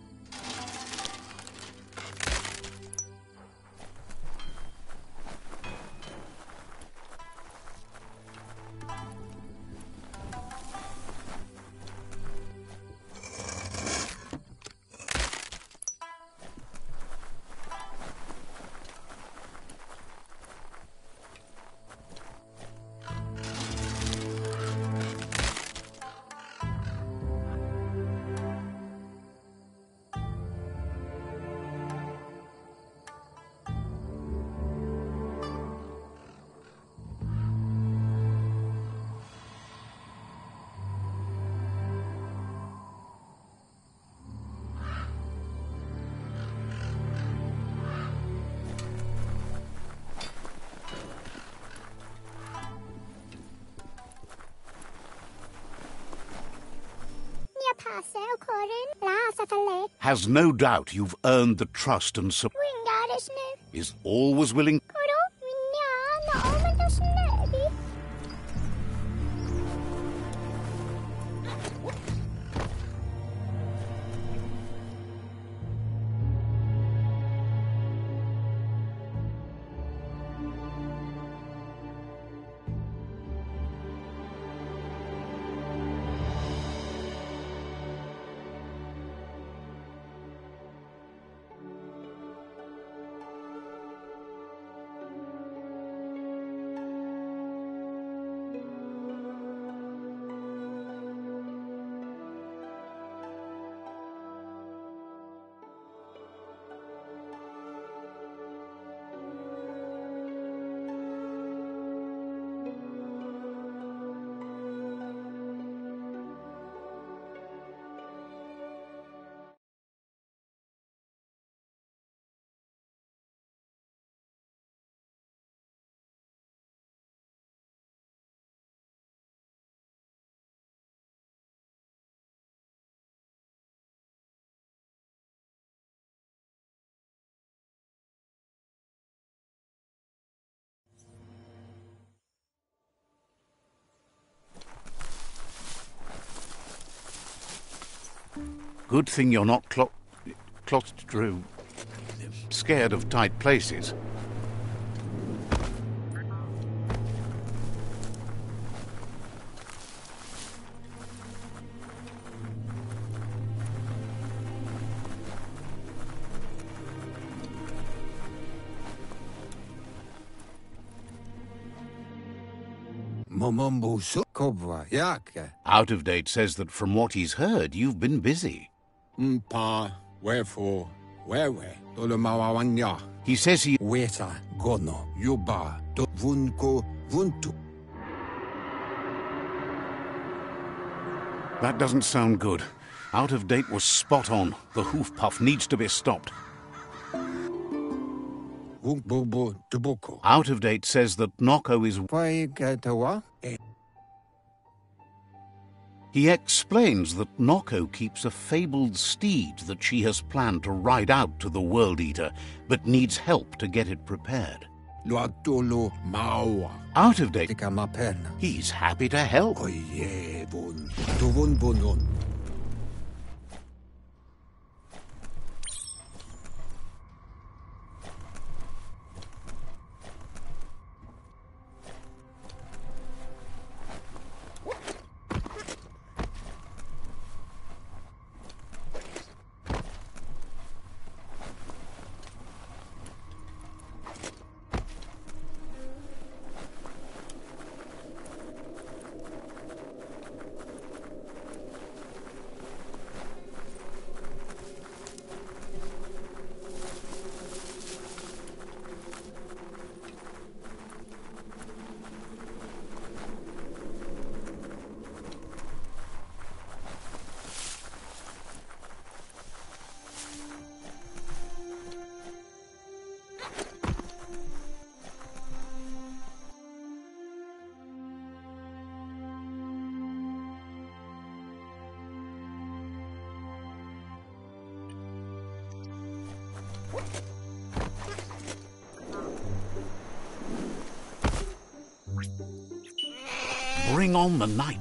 Has no doubt you've earned the trust and support. Is always willing. Good thing you're not scared of tight places. Out of Date says that from what he's heard, you've been busy. Wherefore, where? He says he... Weta, gono, yuba, do vunko, vuntu. That doesn't sound good. Out of Date was spot on. The hoof puff needs to be stopped. Out of Date says that Noko is... He explains that Noko keeps a fabled steed that she has planned to ride out to the World Eater, but needs help to get it prepared. Out of Date... He's happy to help. Bring on the night.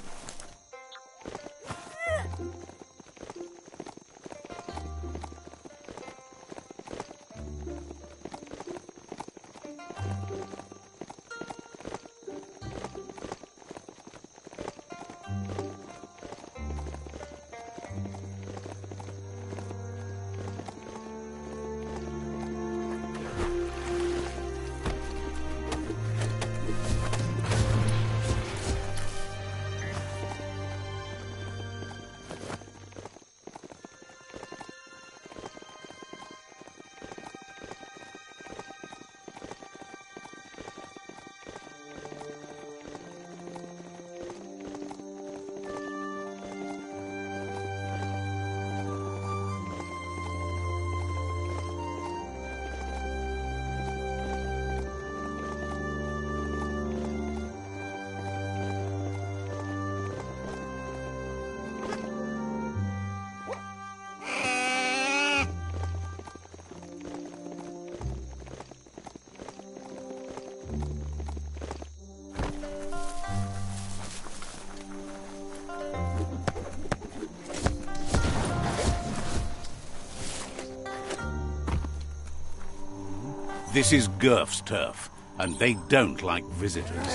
This is Gurf's turf, and they don't like visitors.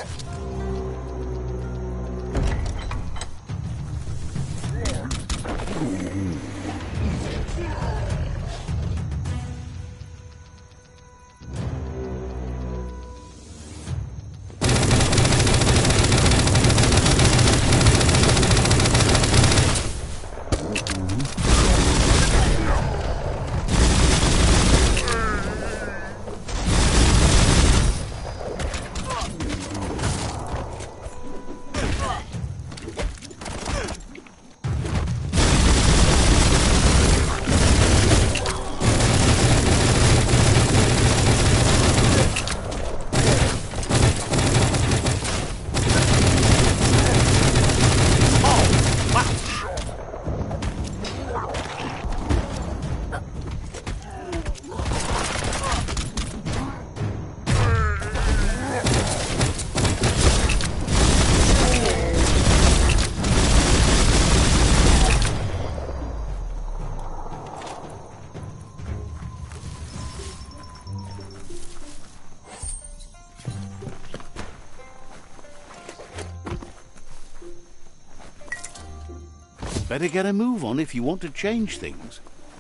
Better get a move on if you want to change things.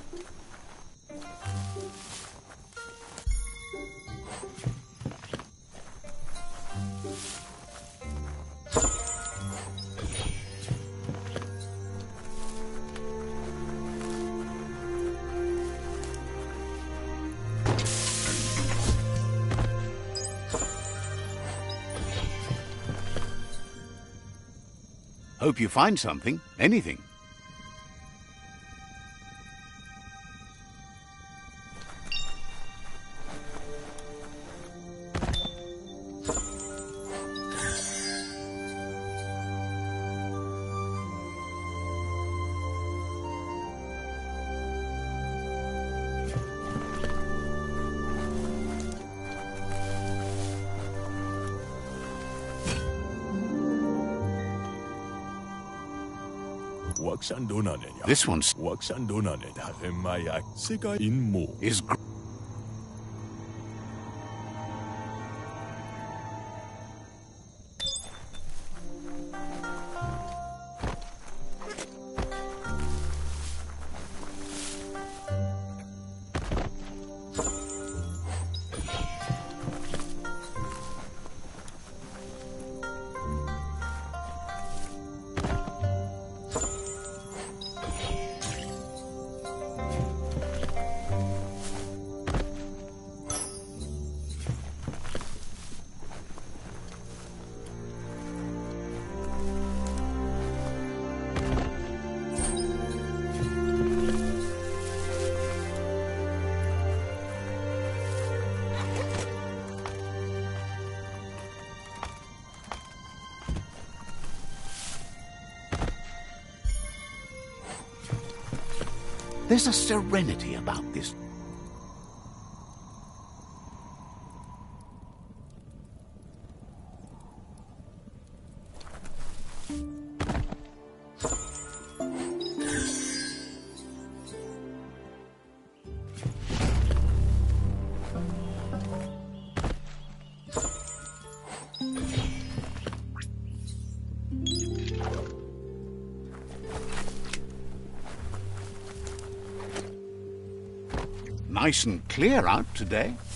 Hope you find something, anything. This one's is There's a serenity about this. Nice and clear out today.